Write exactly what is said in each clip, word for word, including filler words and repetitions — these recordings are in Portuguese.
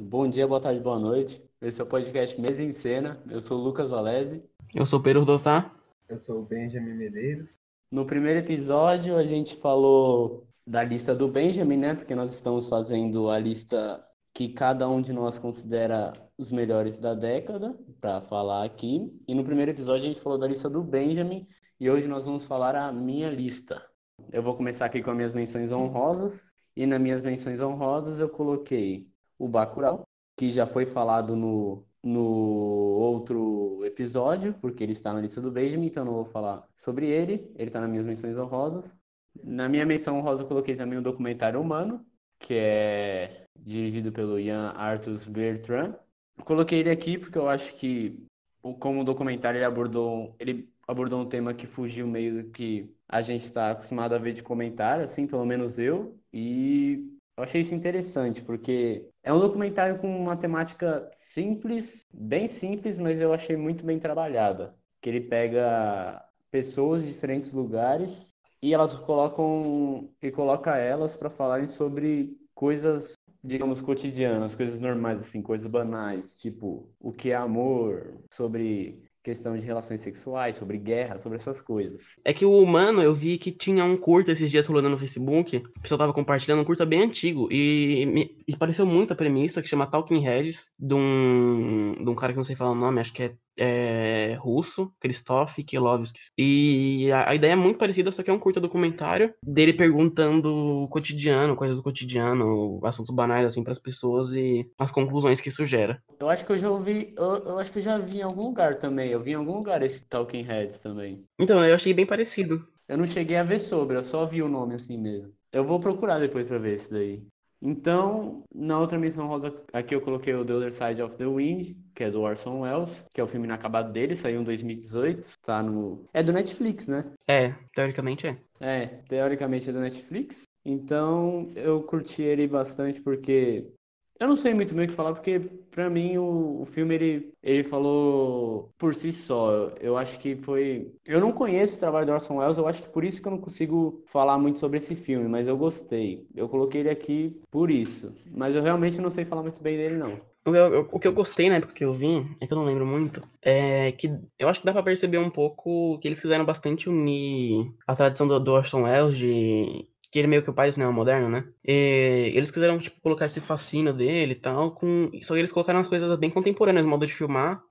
Bom dia, boa tarde, boa noite. Esse é o podcast Mesa em Cena. Eu sou o Lucas Valese. Eu sou o Pedro Dotá. Eu sou o Benjamin Medeiros. No primeiro episódio, a gente falou da lista do Benjamin, né? Porque nós estamos fazendo a lista que cada um de nós considera os melhores da década, para falar aqui. E no primeiro episódio, a gente falou da lista do Benjamin. E hoje nós vamos falar a minha lista. Eu vou começar aqui com as minhas menções honrosas. E nas minhas menções honrosas, eu coloquei o Bacurau, que já foi falado no, no outro episódio, porque ele está na lista do Benjamin, então eu não vou falar sobre ele. Ele está nas minhas menções honrosas. Na minha menção honrosa eu coloquei também o documentário Humano, que é dirigido pelo Ian Arthur Bertrand. Coloquei ele aqui porque eu acho que, como documentário, ele abordou, ele abordou um tema que fugiu meio do que a gente está acostumado a ver de comentário, assim, pelo menos eu, e eu achei isso interessante, porque é um documentário com uma temática simples, bem simples, mas eu achei muito bem trabalhada. Que ele pega pessoas de diferentes lugares e elas colocam e coloca elas para falarem sobre coisas, digamos, cotidianas, coisas normais, assim, coisas banais, tipo o que é amor, sobre questão de relações sexuais, sobre guerra, sobre essas coisas. É que o Humano, eu vi que tinha um curta esses dias rolando no Facebook. O pessoal tava compartilhando um curta bem antigo. E me e pareceu muito a premissa, que chama Talking Heads, de um, de um cara que não sei falar o nome, acho que é, é russo, Krzysztof Kiełowski. E a, a ideia é muito parecida, só que é um curta documentário dele perguntando o cotidiano, coisas do cotidiano, assuntos banais assim para as pessoas e as conclusões que isso gera. Eu acho que eu já ouvi, eu, eu acho que eu já vi em algum lugar também. Eu vi em algum lugar esse Talking Heads também. Então, eu achei bem parecido. Eu não cheguei a ver sobre, eu só vi o nome assim mesmo. Eu vou procurar depois pra ver esse daí. Então, na outra menção rosa, aqui eu coloquei o The Other Side of the Wind, que é do Orson Welles, que é o filme inacabado dele, saiu em dois mil e dezoito, tá no... É do Netflix, né? É, teoricamente é. É, teoricamente é do Netflix. Então, eu curti ele bastante porque eu não sei muito bem o que falar, porque pra mim o, o filme ele, ele falou por si só. Eu acho que foi. Eu não conheço o trabalho do Orson Welles, eu acho que por isso que eu não consigo falar muito sobre esse filme, mas eu gostei. Eu coloquei ele aqui por isso. Mas eu realmente não sei falar muito bem dele, não. O, eu- o que eu gostei na época que eu vi, é que eu não lembro muito, é que eu acho que dá pra perceber um pouco que eles quiseram bastante unir a tradição do, do Orson Welles de que ele é meio que o pai do cinema moderno, né? E eles quiseram, tipo, colocar esse fascínio dele e tal, com... só que eles colocaram as coisas bem contemporâneas no modo de filmar,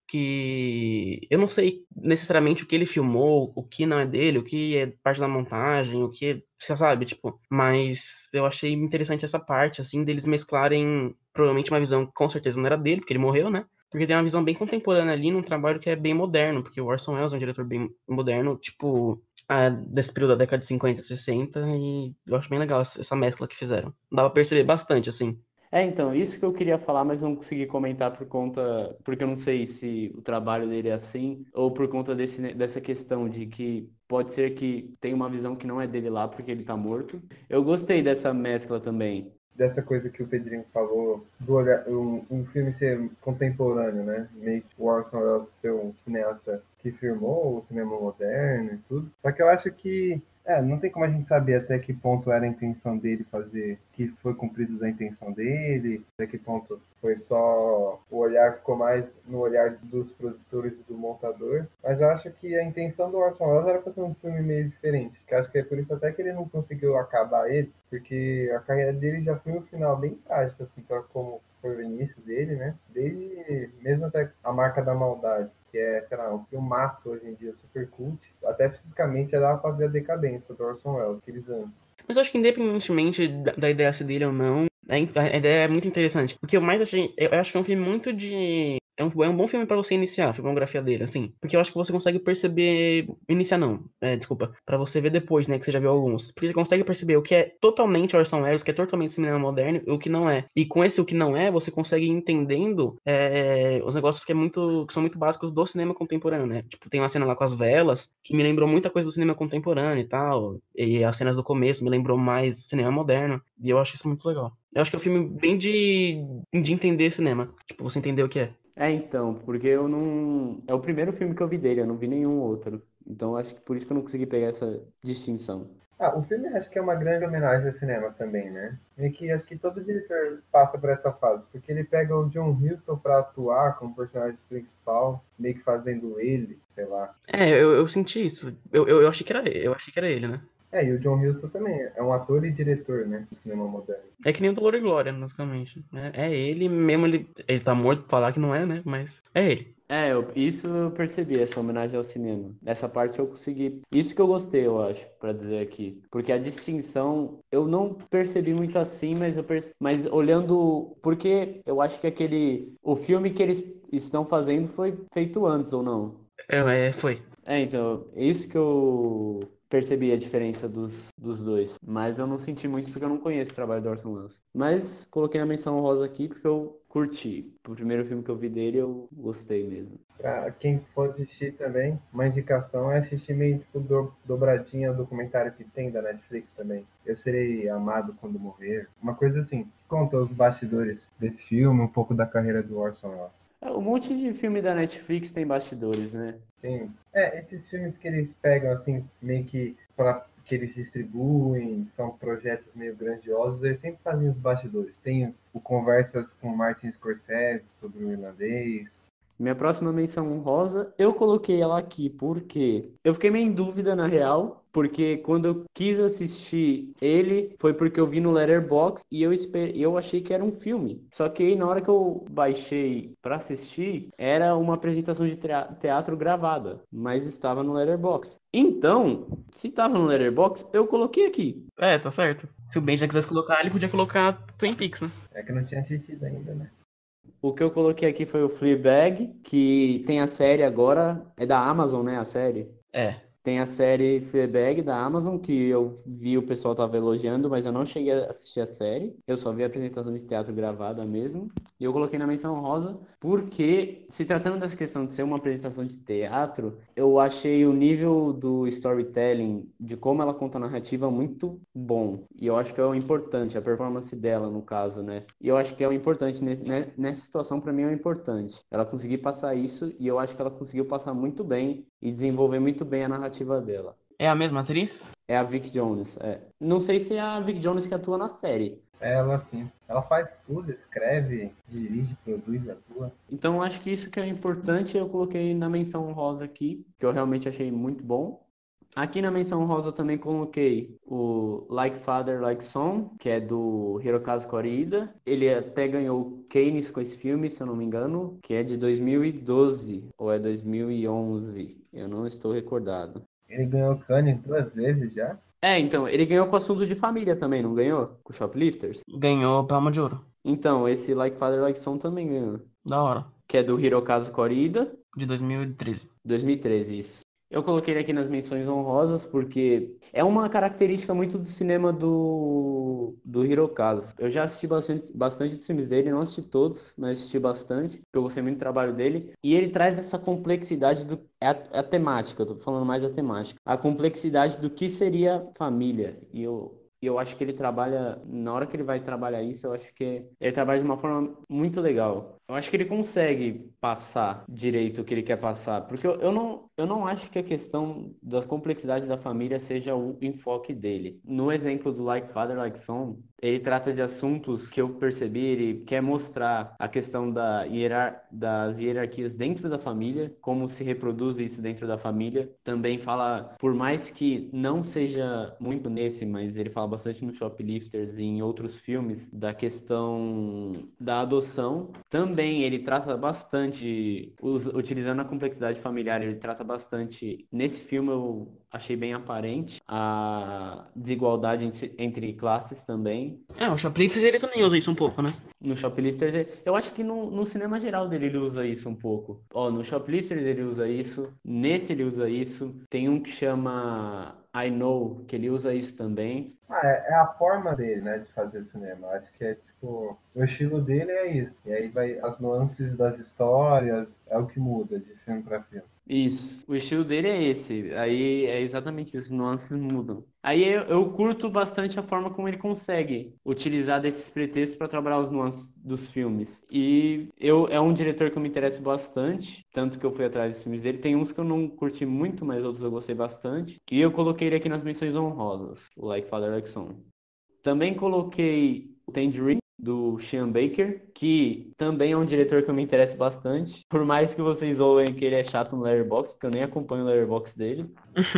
que eu não sei necessariamente o que ele filmou, o que não é dele, o que é parte da montagem, o que, você sabe, tipo, mas eu achei interessante essa parte, assim, deles mesclarem provavelmente uma visão que com certeza não era dele, porque ele morreu, né? Porque tem uma visão bem contemporânea ali num trabalho que é bem moderno, porque o Orson Welles é um diretor bem moderno, tipo, ah, desse período da década de cinquenta, sessenta, e eu acho bem legal essa essa mescla que fizeram. Dá pra perceber bastante, assim. É, então, isso que eu queria falar, mas não consegui comentar por conta, porque eu não sei se o trabalho dele é assim, ou por conta desse, dessa questão de que pode ser que tenha uma visão que não é dele lá porque ele tá morto. Eu gostei dessa mescla também. Dessa coisa que o Pedrinho falou, do olhar, um, um filme ser contemporâneo, né? Meio que o Orson Welles ser um cineasta que firmou o cinema moderno e tudo. Só que eu acho que, é, não tem como a gente saber até que ponto era a intenção dele fazer, que foi cumprido da intenção dele, até que ponto foi só o olhar ficou mais no olhar dos produtores e do montador. Mas eu acho que a intenção do Orson Welles era fazer um filme meio diferente. Que eu acho que é por isso até que ele não conseguiu acabar ele, porque a carreira dele já foi um final bem trágico, assim, como foi o início dele, né? Desde mesmo até A Marca da Maldade, que é, sei lá, um filmaço hoje em dia, super cult. Até fisicamente já dava pra ver a decadência do Orson Welles, aqueles anos. Mas eu acho que independentemente da, da ideia ser dele ou não, a, in- a ideia é muito interessante. O que eu mais achei, eu acho que é um filme muito de... É um, é um bom filme pra você iniciar a filmografia dele, assim. Porque eu acho que você consegue perceber... Iniciar não, é, desculpa. Pra você ver depois, né, que você já viu alguns. Porque você consegue perceber o que é totalmente Orson Welles, o que é totalmente cinema moderno e o que não é. E com esse o que não é, você consegue ir entendendo é, os negócios que, é muito, que são muito básicos do cinema contemporâneo, né? Tipo, tem uma cena lá com as velas, que me lembrou muita coisa do cinema contemporâneo e tal. E as cenas do começo me lembrou mais cinema moderno. E eu acho isso muito legal. Eu acho que é um filme bem de, de entender cinema. Tipo, você entender o que é. É, então, porque eu não. É o primeiro filme que eu vi dele, eu não vi nenhum outro. Então acho que por isso que eu não consegui pegar essa distinção. Ah, o filme acho que é uma grande homenagem ao cinema também, né? E que acho que todo diretor passa por essa fase, porque ele pega o John Huston para atuar como personagem principal, meio que fazendo ele, sei lá. É, eu, eu senti isso. Eu, eu, eu achei que era ele, eu achei que era ele, né? É, e o John Huston também é um ator e diretor, né, do cinema moderno. É que nem o Dolor e Glória, basicamente. É, é ele mesmo, ele, ele tá morto pra falar que não é, né? Mas é ele. É, eu- isso eu percebi, essa homenagem ao cinema. Essa parte eu consegui. Isso que eu gostei, eu acho, pra dizer aqui. Porque a distinção eu não percebi muito assim, mas eu perce... mas olhando. Porque eu acho que aquele. O filme que eles estão fazendo foi feito antes, ou não? É, é, foi. É, então, é isso que eu percebi a diferença dos, dos dois. Mas eu não senti muito porque eu não conheço o trabalho do Orson Welles. Mas coloquei na menção rosa aqui porque eu curti. O primeiro filme que eu vi dele eu gostei mesmo. Pra quem for assistir também, uma indicação é assistir meio tipo do, dobradinha o documentário que tem da Netflix também. Eu Serei Amado Quando Morrer. Uma coisa assim, que conta os bastidores desse filme, um pouco da carreira do Orson Welles. É, um monte de filme da Netflix tem bastidores, né? Sim. É, esses filmes que eles pegam assim, meio que para que eles distribuem, são projetos meio grandiosos, eles sempre fazem os bastidores. Tem o Conversas com Martin Scorsese sobre o irlandês. Minha próxima menção honrosa, eu coloquei ela aqui porque eu fiquei meio em dúvida na real, porque quando eu quis assistir ele foi porque eu vi no Letterboxd e eu esper... eu achei que era um filme. Só que aí, na hora que eu baixei pra assistir, era uma apresentação de trea- teatro gravada, mas estava no Letterboxd. Então, se estava no Letterboxd, eu coloquei aqui. É, tá certo. Se o Ben já quisesse colocar, ele podia colocar Twin Peaks, né? É que eu não tinha assistido ainda, né? O que eu coloquei aqui foi o Fleabag, que tem a série agora, é da Amazon, né, a série? É. Tem a série Fleabag da Amazon, que eu vi o pessoal tava elogiando, mas eu não cheguei a assistir a série. Eu só vi a apresentação de teatro gravada mesmo. E eu coloquei na menção rosa porque, se tratando dessa questão de ser uma apresentação de teatro, eu achei o nível do storytelling, de como ela conta a narrativa, muito bom. E eu acho que é o importante, a performance dela, no caso, né? E eu acho que é o importante, nesse- né, nessa situação, para mim, é o importante. Ela conseguir passar isso, e eu acho que ela conseguiu passar muito bem e desenvolver muito bem a narrativa dela. É a mesma atriz? É a Vic Jones, é. Não sei se é a Vic Jones que atua na série. Ela, sim. Ela faz tudo, escreve, dirige, produz, atua. Então, eu acho que isso que é importante, eu coloquei na menção honrosa aqui, que eu realmente achei muito bom. Aqui na menção honrosa eu também coloquei o Like Father, Like Son, que é do Hirokazu Koreeda. Ele até ganhou Cannes com esse filme, se eu não me engano, que é de dois mil e doze ou é dois mil e onze. Eu não estou recordado. Ele ganhou Cannes duas vezes já. É, então, ele ganhou com assunto de família também, não ganhou? Com Shoplifters? Ganhou Palma de Ouro. Então, esse Like Father, Like Son também ganhou. Da hora. Que é do Hirokazu Koreeda, De dois mil e treze. dois mil e treze, isso. Eu coloquei ele aqui nas menções honrosas porque é uma característica muito do cinema do, do Hirokazu. Eu já assisti bastante, bastante dos filmes dele, não assisti todos, mas assisti bastante, porque eu gostei muito do trabalho dele. E ele traz essa complexidade do... É a, é a temática, eu tô falando mais da temática. A complexidade do que seria família. E eu... E eu acho que ele trabalha, na hora que ele vai trabalhar isso, eu acho que ele trabalha de uma forma muito legal. Eu acho que ele consegue passar direito o que ele quer passar, porque eu, eu não, eu não acho que a questão da complexidade da família seja o enfoque dele. No exemplo do Like Father, Like Son, ele trata de assuntos que eu percebi, ele quer mostrar a questão da hierar, das hierarquias dentro da família, como se reproduz isso dentro da família. Também fala, por mais que não seja muito nesse, mas ele fala bastante no Shoplifters e em outros filmes, da questão da adoção. Também ele trata bastante, us- utilizando a complexidade familiar, ele trata bastante. Nesse filme eu achei bem aparente a desigualdade entre, entre classes também. É, o Shoplifters ele também usa isso um pouco, né? No Shoplifters, ele- eu acho que no, no cinema geral dele ele usa isso um pouco. Ó, no Shoplifters ele usa isso, nesse ele usa isso. Tem um que chama I Know, que ele usa isso também. Ah, é, é a forma dele, né, de fazer cinema. Acho que é tipo, o estilo dele é isso. E aí vai as nuances das histórias, é o que muda de filme para filme. Isso. O estilo dele é esse. Aí é exatamente isso, as nuances mudam. Aí eu, eu curto bastante a forma como ele consegue utilizar desses pretextos para trabalhar os nuances dos filmes. E eu, é um diretor que eu me interesso bastante, tanto que eu fui atrás dos filmes dele. Tem uns que eu não curti muito, mas outros eu gostei bastante. E eu coloquei ele aqui nas menções honrosas, o Like Father, Like Son. Também coloquei o Tangerine, do Sean Baker, que também é um diretor que eu me interesso bastante. Por mais que vocês ouvem que ele é chato no Letterboxd, porque eu nem acompanho o Letterboxd dele.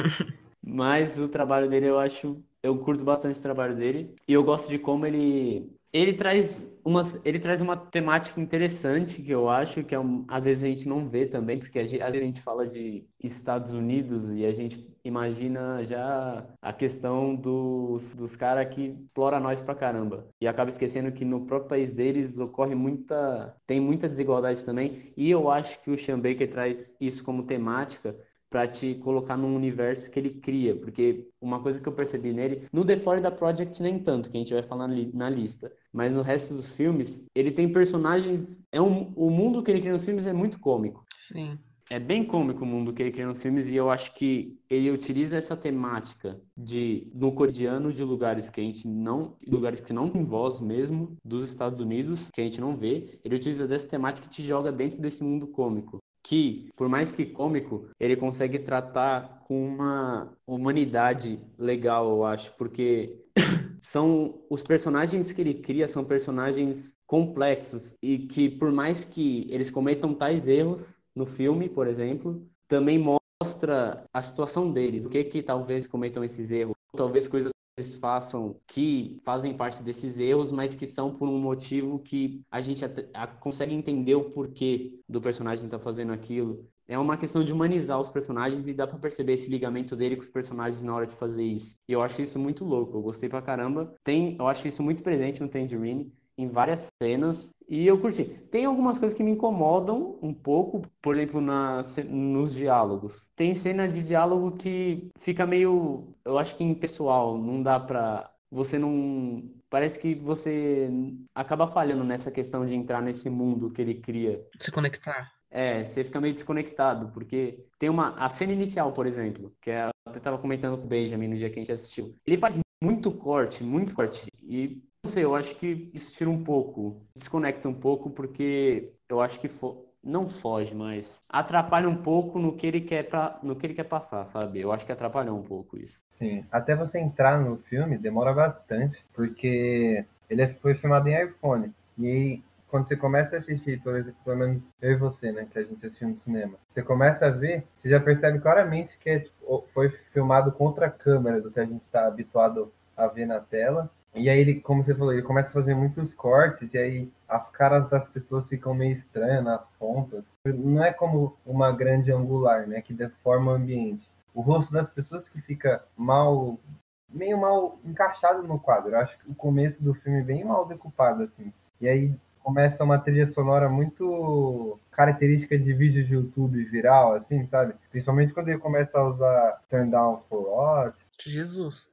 Mas o trabalho dele eu acho, eu curto bastante o trabalho dele e eu gosto de como ele ele traz uma ele traz uma temática interessante que eu acho que é um, às vezes a gente não vê também, porque a gente, às vezes a gente fala de Estados Unidos e a gente imagina já a questão dos, dos caras que explora nós pra caramba e acaba esquecendo que no próprio país deles ocorre muita tem muita desigualdade também, e eu acho que o Sean Baker traz isso como temática para te colocar num universo que ele cria, porque uma coisa que eu percebi nele, no The Florida Project nem tanto, que a gente vai falar na, li- na lista, mas no resto dos filmes, ele tem personagens, é um, o mundo que ele cria nos filmes é muito cômico. Sim. É bem cômico o mundo que ele cria nos filmes, e eu acho que ele utiliza essa temática de no cotidiano de lugares que a gente não, lugares que não tem voz mesmo, dos Estados Unidos, que a gente não vê, ele utiliza dessa temática e te joga dentro desse mundo cômico. Que, por mais que cômico, ele consegue tratar com uma humanidade legal, eu acho, porque são os personagens que ele cria são personagens complexos e que, por mais que eles cometam tais erros no filme, por exemplo, também mostra a situação deles, o que que talvez cometam esses erros, talvez coisas que eles façam que fazem parte desses erros, mas que são por um motivo que a gente até- a- consegue entender o porquê do personagem estar fazendo aquilo. É uma questão de humanizar os personagens e dá pra perceber esse ligamento dele com os personagens na hora de fazer isso. E eu acho isso muito louco, eu gostei pra caramba. Tem, eu acho isso muito presente no Tangerine, em várias cenas, e eu curti. Tem algumas coisas que me incomodam um pouco, por exemplo, na, ce- nos diálogos. Tem cena de diálogo que fica meio, eu acho que impessoal, não dá pra. Você não. Parece que você acaba falhando nessa questão de entrar nesse mundo que ele cria. Se conectar. É, você fica meio desconectado, porque tem uma. A cena inicial, por exemplo, que é, eu até tava comentando com o Benjamin no dia que a gente assistiu. Ele faz muito corte, muito corte. E não sei, eu acho que isso tira um pouco, desconecta um pouco, porque eu acho que fo- não foge, mas atrapalha um pouco no que ele quer pra, no que ele quer passar, sabe? Eu acho que atrapalhou um pouco isso. Sim, até você entrar no filme demora bastante, porque ele foi filmado em iPhone. E aí, quando você começa a assistir, por exemplo, pelo menos eu e você, né, que a gente assistiu no cinema, você começa a ver, você já percebe claramente que é, tipo, foi filmado com outra câmera do que a gente está habituado a ver na tela. E aí ele, como você falou, ele começa a fazer muitos cortes, e aí as caras das pessoas ficam meio estranhas nas pontas. Não é como uma grande angular, né, que deforma o ambiente. O rosto das pessoas que fica mal, meio mal encaixado no quadro. Eu acho que o começo do filme é bem mal decupado, assim. E aí começa uma trilha sonora muito característica de vídeo de YouTube viral, assim, sabe? Principalmente quando ele começa a usar Turn Down for What. Jesus.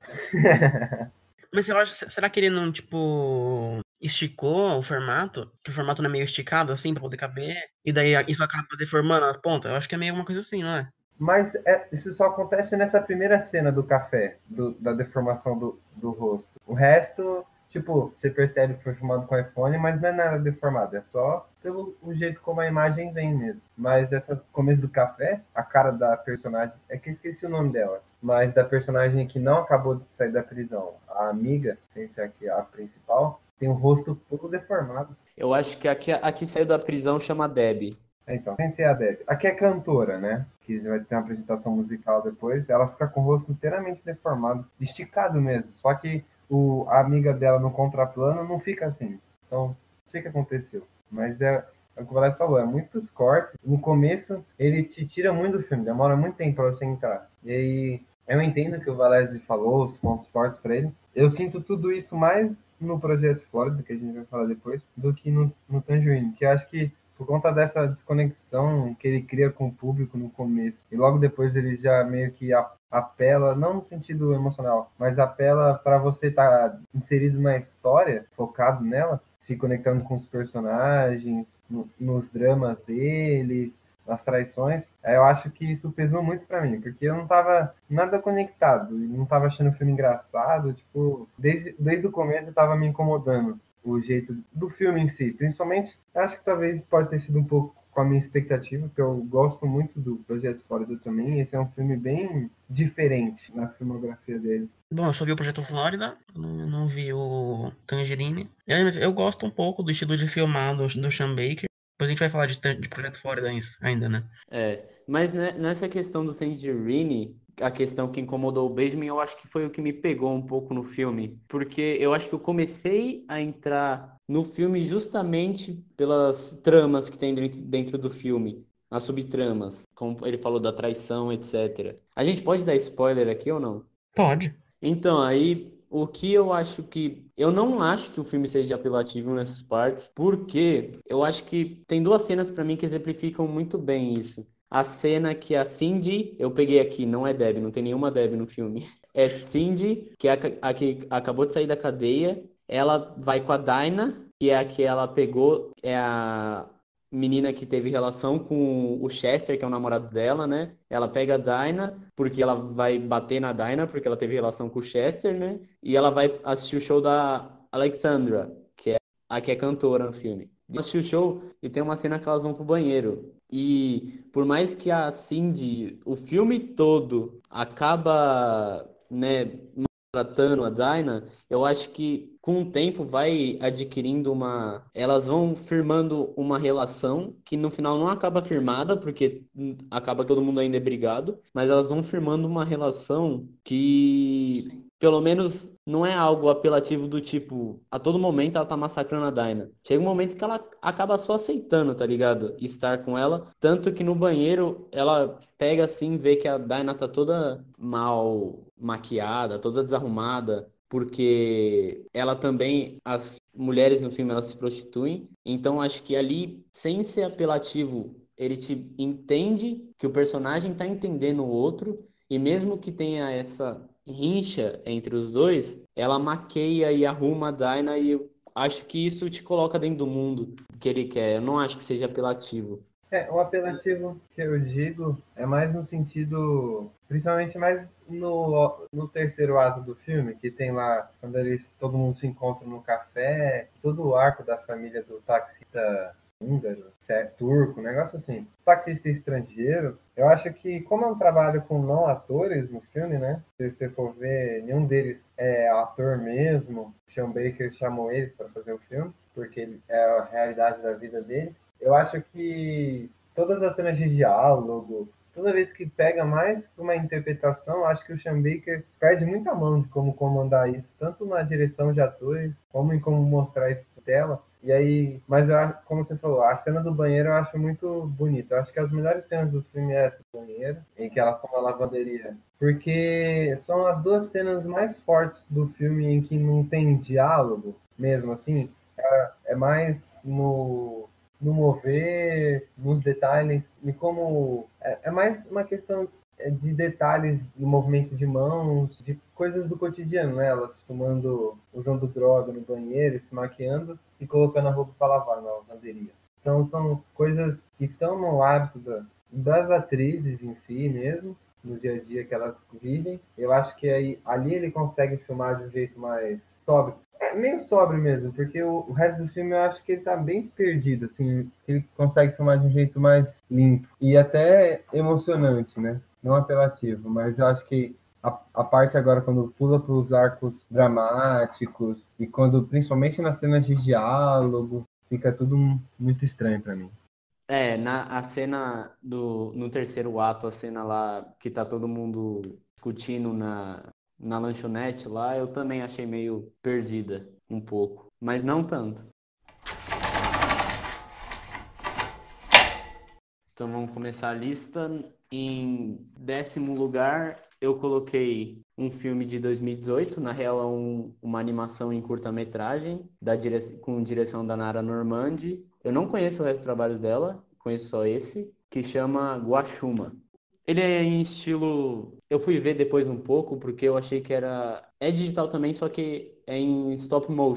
Mas eu acho, será que ele não, tipo, esticou o formato? Que o formato não é meio esticado, assim, pra poder caber? E daí isso acaba deformando as pontas? Eu acho que é meio uma coisa assim, não é? Mas é, isso só acontece nessa primeira cena do café, do, da deformação do, do rosto. O resto, tipo, você percebe que foi filmado com iPhone, mas não é nada deformado, é só pelo o jeito como a imagem vem mesmo. Mas essa começo do café, a cara da personagem, é que eu esqueci o nome dela, mas da personagem que não acabou de sair da prisão, a amiga, sem ser aqui a principal, tem o rosto todo deformado. Eu acho que aqui, aqui saiu da prisão chama Debbie. Então, sem ser a Debbie. Aqui é cantora, né? Que vai ter uma apresentação musical depois. Ela fica com o rosto inteiramente deformado, esticado mesmo. Só que o, a amiga dela no contraplano não fica assim. Então, não sei o que aconteceu. Mas é, é o que o Valécio falou, é muitos cortes. No começo, ele te tira muito do filme, demora muito tempo para você entrar. E aí, eu entendo que o Valécio falou, os pontos fortes para ele. Eu sinto tudo isso mais no Projeto Flórida, que a gente vai falar depois, do que no, no Tangerine, que eu acho que por conta dessa desconexão que ele cria com o público no começo. E logo depois ele já meio que apela, não no sentido emocional, mas apela para você estar tá inserido na história, focado nela, se conectando com os personagens, no, nos dramas deles, nas traições, é, eu acho que isso pesou muito pra mim, porque eu não tava nada conectado, não tava achando o filme engraçado, tipo, desde, desde o começo eu tava me incomodando o jeito do filme em si, principalmente, acho que talvez pode ter sido um pouco com a minha expectativa, porque eu gosto muito do Projeto Flórida também, esse é um filme bem diferente na filmografia dele. Bom, eu só vi o Projeto Flórida, não, não vi o Tangerine. É, mas eu gosto um pouco do estilo de filmar do, do Sean Baker. Depois a gente vai falar de, Tan- de Projeto Flórida ainda, né? É, mas né, nessa questão do Tangerine, a questão que incomodou o Benjamin, eu acho que foi o que me pegou um pouco no filme, porque eu acho que eu comecei a entrar no filme justamente pelas tramas que tem dentro, dentro do filme, as subtramas, como ele falou da traição, etcétera. A gente pode dar spoiler aqui ou não? Pode. Então, aí o que eu acho que. Eu não acho que o filme seja apelativo nessas partes, porque eu acho que tem duas cenas pra mim que exemplificam muito bem isso. A cena que a Cindy, eu peguei aqui, não é Debbie, não tem nenhuma Debbie no filme. É Cindy, que é a, ca- a que acabou de sair da cadeia. Ela vai com a Dinah, que é a que ela pegou, é a menina que teve relação com o Chester, que é o namorado dela, né? Ela pega a Dinah, porque ela vai bater na Dinah, porque ela teve relação com o Chester, né? E ela vai assistir o show da Alexandra, que é a que é cantora no filme. Assistir o show e tem uma cena que elas vão pro banheiro. E por mais que a Cindy, o filme todo, acaba, né, tratando a Dinah, eu acho que com o tempo vai adquirindo uma. Elas vão firmando uma relação que no final não acaba firmada, porque hum, acaba que todo mundo ainda é brigado, mas elas vão firmando uma relação que. Pelo menos não é algo apelativo do tipo, a todo momento ela tá massacrando a Dinah. Chega um momento que ela acaba só aceitando, tá ligado? Estar com ela. Tanto que no banheiro ela pega assim, vê que a Dinah tá toda mal maquiada, toda desarrumada, porque ela também, as mulheres no filme, elas se prostituem. Então acho que ali, sem ser apelativo, ele te entende que o personagem tá entendendo o outro, e mesmo que tenha essa rincha entre os dois, ela maqueia e arruma a Dinah, e eu acho que isso te coloca dentro do mundo que ele quer. Eu não acho que seja apelativo. É, o apelativo que eu digo é mais no sentido, principalmente mais no, no terceiro ato do filme, que tem lá, quando eles, todo mundo se encontra no café, todo o arco da família do taxista húngaro, sé- turco, um negócio assim. Taxista estrangeiro, eu acho que, como é um trabalho com não atores no filme, né? Se você for ver, nenhum deles é ator mesmo. O Sean Baker chamou eles para fazer o filme, porque ele- é a realidade da vida deles. Eu acho que todas as cenas de diálogo, toda vez que pega mais uma interpretação, acho que o Sean Baker perde muita mão de como comandar isso, tanto na direção de atores, como em como mostrar isso em tela. E aí, mas eu, acho- como você falou, a cena do banheiro eu acho muito bonita. Eu acho que as melhores cenas do filme é essa do banheiro, em que elas estão na lavanderia. Porque são as duas cenas mais fortes do filme em que não tem diálogo, mesmo assim. É mais no no mover, nos detalhes, e como é, é mais uma questão de detalhes no movimento de mãos, de coisas do cotidiano, né? Elas fumando, usando droga no banheiro, se maquiando e colocando a roupa para lavar na lavanderia. Então são coisas que estão no hábito da, das atrizes em si mesmo, no dia a dia que elas vivem. Eu acho que aí, ali ele consegue filmar de um jeito mais sóbrio. É meio sóbrio mesmo, porque o, o resto do filme eu acho que ele tá bem perdido, assim, ele consegue filmar de um jeito mais limpo e até emocionante, né? Não apelativo, mas eu acho que a, a parte agora quando pula para os arcos dramáticos e quando, principalmente nas cenas de diálogo, fica tudo muito estranho para mim. É, na a cena do no terceiro ato, a cena lá que tá todo mundo discutindo na, na lanchonete lá, eu também achei meio perdida um pouco, mas não tanto. Então vamos começar a lista. Em décimo lugar, eu coloquei um filme de dois mil e dezoito, na real é um- uma animação em curta-metragem, da dire... com direção da Nara Normandi. Eu não conheço o resto dos trabalhos dela, conheço só esse, que chama Guaxuma. Ele é em estilo. Eu fui ver depois um pouco, porque eu achei que era. É digital também, só que é em stop motion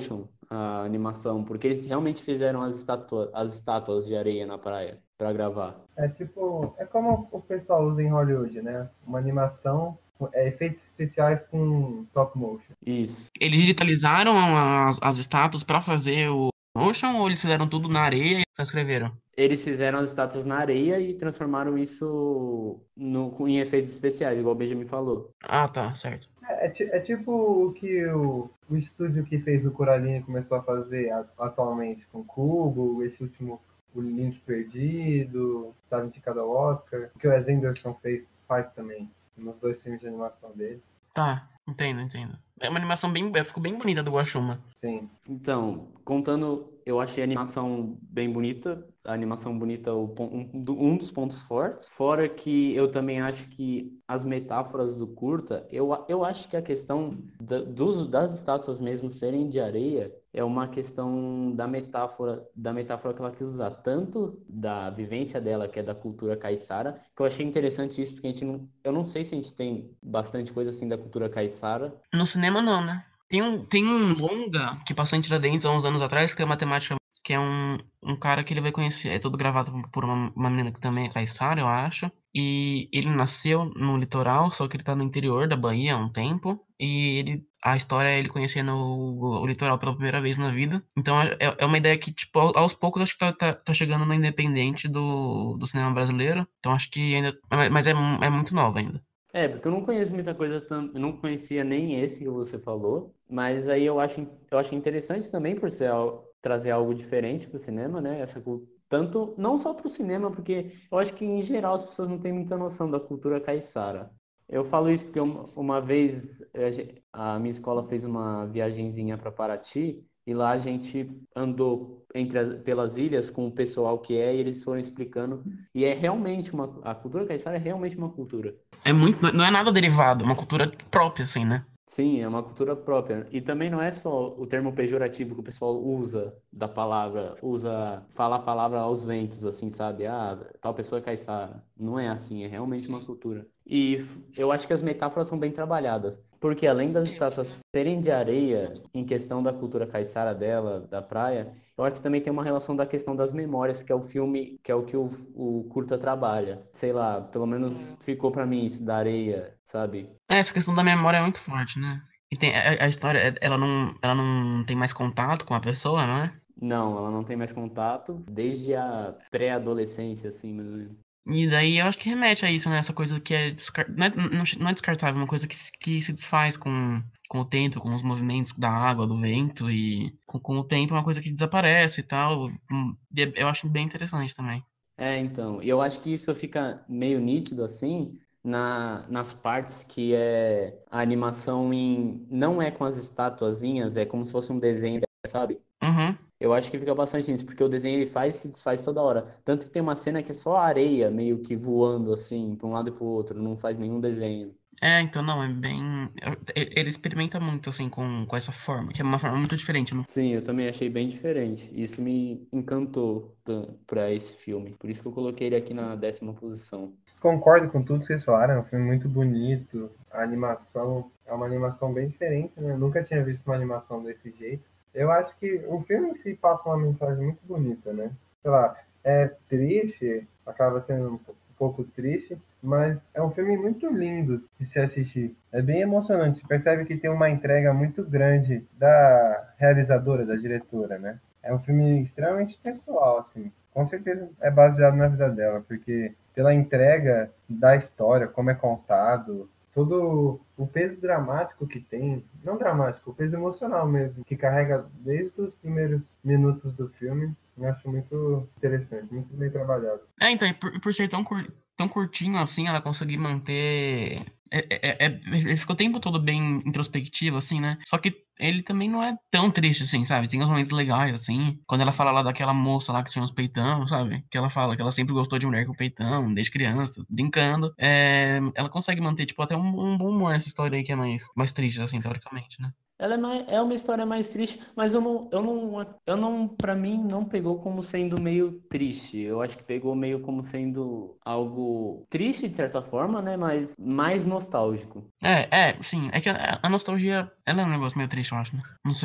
a animação, porque eles realmente fizeram as estátuas, as estátuas de areia na praia para gravar. É tipo, é como o pessoal usa em Hollywood, né? Uma animação, é, efeitos especiais com stop motion. Isso. Eles digitalizaram as, as estátuas pra fazer o motion ou eles fizeram tudo na areia e só escreveram? Eles fizeram as estátuas na areia e transformaram isso no, em efeitos especiais, igual o Benjamin falou. Ah, tá, certo. É, é ti- é tipo o que o, o estúdio que fez o Coraline começou a fazer a- atualmente com Cubo, esse último, o Link Perdido, estava indicado ao Oscar, o que o Wes Anderson fez, faz também, nos dois filmes de animação dele. Tá, entendo, entendo. É uma animação bem, ficou bem bonita do Guaxuma. Sim. Então, contando, eu achei a animação bem bonita. A animação bonita, o pon- um, do- um dos pontos fortes. Fora que eu também acho que as metáforas do curta, eu, a- eu acho que a questão da- dos, das estátuas mesmo serem de areia é uma questão da metáfora, da metáfora que ela quis usar, tanto da vivência dela, que é da cultura caiçara, que eu achei interessante isso, porque a gente não, eu não sei se a gente tem bastante coisa assim da cultura caiçara. No cinema não, né? Tem um, tem um longa que passou em Tiradentes há uns anos atrás, que é matemática, que é um, um cara que ele vai conhecer. É todo gravado por uma, uma menina que também é caiçara, eu acho. E ele nasceu no litoral, só que ele tá no interior da Bahia há um tempo. E ele, a história é ele conhecendo o, o litoral pela primeira vez na vida. Então é, é uma ideia que, tipo, ao- aos poucos acho que tá, tá, tá chegando no independente do, do cinema brasileiro. Então acho que ainda. Mas é, é muito nova ainda. É, porque eu não conheço muita coisa, tam- eu não conhecia nem esse que você falou, mas aí eu acho, eu acho interessante também por ser, al- trazer algo diferente para o cinema, né? Essa, cul- tanto, não só para o cinema, porque eu acho que em geral as pessoas não têm muita noção da cultura caiçara. Eu falo isso porque uma, uma vez a gen- a minha escola fez uma viagenzinha para Paraty e lá a gente andou entre as- pelas ilhas com o pessoal que é e eles foram explicando. E é realmente uma, a cultura caiçara é realmente uma cultura. É muito, não é nada derivado, é uma cultura própria, assim, né? Sim, é uma cultura própria. E também não é só o termo pejorativo que o pessoal usa da palavra, usa, fala a palavra aos ventos, assim, sabe? Ah, tal pessoa é caiçara. Não é assim, é realmente uma cultura. E f- eu acho que as metáforas são bem trabalhadas, porque além das estátuas serem de areia, em questão da cultura caiçara dela, da praia, eu acho que também tem uma relação da questão das memórias, que é o filme, que é o que o, o curta trabalha. Sei lá, pelo menos ficou pra mim isso da areia, sabe? É, essa questão da memória é muito forte, né? E tem a, a história, é- ela não, ela não tem mais contato com a pessoa, não é? Não, ela não tem mais contato desde a pré-adolescência, assim, mais ou menos. E daí eu acho que remete a isso, né? Essa coisa que é, descar... não é, não, não é descartável, é uma coisa que, se- que se desfaz com, com o tempo, com os movimentos da água, do vento, e com, com o tempo é uma coisa que desaparece e tal. Hum, e é- Eu acho bem interessante também. É, então, e eu acho que isso fica meio nítido, assim, na, nas partes que é a animação em... Não é com as estatuazinhas, é como se fosse um desenho, sabe? Uhum. Eu acho que fica bastante nisso, porque o desenho ele faz e se desfaz toda hora. Tanto que tem uma cena que é só areia, meio que voando, assim, para um lado e pro outro, não faz nenhum desenho. É, então não, é bem. Ele ele experimenta muito, assim, com, com essa forma, que é uma forma muito diferente. Não... Sim, eu também achei bem diferente. Isso me encantou para esse filme. Por isso que eu coloquei ele aqui na décima posição. Concordo com tudo que vocês falaram, é um filme muito bonito, a animação é uma animação bem diferente, né? Eu nunca tinha visto uma animação desse jeito. Eu acho que o filme em si passa uma mensagem muito bonita, né? Sei lá, é triste, acaba sendo um po- um pouco triste, mas é um filme muito lindo de se assistir. É bem emocionante, você percebe que tem uma entrega muito grande da realizadora, da diretora, né? É um filme extremamente pessoal, assim. Com certeza é baseado na vida dela, porque pela entrega da história, como é contado, todo o peso dramático que tem, não dramático, o peso emocional mesmo, que carrega desde os primeiros minutos do filme, eu acho muito interessante, muito bem trabalhado. É, então, e por, por ser tão, cur- tão curtinho assim, ela conseguir manter. É, é- é- ele ficou o tempo todo bem introspectivo, assim, né? Só que ele também não é tão triste, assim, sabe? Tem uns momentos legais, assim. Quando ela fala lá daquela moça lá que tinha uns peitão, sabe? Que ela fala que ela sempre gostou de mulher com peitão, desde criança, brincando. É, ela consegue manter, tipo, até um, um bom humor nessa história aí que é mais, mais triste, assim, teoricamente, né? Ela é, mais, é uma história mais triste, mas eu não, eu não, eu não, para mim, não pegou como sendo meio triste. Eu acho que pegou meio como sendo algo triste, de certa forma, né? Mas mais nostálgico. É, é, sim. É que a, a nostalgia, ela é um negócio meio triste, eu acho, né? Não sei.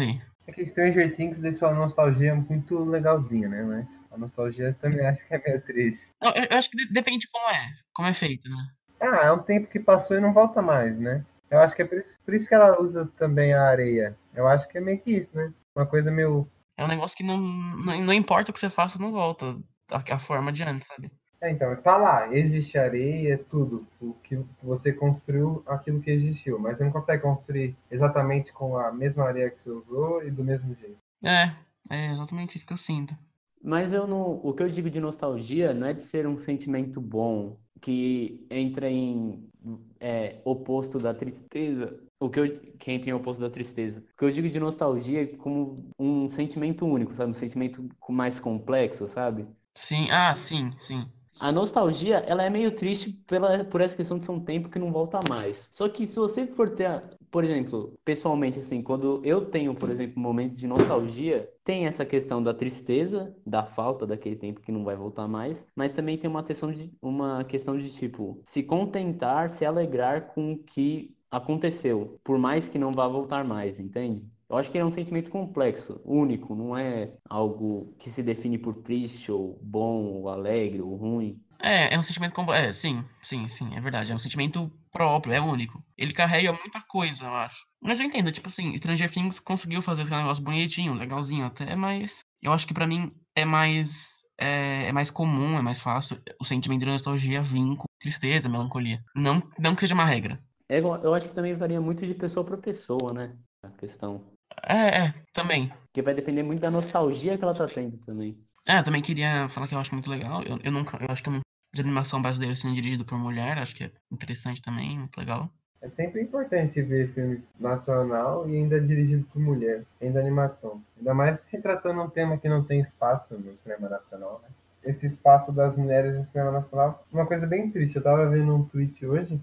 É que Stranger Things deixou a nostalgia muito legalzinha, né? Mas a nostalgia também acho que é meio triste. Não, eu, eu acho que de- depende de como é, como é feito, né? Ah, é um tempo que passou e não volta mais, né? Eu acho que é por isso, por isso que ela usa também a areia. Eu acho que é meio que isso, né? Uma coisa meio. É um negócio que não, não, não importa o que você faça, não volta a, a forma de antes, sabe? É, então, tá lá, existe areia, tudo. O que você construiu, aquilo que existiu. Mas você não consegue construir exatamente com a mesma areia que você usou e do mesmo jeito. É, é exatamente isso que eu sinto. Mas eu não, o que eu digo de nostalgia não é de ser um sentimento bom que entra em é, oposto da tristeza. O que eu, que entra em oposto da tristeza. O que eu digo de nostalgia é como um sentimento único, sabe? Um sentimento mais complexo, sabe? Sim, ah, sim, sim. A nostalgia, ela é meio triste pela, por essa questão de ser um tempo que não volta mais. Só que se você for ter, por exemplo, pessoalmente, assim, quando eu tenho, por exemplo, momentos de nostalgia, tem essa questão da tristeza, da falta daquele tempo que não vai voltar mais, mas também tem uma questão de, uma questão de, tipo, se contentar, se alegrar com o que aconteceu, por mais que não vá voltar mais, entende? Eu acho que ele é um sentimento complexo, único, não é algo que se define por triste ou bom ou alegre ou ruim. É, é um sentimento completo. É, sim, sim, sim, é verdade. É um sentimento próprio, é único. Ele carrega muita coisa, eu acho. Mas eu entendo, tipo assim, Stranger Things conseguiu fazer esse negócio bonitinho, legalzinho até, mas eu acho que pra mim é mais. É, é mais comum, é mais fácil o sentimento de nostalgia vir com tristeza, melancolia. Não, não que seja uma regra. É igual- eu acho que também varia muito de pessoa para pessoa, né? A questão. É, é, também. Porque vai depender muito da nostalgia que ela tá tendo também. É, também queria falar que eu acho muito legal. Eu, eu nunca, eu acho que eu não, de animação brasileira sendo dirigido por mulher, acho que é interessante também, muito legal. É sempre importante ver filme nacional e ainda dirigido por mulher, ainda animação. Ainda mais retratando um tema que não tem espaço no cinema nacional, né? Esse espaço das mulheres no cinema nacional. Uma coisa bem triste, eu tava vendo um tweet hoje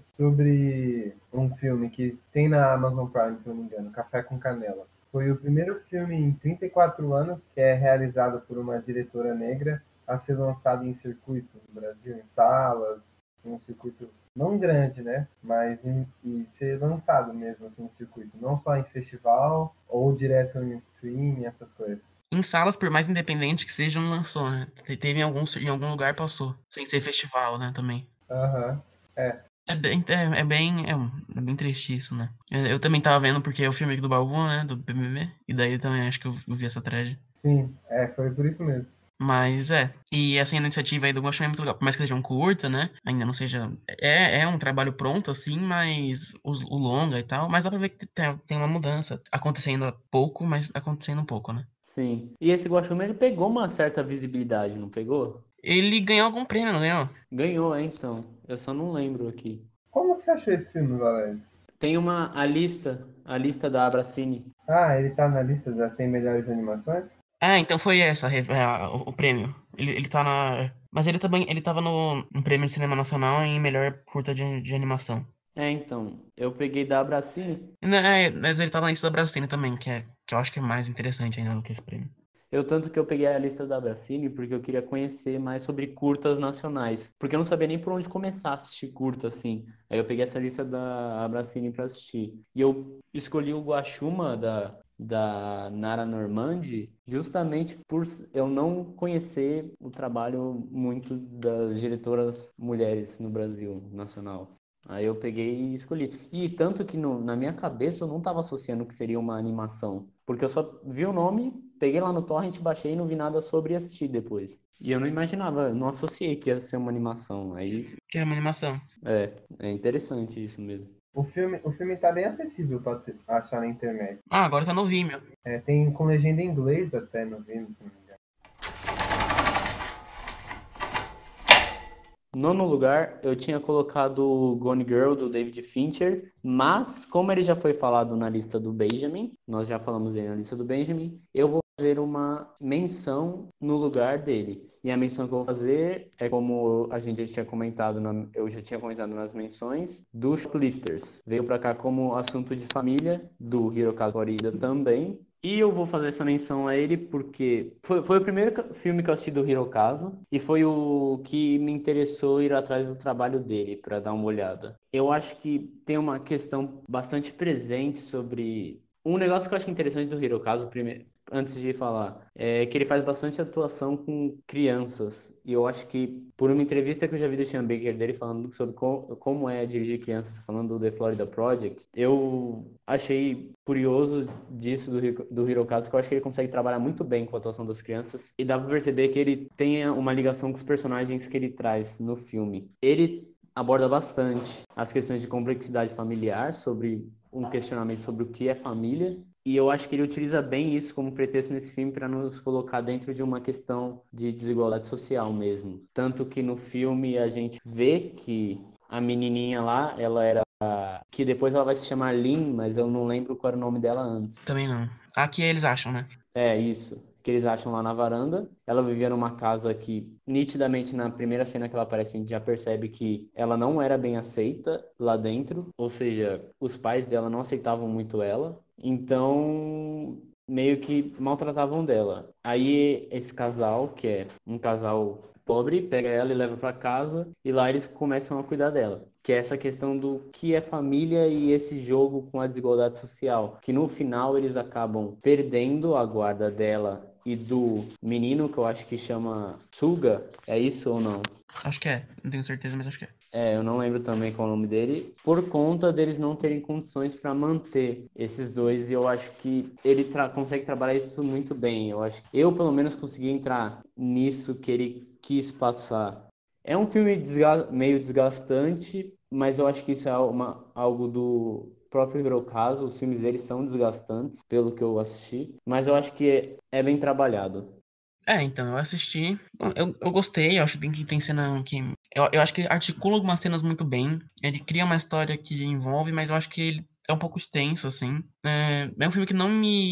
sobre um filme que tem na Amazon Prime, se não me engano, Café com Canela. Foi o primeiro filme em trinta e quatro anos que é realizado por uma diretora negra a ser lançado em circuito no Brasil, em salas, um circuito não grande, né? Mas em, em ser lançado mesmo assim em circuito, não só em festival ou direto em streaming, essas coisas. Em salas, por mais independente que seja, não lançou, né? Te- Teve em algum, em algum lugar, passou. Sem ser festival, né, também. Aham. É, É bem, é, é bem, é, um- é bem triste isso, né? Eu, eu também tava vendo porque é o filme aqui do Baú, né, do B B B, e daí também acho que eu, eu vi essa thread. sim, é, foi por isso mesmo. Mas é, e essa iniciativa aí do Gosto é muito legal, por mais que seja um curta, né? Ainda não seja. É, é um trabalho pronto, assim, mas o, o longa e tal, mas dá pra ver que tem, tem uma mudança acontecendo a pouco, mas acontecendo um pouco, né? Sim. E esse Guaxume, ele pegou uma certa visibilidade, não pegou? Ele ganhou algum prêmio, não ganhou? Ganhou, é, então. Eu só não lembro aqui. Como que você achou esse filme, Valézio? Tem uma, a lista, a lista da Abracine. Ah, ele tá na lista das cem melhores animações? Ah, então foi essa re- a- o, o prêmio. Ele, ele tá na. Mas ele também. Ele tava no, no prêmio de cinema nacional em melhor curta de, de animação. É, então. Eu peguei da Abracine. E, né, é, mas ele tava na lista da Brastemp também, que, é, que eu acho que é mais interessante ainda do que esse prêmio. Eu tanto que eu peguei a lista da Abracine porque eu queria conhecer mais sobre curtas nacionais. Porque eu não sabia nem por onde começar a assistir curta, assim. Aí eu peguei essa lista da Abracine pra assistir. E eu escolhi o Guaxuma da, da Nara Normandi justamente por eu não conhecer o trabalho muito das diretoras mulheres no Brasil nacional. Aí eu peguei e escolhi. E tanto que no- na minha cabeça eu não estava associando que seria uma animação. Porque eu só vi o nome, peguei lá no torrent, baixei e não vi nada sobre e assisti depois. E eu não imaginava, eu não associei que ia ser uma animação. Aí, Que é uma animação. é, é interessante isso mesmo. O filme, o filme tá bem acessível para achar na internet. Ah, agora tá no Vimeo. É, tem com legenda em inglês até no Vimeo, se não me engano. Nono lugar, eu tinha colocado Gone Girl do David Fincher, mas como ele já foi falado na lista do Benjamin, nós já falamos dele na lista do Benjamin, eu vou fazer uma menção no lugar dele. E a menção que eu vou fazer é como a gente já tinha comentado, na- eu já tinha comentado nas menções, do Shoplifters. Veio pra cá como assunto de família, do Hirokazu Florida também. E eu vou fazer essa menção a ele porque foi, foi o primeiro ca- filme que eu assisti do Hirokazu e foi o que me interessou ir atrás do trabalho dele para dar uma olhada. Eu acho que tem uma questão bastante presente sobre Um negócio que eu acho interessante do Hirokazu, primeiro, antes de falar, é que ele faz bastante atuação com crianças. E eu acho que, por uma entrevista que eu já vi do Sean Baker dele falando sobre co- como é dirigir crianças, falando do The Florida Project, eu achei curioso disso do, Hiro- do Hirokazu, que eu acho que ele consegue trabalhar muito bem com a atuação das crianças. E dá pra perceber que ele tem uma ligação com os personagens que ele traz no filme. Ele aborda bastante as questões de complexidade familiar, sobre um questionamento sobre o que é família. E eu acho que ele utiliza bem isso como pretexto nesse filme para nos colocar dentro de uma questão de desigualdade social mesmo. Tanto que no filme a gente vê que a menininha lá, ela era. Que depois ela vai se chamar Lin, mas eu não lembro qual era o nome dela antes. Também não. Aqui eles acham, né? É isso, que eles acham lá na varanda. Ela vivia numa casa que, nitidamente, na primeira cena que ela aparece, a gente já percebe que ela não era bem aceita lá dentro. Ou seja, os pais dela não aceitavam muito ela. Então, meio que maltratavam dela. Aí, esse casal, que é um casal pobre, pega ela e leva pra casa. E lá eles começam a cuidar dela. Que é essa questão do que é família e esse jogo com a desigualdade social. Que no final eles acabam perdendo a guarda dela e do menino, que eu acho que chama Suga. É isso ou não? Acho que é. Não tenho certeza, mas acho que é. É, eu não lembro também qual é o nome dele, por conta deles não terem condições para manter esses dois, e eu acho que ele tra- consegue trabalhar isso muito bem. Eu acho que eu, pelo menos, consegui entrar nisso que ele quis passar. É um filme desga- meio desgastante, mas eu acho que isso é uma- algo do próprio Hirokazu. Os filmes dele são desgastantes, pelo que eu assisti, mas eu acho que é, é bem trabalhado. É, então, eu assisti. Bom, Eu, eu gostei, eu acho que tem, que tem cena que. Eu, eu acho que ele articula algumas cenas muito bem. Ele cria uma história que envolve, mas eu acho que ele é um pouco extenso, assim. É, é um filme que não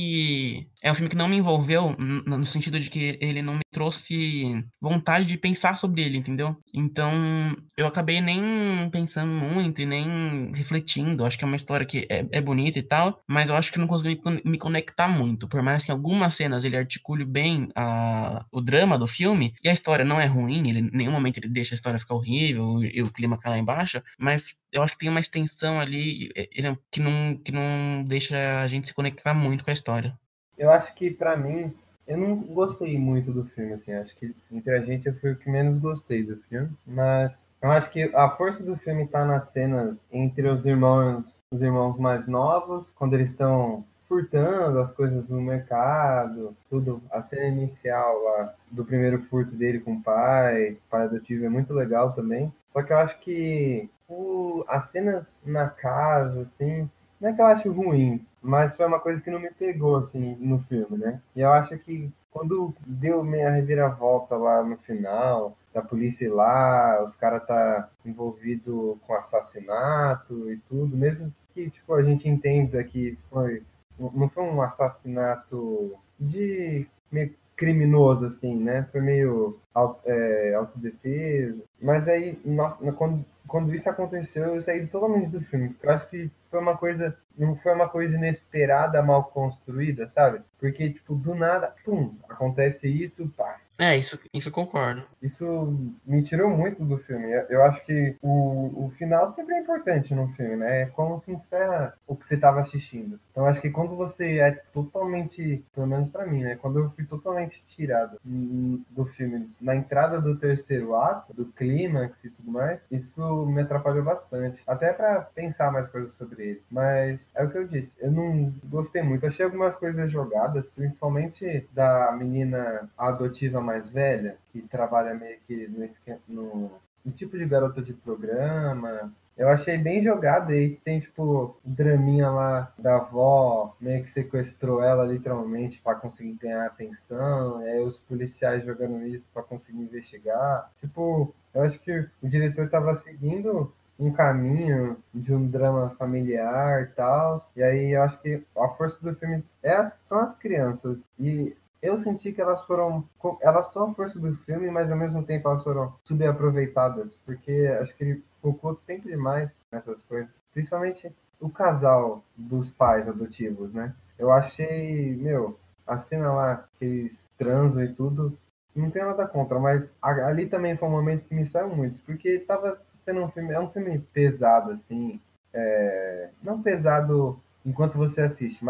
me. É um filme que não me envolveu, n- no sentido de que ele não me trouxe vontade de pensar sobre ele, entendeu? Então, eu acabei nem pensando muito e nem refletindo. Acho que é uma história que é, é bonita e tal, mas eu acho que não consegui me con- me conectar muito. Por mais que em algumas cenas ele articule bem a, o drama do filme, e a história não é ruim, ele, em nenhum momento ele deixa a história ficar horrível e o clima cair lá embaixo, mas eu acho que tem uma extensão ali eh, ele- que não, que não deixa a gente se conectar muito com a história. Eu acho que pra mim, eu não gostei muito do filme, assim, acho que entre a gente eu fui o que menos gostei do filme, mas eu acho que a força do filme tá nas cenas entre os irmãos, os irmãos mais novos, quando eles estão furtando as coisas no mercado, tudo, a cena inicial lá do primeiro furto dele com o pai, pai adotivo é muito legal também. Só que eu acho que o, as cenas na casa, assim, não é que eu acho ruins, mas foi uma coisa que não me pegou, assim, no filme, né? E eu acho que quando deu meia reviravolta lá no final, da polícia ir lá, os caras tá envolvido com assassinato e tudo, mesmo que, tipo, a gente entenda que foi, não foi um assassinato de meio criminoso, assim, né? Foi meio au- é, autodefesa. Mas aí, nossa, quando, quando isso aconteceu, eu saí totalmente do filme. Porque eu acho que foi uma coisa, não foi uma coisa inesperada, mal construída, sabe? Porque, tipo, do nada, pum, acontece isso, pá. É, isso, isso eu concordo. Isso me tirou muito do filme. Eu acho que o, o final sempre é importante no filme, né? É como se encerra o que você estava assistindo. Então, acho que quando você é totalmente, pelo menos pra mim, né? Quando eu fui totalmente tirado hum, do filme na entrada do terceiro ato, do clímax e tudo mais, isso me atrapalhou bastante. Até pra pensar mais coisas sobre ele. Mas é o que eu disse. Eu não gostei muito. Achei algumas coisas jogadas, principalmente da menina adotiva mais velha, que trabalha meio que no, esque- no, no tipo de garota de programa. Eu achei bem jogado. E aí tem, tipo, o draminha lá da avó, meio que sequestrou ela literalmente para conseguir ganhar atenção. E aí os policiais jogando isso para conseguir investigar. Tipo, eu acho que o diretor tava seguindo um caminho de um drama familiar e tal. E aí eu acho que a força do filme é, as- são as crianças. E eu senti que elas foram. Elas são a força do filme, mas ao mesmo tempo elas foram subaproveitadas. Porque acho que ele focou tempo demais nessas coisas. Principalmente o casal dos pais adotivos, né? Eu achei, meu, a cena lá que eles transam e tudo, não tenho nada contra, mas a- ali também foi um momento que me saiu muito, porque tava sendo um filme, é um filme pesado, assim, é, não pesado enquanto você assiste, mas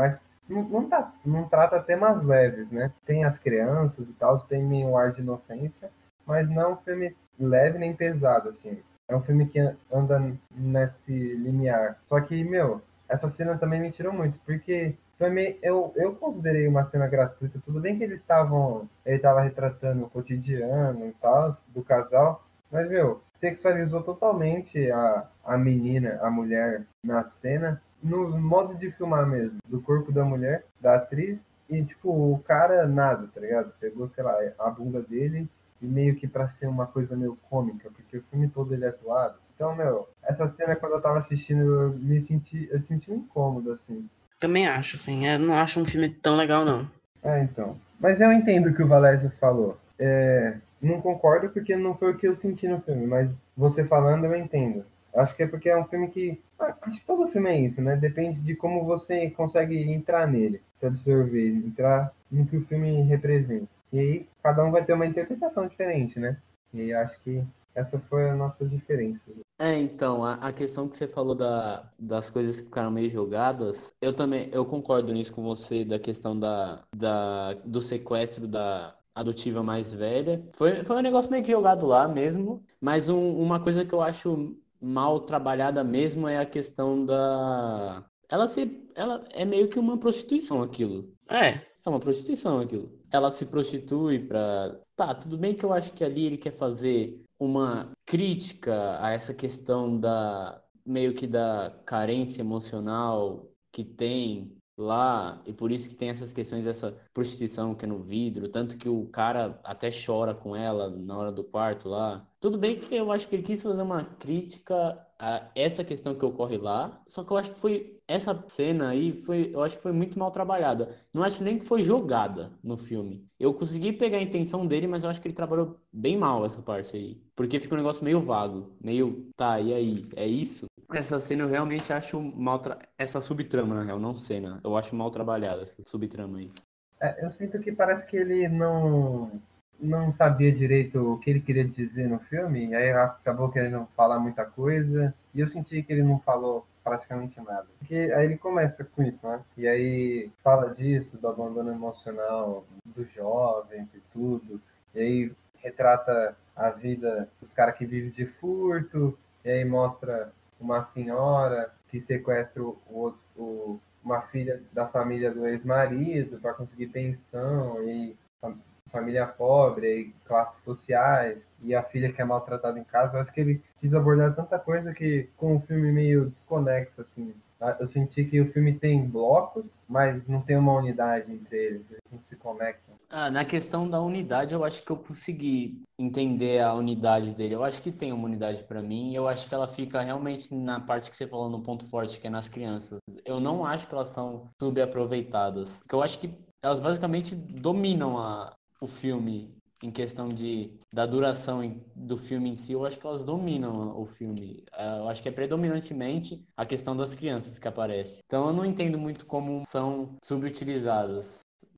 não, não, tá, não trata temas leves, né? Tem as crianças e tal, tem meio um ar de inocência, mas não é um filme leve nem pesado, assim. É um filme que anda nesse limiar. Só que, meu, essa cena também me tirou muito, porque foi meio, eu, eu considerei uma cena gratuita. Tudo bem que eles estavam, ele estava retratando o cotidiano e tal, do casal, mas, meu, sexualizou totalmente a, a menina, a mulher na cena, no modo de filmar mesmo, do corpo da mulher, da atriz, e, tipo, o cara nada, tá ligado? Pegou, sei lá, a bunda dele e meio que pra ser uma coisa meio cômica, porque o filme todo ele é zoado. Então, meu, essa cena quando eu tava assistindo, eu me senti, eu senti um incômodo, assim. Também acho, assim, eu não acho um filme tão legal, não. É, então. Mas eu entendo o que o Valésio falou. É, não concordo porque não foi o que eu senti no filme, mas você falando eu entendo. Acho que é porque é um filme que. Ah, acho que todo filme é isso, né? Depende de como você consegue entrar nele, se absorver, entrar no que o filme representa. E aí, cada um vai ter uma interpretação diferente, né? E aí, acho que essa foi a nossa diferença. É, então, a, a questão que você falou da, das coisas que ficaram meio jogadas, eu também, eu concordo nisso com você, da questão da, da, do sequestro da adotiva mais velha. Foi, foi um negócio meio que jogado lá mesmo, mas um- uma coisa que eu acho mal trabalhada mesmo é a questão da... Ela se, ela é meio que uma prostituição aquilo. É, É uma prostituição aquilo. Ela se prostitui pra. Tá, tudo bem que eu acho que ali ele quer fazer uma crítica a essa questão da meio que da carência emocional que tem lá, e por isso que tem essas questões dessa prostituição que é no vidro, tanto que o cara até chora com ela na hora do parto lá. Tudo bem que eu acho que ele quis fazer uma crítica a essa questão que ocorre lá, só que eu acho que foi essa cena aí foi, eu acho que foi muito mal trabalhada. Não acho nem que foi jogada no filme. Eu consegui pegar a intenção dele, mas eu acho que ele trabalhou bem mal essa parte aí. Porque fica um negócio meio vago. Meio, tá, e aí? É isso? Essa cena eu realmente acho mal. Tra... Essa subtrama, na real, não cena. Eu acho mal trabalhada essa subtrama aí. É, eu sinto que parece que ele não, não sabia direito o que ele queria dizer no filme, e aí acabou querendo falar muita coisa, e eu senti que ele não falou praticamente nada. Porque aí ele começa com isso, né? E aí fala disso, do abandono emocional dos jovens e tudo, e aí retrata a vida dos caras que vivem de furto, e aí mostra uma senhora que sequestra o, o, uma filha da família do ex-marido para conseguir pensão e família pobre e classes sociais e a filha que é maltratada em casa. Eu acho que ele quis abordar tanta coisa que com um filme meio desconexo assim. Eu senti que o filme tem blocos, mas não tem uma unidade entre eles, eles não se conectam. Ah, na questão da unidade, eu acho que eu consegui entender a unidade dele. Eu acho que tem uma unidade para mim. Eu acho que ela fica realmente na parte que você falou no ponto forte, que é nas crianças. Eu não acho que elas são subaproveitadas. Porque eu acho que elas basicamente dominam a, o filme em questão de, da duração em- do filme em si. Eu acho que elas dominam o filme. Ah, eu acho que é predominantemente a questão das crianças que aparece. Então eu não entendo muito como são subutilizadas.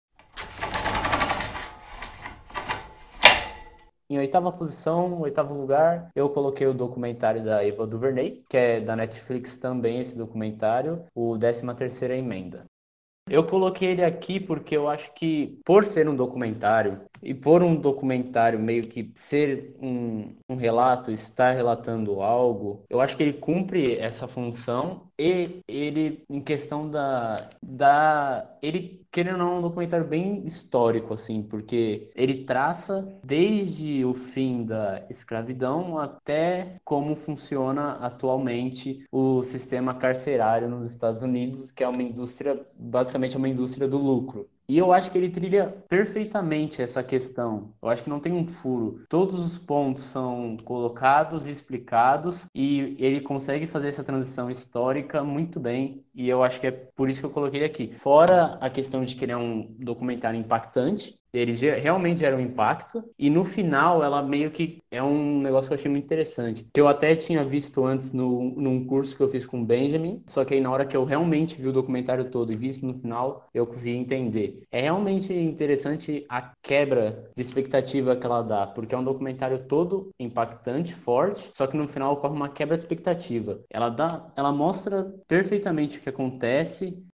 Em oitava posição, oitavo lugar, eu coloquei o documentário da Eva DuVernay, que é da Netflix também, esse documentário, o décima terceira Emenda. Eu coloquei ele aqui porque eu acho que, por ser um documentário, e por um documentário meio que ser um, um relato, estar relatando algo, eu acho que ele cumpre essa função e ele, em questão da, da... Ele, querendo ou não, é um documentário bem histórico, assim, porque ele traça desde o fim da escravidão até como funciona atualmente o sistema carcerário nos Estados Unidos, que é uma indústria, basicamente é uma indústria do lucro. E eu acho que ele trilha perfeitamente essa questão. Eu acho que não tem um furo. Todos os pontos são colocados e explicados, e ele consegue fazer essa transição histórica muito bem. E eu acho que é por isso que eu coloquei ele aqui. Fora a questão de que ele é um documentário impactante, ele ge- realmente gera um impacto, e no final ela meio que é um negócio que eu achei muito interessante, que eu até tinha visto antes no, num curso que eu fiz com o Benjamin, só que aí na hora que eu realmente vi o documentário todo e vi isso no final, eu consegui entender. É realmente interessante a quebra de expectativa que ela dá, porque é um documentário todo impactante, forte, só que no final ocorre uma quebra de expectativa. Ela dá, ela mostra perfeitamente o que acontece,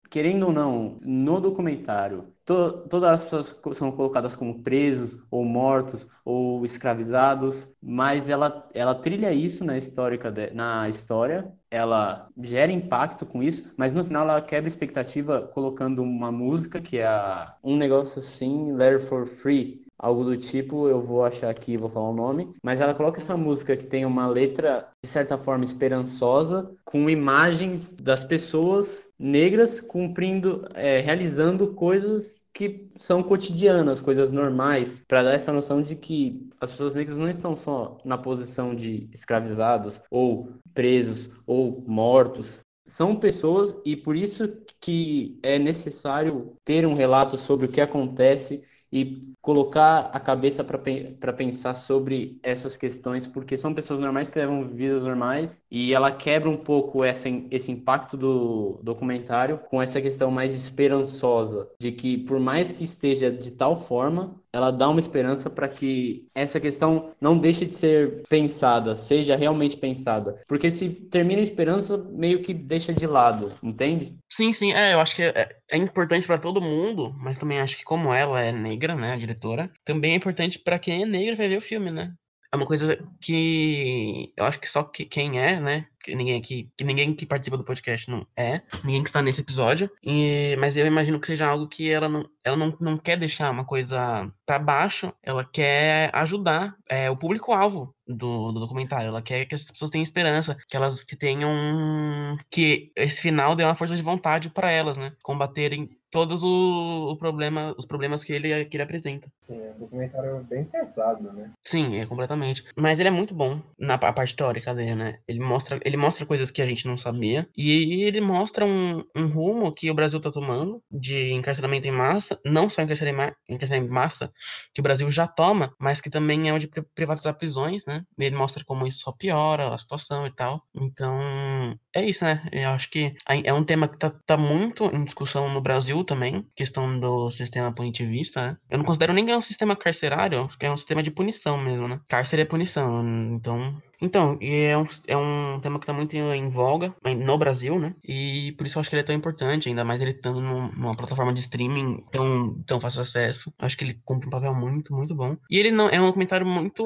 querendo ou não, no documentário, to- todas as pessoas co- são colocadas como presos, ou mortos, ou escravizados, mas ela, ela trilha isso na histórica de- na história, ela gera impacto com isso, mas no final ela quebra expectativa colocando uma música que é a- um negócio assim, Letter for Free. Algo do tipo, eu vou achar aqui, vou falar o nome, mas ela coloca essa música que tem uma letra, de certa forma, esperançosa, com imagens das pessoas negras cumprindo, é, realizando coisas que são cotidianas, coisas normais, para dar essa noção de que as pessoas negras não estão só na posição de escravizados, ou presos, ou mortos. São pessoas e por isso que é necessário ter um relato sobre o que acontece e colocar a cabeça para pensar sobre essas questões, porque são pessoas normais que levam vidas normais e ela quebra um pouco essa, esse impacto do documentário com essa questão mais esperançosa, de que por mais que esteja de tal forma, ela dá uma esperança para que essa questão não deixe de ser pensada, seja realmente pensada. Porque se termina a esperança, meio que deixa de lado, entende? Sim, sim, é, eu acho que é, é importante pra todo mundo, mas também acho que como ela é negra, né, a diretora, também é importante pra quem é negro vai ver o filme, né? É uma coisa que eu acho que só que quem é, né, que ninguém aqui, que ninguém que participa do podcast não é, ninguém que está nesse episódio, e, mas eu imagino que seja algo que ela não, ela não, não quer deixar uma coisa pra baixo, ela quer ajudar é, o público-alvo do, do documentário, ela quer que as pessoas tenham esperança, que elas que tenham, que esse final dê uma força de vontade pra elas, né, combaterem todos o, o problema, os problemas que ele, que ele apresenta. Sim, é um documentário bem pesado, né? Sim, é completamente. Mas ele é muito bom na pa- a parte teórica dele, né? Ele mostra, ele mostra coisas que a gente não sabia e ele mostra um, um rumo que o Brasil tá tomando de encarceramento em massa, não só encarceramento, encarceramento em massa, que o Brasil já toma, mas que também é o de pri- privatizar prisões, né? Ele mostra como isso só piora a situação e tal. Então, é isso, né? Eu acho que aí é um tema que tá, tá muito em discussão no Brasil também, questão do sistema punitivista, né? Eu não considero nem que é um sistema carcerário, acho que é um sistema de punição mesmo, né? Cárcere é punição, então... Então, e é um, é um tema que tá muito em voga no Brasil, né? E por isso eu acho que ele é tão importante, ainda mais ele estando num- numa plataforma de streaming tão, tão fácil acesso. Acho que ele cumpre um papel muito, muito bom. E ele não é um documentário muito...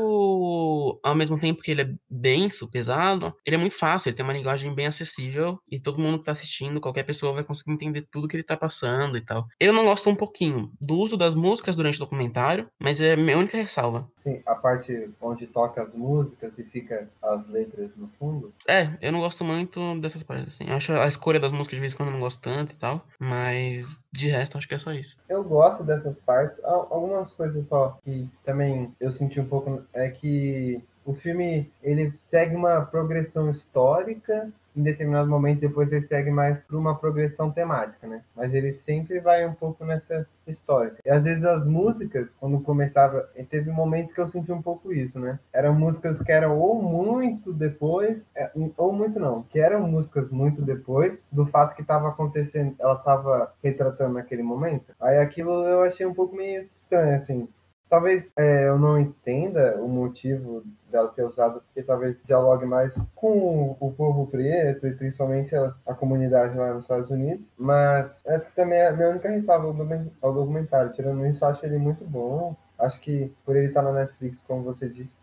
Ao mesmo tempo que ele é denso, pesado, ele é muito fácil, ele tem uma linguagem bem acessível e todo mundo que tá assistindo, qualquer pessoa vai conseguir entender tudo que ele tá passando e tal. Eu não gosto um pouquinho do uso das músicas durante o documentário, mas é a minha única ressalva. Sim, a parte onde toca as músicas e fica as letras no fundo. É, eu não gosto muito dessas partes, assim. Acho a escolha das músicas de vez em quando eu não gosto tanto e tal, mas de resto acho que é só isso. Eu gosto dessas partes. Al- Algumas coisas só que também eu senti um pouco é que o filme ele segue uma progressão histórica, em determinado momento depois ele segue mais para uma progressão temática, né? Mas ele sempre vai um pouco nessa histórica. E às vezes as músicas, quando começava, e teve um momento que eu senti um pouco isso, né? Eram músicas que eram ou muito depois, é, ou muito não, que eram músicas muito depois do fato que estava acontecendo, ela estava retratando naquele momento. Aí aquilo eu achei um pouco meio estranho, assim. Talvez é, eu não entenda o motivo dela ter usado, porque talvez dialogue mais com o povo preto e principalmente a, a comunidade lá nos Estados Unidos, mas é também a minha única ressalva ao documen- ao documentário. Tirando isso, eu acho ele muito bom. Acho que por ele estar na Netflix, como você disse,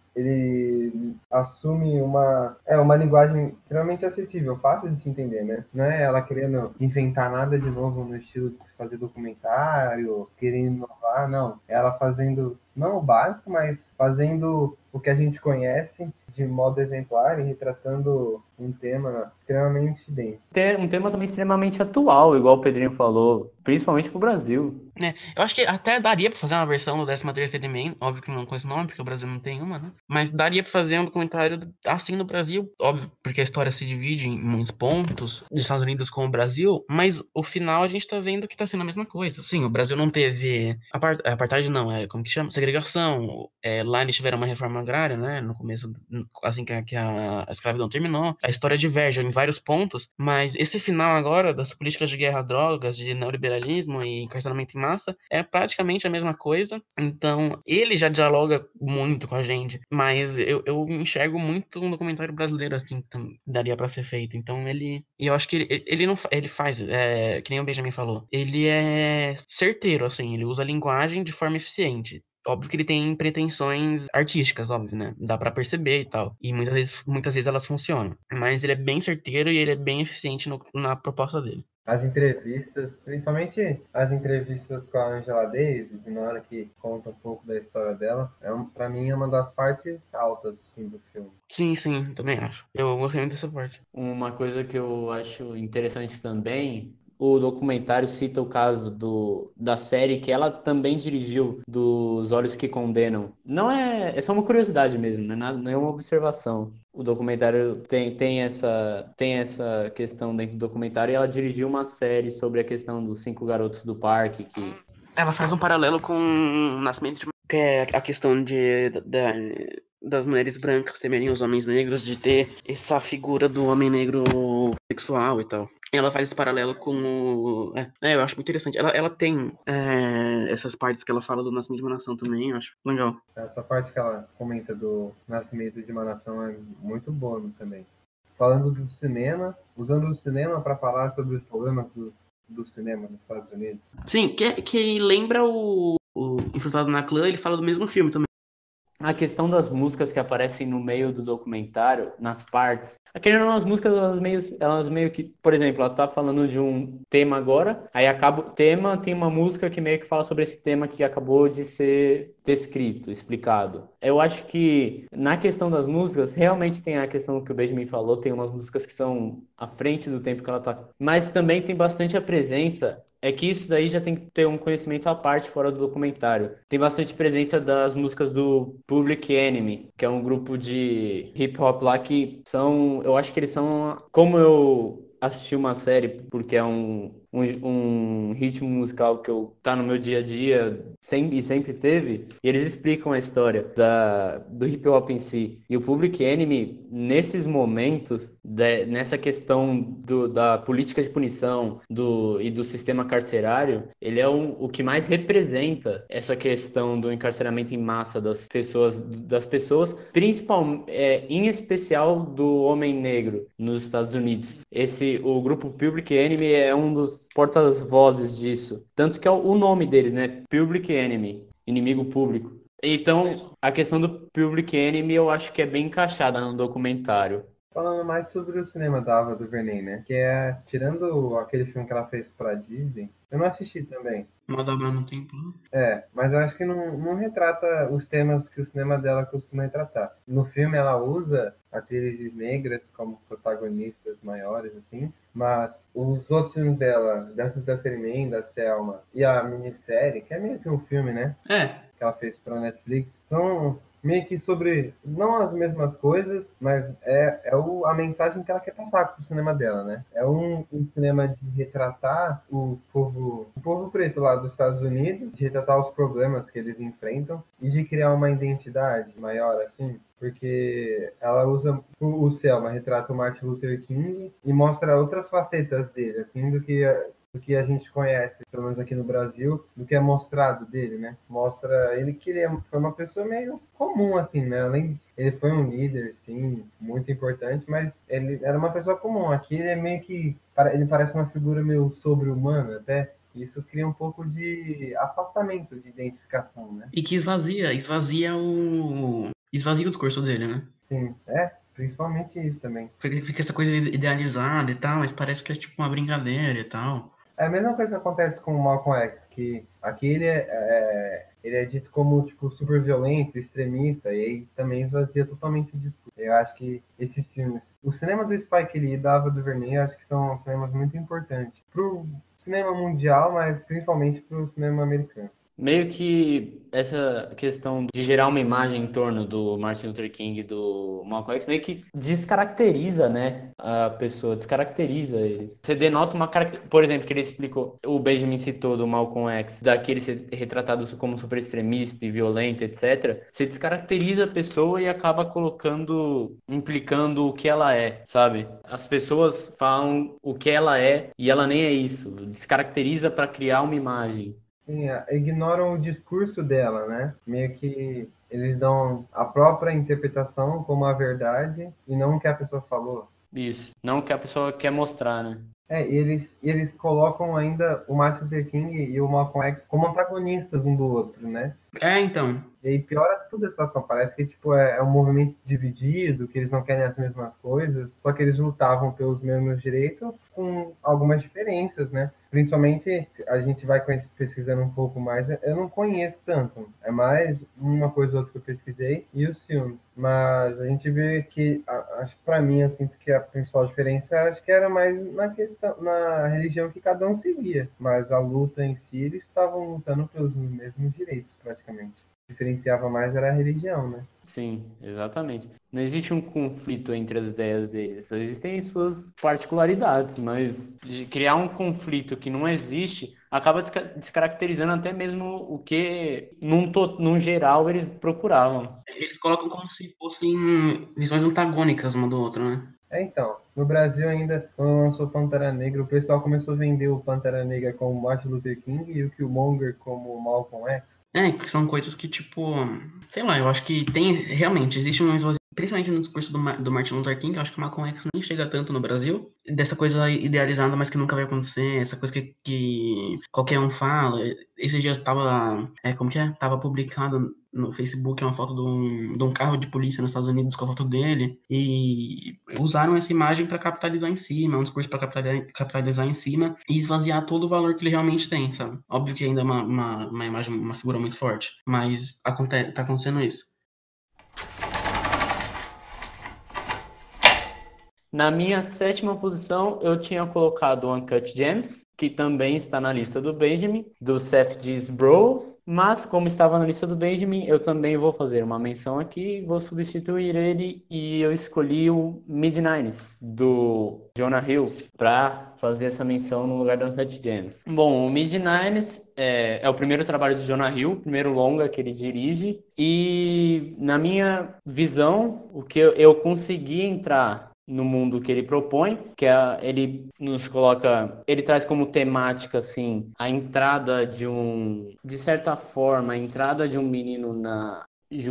ele assume uma, é, uma linguagem extremamente acessível, fácil de se entender, né? Não é ela querendo inventar nada de novo no estilo de se fazer documentário, querendo inovar, não. É ela fazendo, não o básico, mas fazendo o que a gente conhece de modo exemplar e retratando um tema extremamente denso. Ter um tema também extremamente atual, igual o Pedrinho falou, principalmente pro Brasil. É, eu acho que até daria pra fazer uma versão do décima terceira emenda, óbvio que não com esse nome, porque o Brasil não tem uma, né? Mas daria pra fazer um documentário assim no Brasil, óbvio, porque a história se divide em muitos pontos, dos Estados Unidos com o Brasil, mas o final a gente tá vendo que tá sendo a mesma coisa. Sim, o Brasil não teve apart, apartheid não, é como que chama? Segregação. É, lá eles tiveram uma reforma agrária, né? No começo, assim que a, que a escravidão terminou. A história diverge em vários pontos, mas esse final agora das políticas de guerra a drogas, de neoliberalismo e encarceramento em massa, passa é praticamente a mesma coisa. Então, ele já dialoga muito com a gente, mas eu, eu enxergo muito um documentário brasileiro assim, que tam- daria pra ser feito. Então, ele. E eu acho que ele, ele não fa- ele faz, é, que nem o Benjamin falou, ele é certeiro, assim, ele usa a linguagem de forma eficiente. Óbvio que ele tem pretensões artísticas, óbvio, né? Dá pra perceber e tal. E muitas vezes, muitas vezes elas funcionam. Mas ele é bem certeiro e ele é bem eficiente no- na proposta dele. As entrevistas, principalmente as entrevistas com a Angela Davis, na hora que conta um pouco da história dela, é um, para mim é uma das partes altas assim do filme. Sim, sim, também acho. Eu gostei muito dessa parte. Uma coisa que eu acho interessante também, o documentário cita o caso do, da série que ela também dirigiu, dos Olhos que Condenam. Não é, é só uma curiosidade mesmo, não é nada, não é uma observação. O documentário tem, tem essa, tem essa questão dentro do documentário e ela dirigiu uma série sobre a questão dos cinco garotos do parque que Ela faz um paralelo com o Nascimento de... que é a questão de, da, das mulheres brancas temerem os homens negros, de ter essa figura do homem negro sexual e tal. Ela faz esse paralelo com o... É, é, eu acho muito interessante. Ela, ela tem é, essas partes que ela fala do Nascimento de uma Nação também, eu acho legal. Essa parte que ela comenta do nascimento de uma nação é muito boa também. Falando do cinema, usando o cinema para falar sobre os problemas do, do cinema nos Estados Unidos. Sim, que, que lembra o, o Infiltrado na Clã, ele fala do mesmo filme também. a questão das músicas que aparecem no meio do documentário, nas partes. Querendo ou não, as músicas, elas meio, elas meio que, por exemplo, ela tá falando de um tema agora, aí acaba o tema, tem uma música que meio que fala sobre esse tema que acabou de ser descrito, explicado. Eu acho que na questão das músicas, realmente tem a questão que o Benjamin falou, tem umas músicas que são à frente do tempo que ela tá, mas também tem bastante a presença. É que isso daí já tem que ter um conhecimento à parte fora do documentário. Tem bastante presença das músicas do Public Enemy, que é um grupo de hip hop lá que são, eu acho que eles são, como eu assisti uma série, porque é um, um, um ritmo musical que eu, tá no meu dia a dia sempre, e sempre teve, e eles explicam a história da, do hip hop em si. E o Public Enemy, nesses momentos, de, nessa questão do, da política de punição do, e do sistema carcerário, ele é um, o que mais representa essa questão do encarceramento em massa das pessoas, das pessoas, principalmente, é, em especial do homem negro nos Estados Unidos. Esse, o grupo Public Enemy é um dos porta-vozes disso. Tanto que é o, o nome deles, né? Public Enemy, inimigo público. Então, a questão do Public Enemy eu acho que é bem encaixada no documentário. Falando mais sobre o cinema da Ava DuVernay, né? Que é, tirando aquele filme que ela fez pra Disney, eu não assisti também. Madame no Tempo. É, mas eu acho que não, não retrata os temas que o cinema dela costuma retratar. No filme ela usa atrizes negras como protagonistas maiores, assim, mas os outros filmes dela, décimo terceiro Emenda, Selma e a minissérie, que é meio que um filme, né? É, Que ela fez para Netflix, são meio que sobre, não as mesmas coisas, mas é, é o, a mensagem que ela quer passar com o cinema dela, né? É um, um cinema de retratar o povo, o povo preto lá dos Estados Unidos, de retratar os problemas que eles enfrentam e de criar uma identidade maior, assim, porque ela usa o, o Selma, retrata o Martin Luther King e mostra outras facetas dele, assim, do que do que a gente conhece, pelo menos aqui no Brasil, do que é mostrado dele, né? Mostra ele que ele foi uma pessoa meio comum, assim, né? Além, ele foi um líder, sim, muito importante, mas ele era uma pessoa comum. Aqui ele é meio que, ele parece uma figura meio sobre-humana, até. Isso cria um pouco de afastamento, de identificação, né? e que esvazia, esvazia o. Esvazia o discurso dele, né? Sim, é, principalmente isso também. Fica fica essa coisa idealizada e tal, mas parece que é tipo uma brincadeira e tal. É a mesma coisa que acontece com o Malcolm X, que aqui ele é, é, ele é dito como tipo super violento, extremista, e aí também esvazia totalmente o discurso. Eu acho que esses filmes, o cinema do Spike Lee e da Ava DuVernay, eu acho que são cinemas muito importantes pro cinema mundial, mas principalmente pro cinema americano. Meio que essa questão de gerar uma imagem em torno do Martin Luther King e do Malcolm X meio que descaracteriza, né, a pessoa, descaracteriza eles. Você denota uma característica, por exemplo, que ele explicou, o Benjamin citou do Malcolm X, daquele ser retratado como super extremista e violento, etcétera. Você descaracteriza a pessoa e acaba colocando, implicando o que ela é, sabe? As pessoas falam o que ela é e ela nem é isso, descaracteriza para criar uma imagem. sim, é, ignoram o discurso dela, né? Meio que eles dão a própria interpretação como a verdade e não o que a pessoa falou. Isso. Não o que a pessoa quer mostrar, né? É, e eles, e eles colocam ainda o Martin Luther King e o Malcolm X como antagonistas um do outro, né? É, então. E aí piora tudo a situação. Parece que tipo, é, é um movimento dividido, que eles não querem as mesmas coisas, só que eles lutavam pelos mesmos direitos com algumas diferenças, né? Principalmente, a gente vai pesquisando um pouco mais, eu não conheço tanto. É mais uma coisa ou outra que eu pesquisei e os filmes. Mas a gente vê que, acho que pra mim, eu sinto que a principal diferença, acho que era mais na questão, na religião que cada um seguia. Mas a luta em si, eles estavam lutando pelos mesmos direitos, praticamente. Diferenciava mais era a religião, né? Sim, exatamente. Não existe um conflito entre as ideias deles, só existem suas particularidades, mas de criar um conflito que não existe acaba desca- descaracterizando até mesmo o que, num, to- num geral, eles procuravam. Eles colocam como se fossem visões antagônicas uma do outro, né? É, então, no Brasil ainda, quando lançou Pantera Negra, o pessoal começou a vender o Pantera Negra como Martin Luther King e o Killmonger como Malcolm X. É, que são coisas que, tipo, sei lá, eu acho que tem, realmente, existe um esvaziamento, principalmente no discurso do, Ma- do Martin Luther King, eu acho que o Malcolm X nem chega tanto no Brasil, dessa coisa idealizada, mas que nunca vai acontecer, essa coisa que, que qualquer um fala. Esses dias tava, é, como que é? Tava publicado no Facebook uma foto de um, de um carro de polícia nos Estados Unidos com a foto dele, e usaram essa imagem para capitalizar em cima, um discurso para capitalizar, capitalizar em cima e esvaziar todo o valor que ele realmente tem, sabe? Óbvio que ainda é uma, uma, uma imagem, uma figura muito forte, mas acontece, tá acontecendo isso. Na minha sétima posição, eu tinha colocado o Uncut Gems, que também está na lista do Benjamin, do Seth Gisbrough, mas como estava na lista do Benjamin, eu também vou fazer uma menção aqui, vou substituir ele e eu escolhi o Mid-nineties, do Jonah Hill, para fazer essa menção no lugar do Uncut Gems. Bom, o Mid-nineties é, é o primeiro trabalho do Jonah Hill, o primeiro longa que ele dirige, e na minha visão, o que eu, eu consegui entrar no mundo que ele propõe, que é, ele nos coloca, ele traz como temática assim a entrada de um, de certa forma, a entrada de um menino na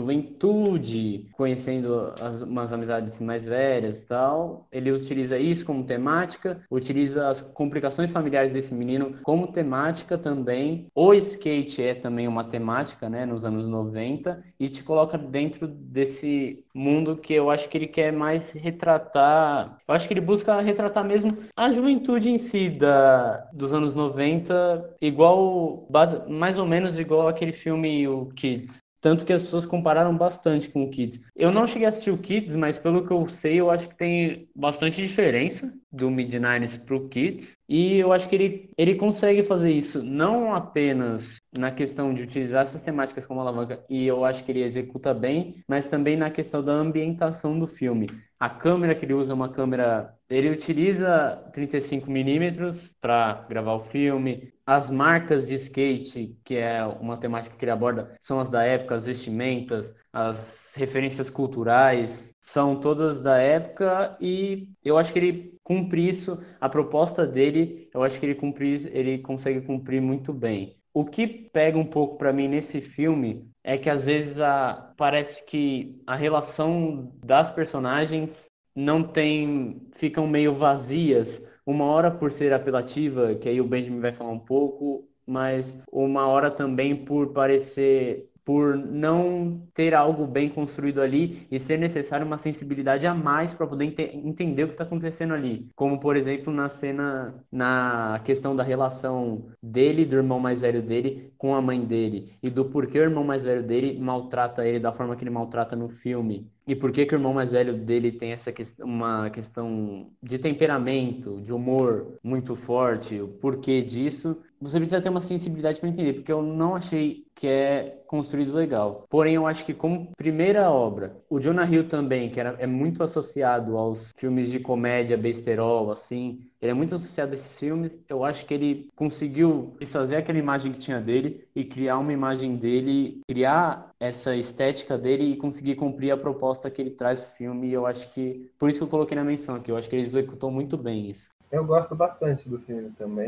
juventude, conhecendo as, umas amizades mais velhas e tal. Ele utiliza isso como temática, utiliza as complicações familiares desse menino como temática também. O skate é também uma temática, né, nos anos noventa, e te coloca dentro desse mundo que eu acho que ele quer mais retratar. Eu acho que ele busca retratar mesmo a juventude em si da, dos anos noventa, igual, base- mais ou menos igual aquele filme, o Kids. Tanto que as pessoas compararam bastante com o Kids. Eu não cheguei a assistir o Kids, mas pelo que eu sei, eu acho que tem bastante diferença do Mid-nineties pro Kids. E eu acho que ele, ele consegue fazer isso não apenas na questão de utilizar essas temáticas como alavanca, e eu acho que ele executa bem, mas também na questão da ambientação do filme. A câmera que ele usa é uma câmera. Ele utiliza trinta e cinco milímetros para gravar o filme. As marcas de skate, que é uma temática que ele aborda, são as da época, as vestimentas, as referências culturais, são todas da época e eu acho que ele cumpre isso, a proposta dele, eu acho que ele cumpre, ele consegue cumprir muito bem. O que pega um pouco para mim nesse filme é que às vezes a, parece que a relação das personagens não tem, ficam meio vazias. Uma hora por ser apelativa, que aí o Benjamin vai falar um pouco, mas uma hora também por parecer, por não ter algo bem construído ali e ser necessário uma sensibilidade a mais para poder ente- entender o que está acontecendo ali. Como, por exemplo, na cena, na questão da relação dele, do irmão mais velho dele, com a mãe dele, e do porquê o irmão mais velho dele maltrata ele da forma que ele maltrata no filme. E por que que o irmão mais velho dele tem essa questão, uma questão de temperamento, de humor muito forte, o porquê disso, você precisa ter uma sensibilidade para entender, porque eu não achei que é construído legal. Porém, eu acho que como primeira obra, o Jonah Hill também, que era, é muito associado aos filmes de comédia, besterol, assim, ele é muito associado a esses filmes, eu acho que ele conseguiu desfazer aquela imagem que tinha dele e criar uma imagem dele, criar essa estética dele e conseguir cumprir a proposta que ele traz pro filme, e eu acho que, por isso que eu coloquei na menção aqui, eu acho que ele executou muito bem isso. Eu gosto bastante do filme também.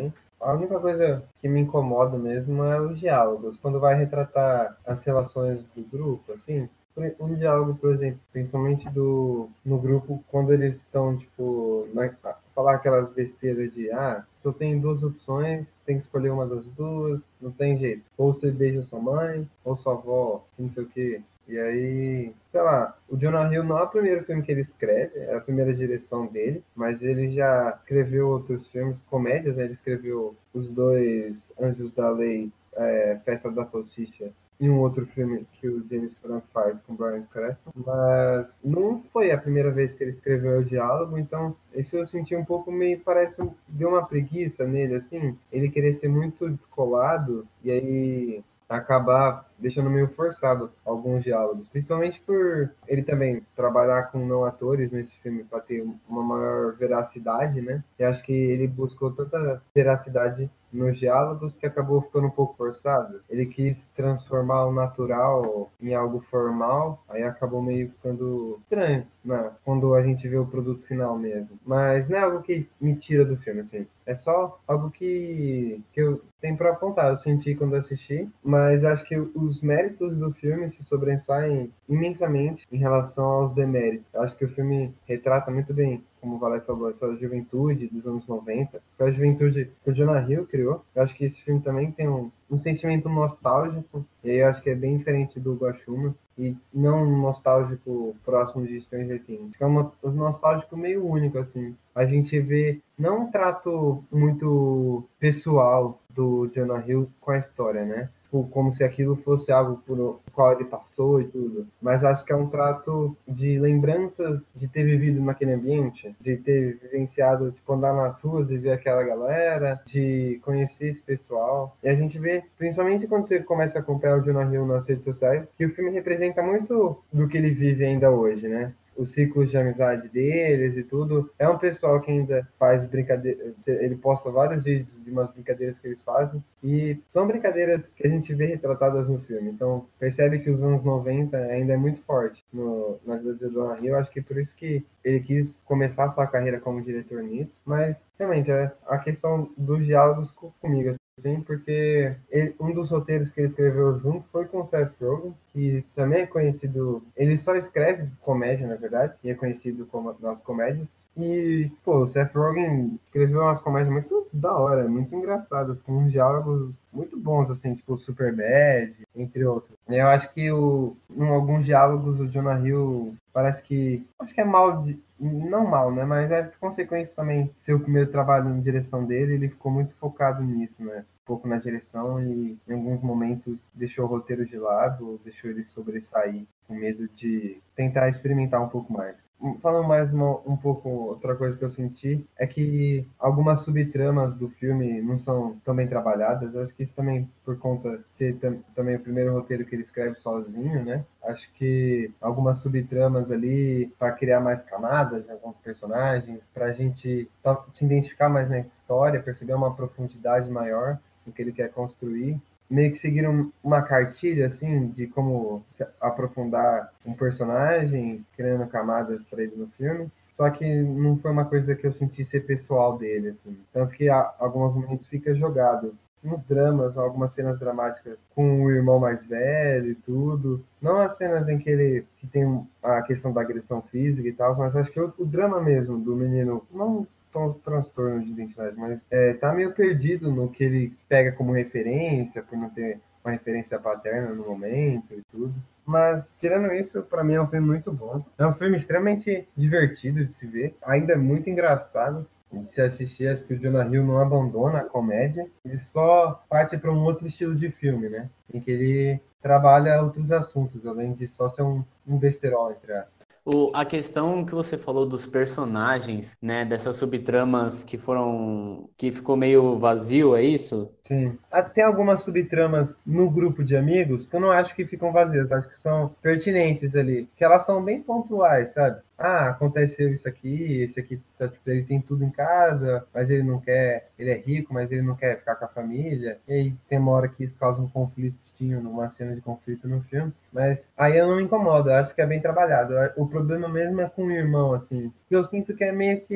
A única coisa que me incomoda mesmo é os diálogos. Quando vai retratar as relações do grupo, assim, um diálogo, por exemplo, principalmente do, no grupo, quando eles estão, tipo, na, falar aquelas besteiras de, ah, só tem duas opções, tem que escolher uma das duas, não tem jeito. Ou você beija sua mãe, ou sua avó, não sei o quê. E aí, sei lá, o Jonah Hill não é o primeiro filme que ele escreve, é a primeira direção dele, mas ele já escreveu outros filmes, comédias, né? Ele escreveu os dois Anjos da Lei, é, Festa da Salsicha, e um outro filme que o James Franco faz com o Bryan Cranston, mas não foi a primeira vez que ele escreveu o diálogo, então isso eu senti um pouco, meio parece, um, deu uma preguiça nele, assim, ele querer ser muito descolado, e aí acabar deixando meio forçado alguns diálogos, principalmente por ele também trabalhar com não atores nesse filme para ter uma maior veracidade, né? E acho que ele buscou tanta veracidade nos diálogos que acabou ficando um pouco forçado. Ele quis transformar o natural em algo formal, aí acabou meio ficando estranho, né? Quando a gente vê o produto final mesmo. Mas não é algo que me tira do filme, assim. É só algo que, que eu tenho para apontar. Eu senti quando assisti, mas acho que os méritos do filme se sobressaem imensamente em relação aos deméritos. Eu acho que o filme retrata muito bem, como o Valé falou, essa juventude dos anos noventa, foi a juventude que o Jonah Hill criou. Eu acho que esse filme também tem um, um sentimento nostálgico, e aí eu acho que é bem diferente do Guaxuma, e não um nostálgico próximo de Stranger Things. Acho que é uma, um nostálgico meio único, assim. A gente vê não um trato muito pessoal do Jonah Hill com a história, né? Como se aquilo fosse algo por qual ele passou e tudo. Mas acho que é um trato de lembranças de ter vivido naquele ambiente, de ter vivenciado, tipo, andar nas ruas e ver aquela galera, de conhecer esse pessoal. E a gente vê, principalmente quando você começa a acompanhar o Jonah Hill nas redes sociais, que o filme representa muito do que ele vive ainda hoje, né? Os ciclos de amizade deles e tudo. É um pessoal que ainda faz brincadeira. Ele posta vários vídeos de umas brincadeiras que eles fazem. E são brincadeiras que a gente vê retratadas no filme. Então, percebe que os anos noventa ainda é muito forte no, na vida do Jonah Hill. Acho que por isso que ele quis começar a sua carreira como diretor nisso. Mas, realmente, é a questão dos diálogos comigo. Sim, porque ele, um dos roteiros que ele escreveu junto foi com o Seth Rogen, que também é conhecido. Ele só escreve comédia, na verdade, e é conhecido como, nas comédias. E, pô, o Seth Rogen escreveu umas comédias muito da hora, muito engraçadas, com uns diálogos muito bons, assim, tipo Superbad, entre outros. Eu acho que o, em alguns diálogos o Jonah Hill parece que. Acho que é mal de. Não mal, né? Mas é consequência também ser o primeiro trabalho em direção dele, ele ficou muito focado nisso, né? Um pouco na direção e em alguns momentos deixou o roteiro de lado, deixou ele sobressair com medo de tentar experimentar um pouco mais. Falando mais uma, um pouco, outra coisa que eu senti é que algumas subtramas do filme não são tão bem trabalhadas. Eu acho que isso também por conta de ser tam, também o primeiro roteiro que ele escreve sozinho, né? Acho que algumas subtramas ali para criar mais camadas em alguns personagens, para a gente se identificar mais na história, perceber uma profundidade maior no que ele quer construir. Meio que seguiram uma cartilha, assim, de como aprofundar um personagem, criando camadas para ele no filme. Só que não foi uma coisa que eu senti ser pessoal dele, assim. Tanto que há, alguns momentos fica jogado. Uns dramas, algumas cenas dramáticas com o irmão mais velho e tudo. Não as cenas em que ele que tem a questão da agressão física e tal, mas acho que o, o drama mesmo do menino, não tão transtorno de identidade, mas é, tá meio perdido no que ele pega como referência, por não ter uma referência paterna no momento e tudo. Mas, tirando isso, para mim é um filme muito bom. É um filme extremamente divertido de se ver, ainda é muito engraçado de se assistir. Acho que o Jonah Hill não abandona a comédia, ele só parte para um outro estilo de filme, né? Em que ele trabalha outros assuntos, além de só ser um, um besterol, entre aspas. O, a questão que você falou dos personagens, né, dessas subtramas que foram, que ficou meio vazio, é isso? Sim. Até algumas subtramas no grupo de amigos que eu não acho que ficam vazias, acho que são pertinentes ali, que elas são bem pontuais, sabe? Ah, aconteceu isso aqui, esse aqui tá, tipo, ele tem tudo em casa, mas ele não quer, ele é rico, mas ele não quer ficar com a família, e aí tem uma hora que isso causa um conflitinho, numa cena de conflito no filme, mas aí eu não me incomodo, eu acho que é bem trabalhado. O problema mesmo é com o irmão, assim, que eu sinto que é meio que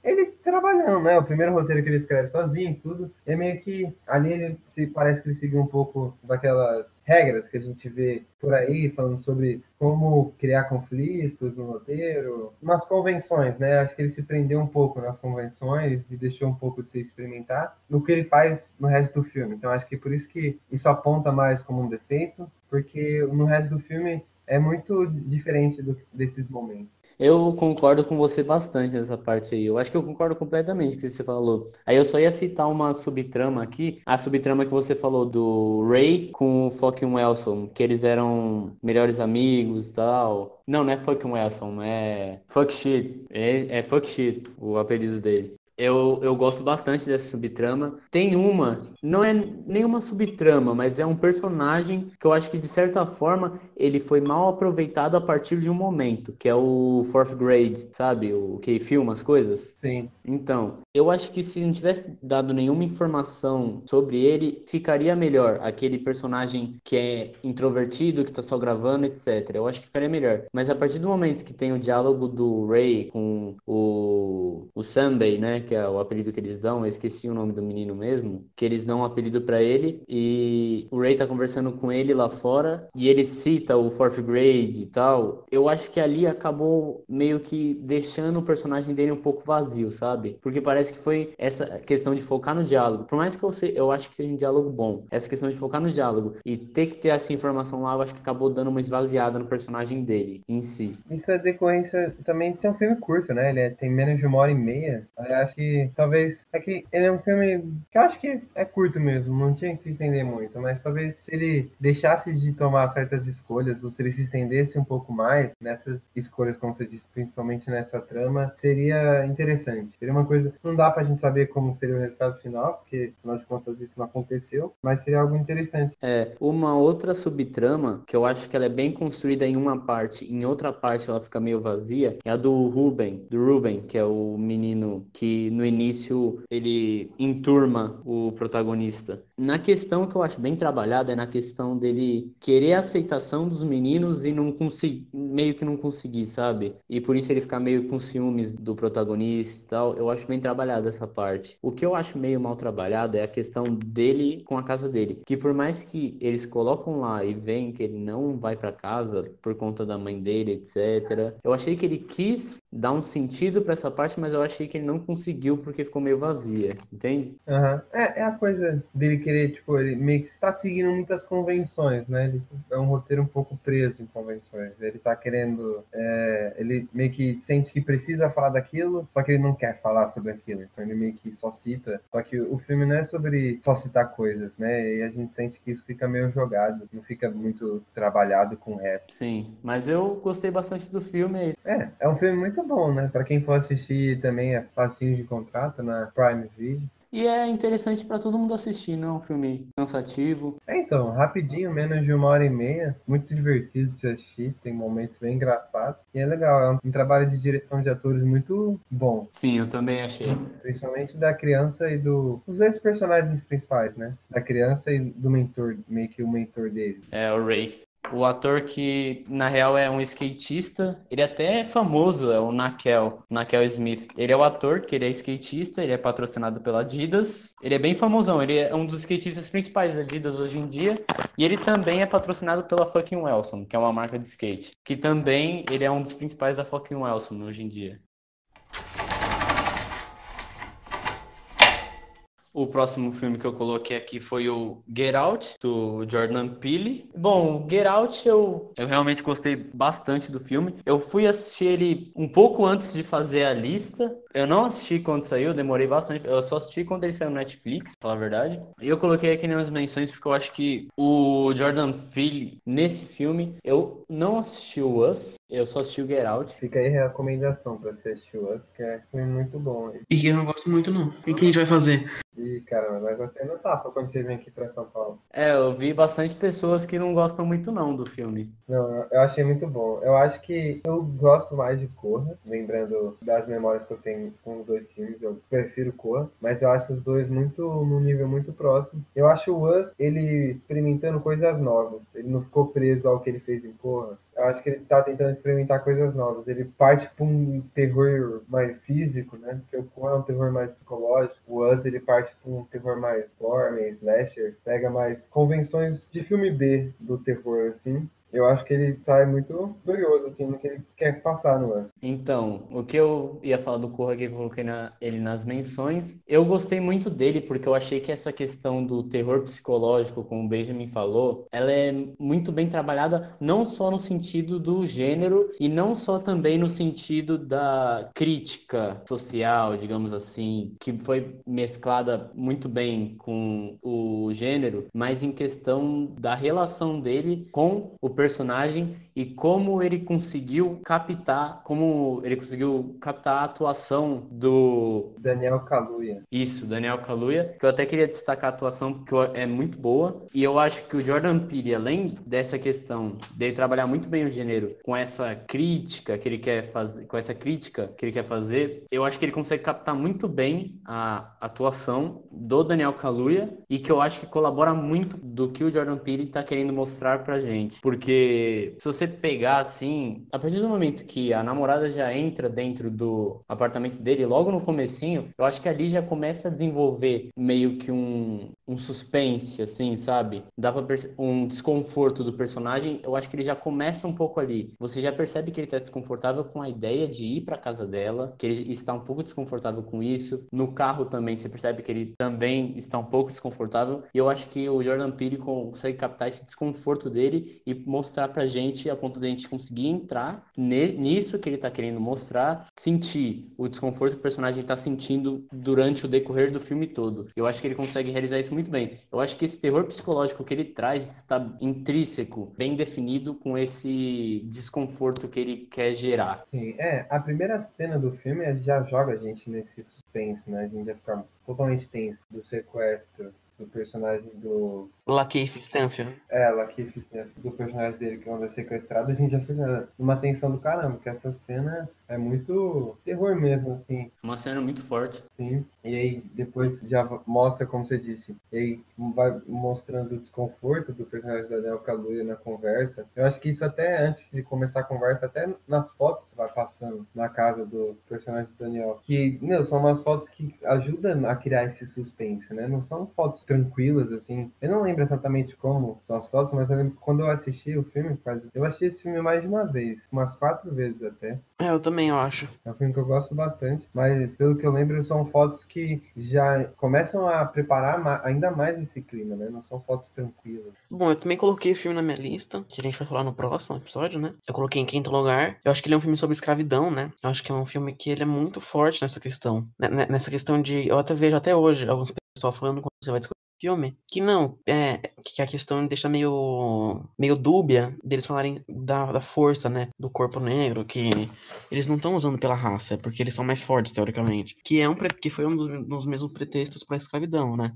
ele trabalhando, né? O primeiro roteiro que ele escreve sozinho e tudo, é meio que ali ele se parece que ele seguiu um pouco daquelas regras que a gente vê por aí, falando sobre como criar conflitos no roteiro, umas convenções, né? Acho que ele se prendeu um pouco nas convenções e deixou um pouco de se experimentar no que ele faz no resto do filme. Então acho que por isso que isso aponta mais como um defeito, porque no resto do filme é muito diferente do, desses momentos. Eu concordo com você bastante nessa parte aí. Eu acho que eu concordo completamente com o que você falou. Aí eu só ia citar uma subtrama aqui. A subtrama que você falou do Ray com o Fucking Wilson, que eles eram melhores amigos e tal. Não, não é Fucking Wilson, é Fuck Shit. É, é Fuck Shit, o apelido dele. Eu, eu gosto bastante dessa subtrama. Tem uma, não é nenhuma subtrama, mas é um personagem que eu acho que, de certa forma, ele foi mal aproveitado a partir de um momento, que é o Fourth Grade, sabe? O que filma as coisas. Sim. Então, eu acho que se não tivesse dado nenhuma informação sobre ele, ficaria melhor. Aquele personagem que é introvertido, que tá só gravando, etcétera. Eu acho que ficaria melhor. Mas a partir do momento que tem o diálogo do Ray com o, o Sunday, né? Que é o apelido que eles dão, eu esqueci o nome do menino mesmo, que eles dão um apelido pra ele, e o Ray tá conversando com ele lá fora, e ele cita o Fourth Grade e tal. Eu acho que ali acabou meio que deixando o personagem dele um pouco vazio, sabe? Porque parece que foi essa questão de focar no diálogo. Por mais que eu, se, eu acho que seja um diálogo bom, essa questão de focar no diálogo e ter que ter essa informação lá, eu acho que acabou dando uma esvaziada no personagem dele, em si. Isso é decorrência também de ser um filme curto, né? Ele é- tem menos de uma hora e meia. Eu acho que talvez. É que ele é um filme que eu acho que é curto mesmo, não tinha que se estender muito, mas talvez se ele deixasse de tomar certas escolhas, ou se ele se estendesse um pouco mais nessas escolhas, como você disse, principalmente nessa trama, seria interessante. Seria uma coisa. Não dá pra gente saber como seria o resultado final, porque afinal de contas isso não aconteceu, mas seria algo interessante. É, uma outra subtrama, que eu acho que ela é bem construída em uma parte, em outra parte ela fica meio vazia, é a do Ruben, do Ruben, que é o menino que no início ele enturma o protagonista. Na questão que eu acho bem trabalhada é na questão dele querer a aceitação dos meninos e não conseguir, meio que não conseguir, sabe? E por isso ele ficar meio com ciúmes do protagonista e tal. Eu acho bem trabalhada essa parte. O que eu acho meio mal trabalhado é a questão dele com a casa dele. Que por mais que eles colocam lá e veem que ele não vai pra casa por conta da mãe dele, etcétera. Eu achei que ele quis dar um sentido pra essa parte, mas eu achei que ele não conseguiu porque ficou meio vazia, entende? Aham. É, é a coisa dele querer, tipo, ele meio que tá seguindo muitas convenções, né? Ele é um roteiro um pouco preso em convenções. Ele tá querendo. É, ele meio que sente que precisa falar daquilo, só que ele não quer falar sobre aquilo. Então ele meio que só cita. Só que o filme não é sobre só citar coisas, né? E a gente sente que isso fica meio jogado, não fica muito trabalhado com o resto. Sim, mas eu gostei bastante do filme, é isso. É, é um filme muito bom, né? Pra quem for assistir também é facinho de contrato na Prime Video. E é interessante pra todo mundo assistir, não é um filme cansativo. É, então, rapidinho, menos de uma hora e meia, muito divertido de se assistir, tem momentos bem engraçados, e é legal, é um, um trabalho de direção de atores muito bom, Sim, eu também achei. principalmente da criança e do... os dois personagens principais, né? Da criança e do mentor, meio que o mentor dele. É, o Ray. O ator que, na real, é um skatista, ele até é famoso, é o Nakel, Nakel Smith. Ele é o ator, que ele é skatista, ele é patrocinado pela Adidas. Ele é bem famosão, ele é um dos skatistas principais da Adidas hoje em dia. E ele também é patrocinado pela Fucking Wilson, que é uma marca de skate. Que também ele é um dos principais da Fucking Wilson hoje em dia. O próximo filme que eu coloquei aqui foi o Get Out, do Jordan Peele. Bom, o Get Out eu, eu realmente gostei bastante do filme. Eu fui assistir ele um pouco antes de fazer a lista. Eu não assisti quando saiu, demorei bastante. Eu só assisti quando ele saiu no Netflix, pra falar a verdade. E eu coloquei aqui nas menções porque eu acho que o Jordan Peele, nesse filme, eu não assisti o Us, eu só assisti o Get Out. Fica aí a recomendação pra você assistir o Us, que é um filme muito bom. E que eu não gosto muito, não. E o que a gente vai fazer? E, caramba, mas você não tapa quando você vem aqui pra São Paulo. É, eu vi bastante pessoas que não gostam muito não do filme. Não, eu achei muito bom. Eu acho que eu gosto mais de Corra, lembrando das memórias que eu tenho com os dois filmes, eu prefiro Corra, mas eu acho os dois muito num nível muito próximo. Eu acho o Us, ele experimentando coisas novas, ele não ficou preso ao que ele fez em Corra. Eu acho que ele tá tentando experimentar coisas novas. Ele parte pra um terror mais físico, né? Porque o Kon é um terror mais psicológico. O Us, ele parte pra um terror mais gore, meio slasher. Pega mais convenções de filme B do terror, assim. Eu acho que ele sai muito glorioso, assim, no que ele quer passar no Us. Então, o que eu ia falar do Corra que eu coloquei na- ele nas menções, eu gostei muito dele porque eu achei que essa questão do terror psicológico, como o Benjamin falou, ela é muito bem trabalhada, não só no sentido do gênero e não só também no sentido da crítica social, digamos assim, que foi mesclada muito bem com o gênero, mas em questão da relação dele com o personagem e como ele conseguiu captar, como ele conseguiu captar a atuação do Daniel Kaluuya. isso, Daniel Kaluuya, que eu até queria destacar a atuação porque é muito boa. E eu acho que o Jordan Peele, além dessa questão dele trabalhar muito bem o gênero com essa crítica que ele quer fazer, com essa crítica que ele quer fazer, eu acho que ele consegue captar muito bem a atuação do Daniel Kaluuya e que eu acho que colabora muito do que o Jordan Peele tá querendo mostrar pra gente. Porque se você pegar assim, a partir do momento que a namorada já entra dentro do apartamento dele, logo no comecinho, eu acho que ali já começa a desenvolver meio que um, um suspense, assim, sabe? Dá pra perce- um desconforto do personagem. Eu acho que ele já começa um pouco ali. Você já percebe que ele tá desconfortável com a ideia de ir pra casa dela, que ele está um pouco desconfortável com isso. No carro também, você percebe que ele também está um pouco desconfortável. E eu acho que o Jordan Peele consegue captar esse desconforto dele e mostrar pra gente, a ponto de a gente conseguir entrar ne- nisso que ele tá querendo mostrar, sentir o desconforto que o personagem tá sentindo durante o decorrer do filme todo. Eu acho que ele consegue realizar isso muito bem. Eu acho que esse terror psicológico que ele traz está intrínseco, bem definido com esse desconforto que ele quer gerar. Sim, é, a primeira cena do filme já joga a gente nesse suspense, né? A gente já fica totalmente tenso do sequestro do personagem do Lakeith Stanfield. É, Lakeith Stanfield, do personagem dele que quando é sequestrado, a gente já fica numa tensão do caramba, porque essa cena é muito terror mesmo, assim, Uma cena muito forte. sim. E aí depois já mostra, como você disse, e aí vai mostrando o desconforto do personagem da Daniel Kaluuya na conversa. Eu acho que isso até antes de começar a conversa, até nas fotos vai passando na casa do personagem do Daniel, que, meu, são umas fotos que ajudam a criar esse suspense, né? Não são fotos tranquilas, assim. Eu não lembro exatamente como são as fotos, mas eu lembro que quando eu assisti o filme, faz- eu assisti esse filme mais de uma vez, umas quatro vezes até. É, eu também, eu acho. É um filme que eu gosto bastante, mas pelo que eu lembro, são fotos que já começam a preparar ma- ainda mais esse clima, né? Não são fotos tranquilas. Bom, eu também coloquei o filme na minha lista, que a gente vai falar no próximo episódio, né? Eu coloquei em quinto lugar. Eu acho que ele é um filme sobre escravidão, né? Eu acho que é um filme que ele é muito forte nessa questão. Né, né, Nessa questão de. Eu até vejo até hoje alguns pessoal falando quando você vai discutir o filme, que não, é, que a questão deixa meio, meio dúbia deles falarem da, da força, né? Do corpo negro, que eles não estão usando pela raça, é porque eles são mais fortes, teoricamente. Que é um pre- que foi um dos, dos mesmos pretextos para a escravidão, né?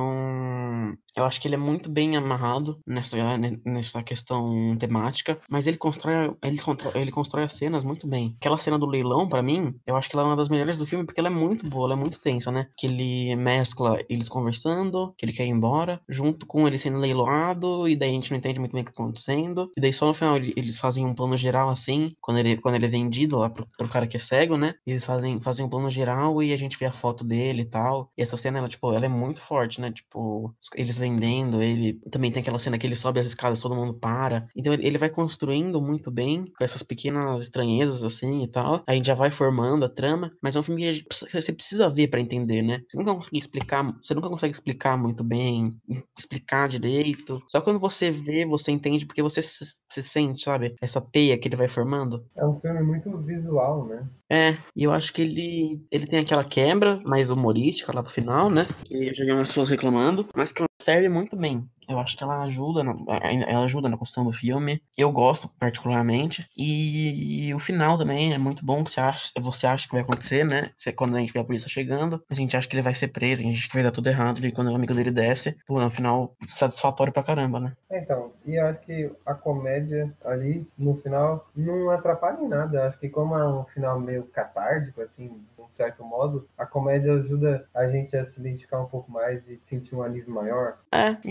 Então, eu acho que ele é muito bem amarrado nessa, nessa questão temática, mas ele constrói, ele, constrói, ele constrói as cenas muito bem. Aquela cena do leilão, pra mim, eu acho que ela é uma das melhores do filme, porque ela é muito boa, ela é muito tensa, né? Que ele mescla eles conversando, que ele quer ir embora, junto com ele sendo leiloado, e daí a gente não entende muito bem o que tá acontecendo, e daí só no final ele- eles fazem um plano geral, assim, quando ele, quando ele é vendido lá pro, pro cara que é cego, né? Eles fazem, fazem um plano geral e a gente vê a foto dele e tal. E essa cena, ela, tipo, ela é muito forte, né? Tipo, eles vendendo, ele também tem aquela cena que ele sobe as escadas, todo mundo para. Então ele, ele vai construindo muito bem, com essas pequenas estranhezas, assim, e tal. A gente já vai formando a trama, mas é um filme que a gente precisa- você precisa ver pra entender, né? Você nunca consegue explicar, você nunca consegue explicar muito bem, explicar direito. Só quando você vê, você entende, porque você se, se sente, sabe? Essa teia que ele vai formando. É um filme muito visual, né? É, e eu acho que ele, ele tem aquela quebra mais humorística lá no final, né? Que eu já vi umas pessoas reclamando, mas que serve muito bem. Eu acho que ela ajuda, na, ela ajuda na construção do filme. Eu gosto particularmente. E, o final também é muito bom, que você acha, você acha que vai acontecer, né? Você, quando a gente vê a polícia chegando, a gente acha que ele vai ser preso, a gente acha que vai dar tudo errado. E quando o amigo dele desce, pô, no final, satisfatório pra caramba, né? É, então, e eu acho que a comédia ali, no final, não atrapalha em nada. Eu acho que como é um final meio catártico, assim, de um certo modo, a comédia ajuda a gente a se identificar um pouco mais e sentir um alívio maior. É, então, eu também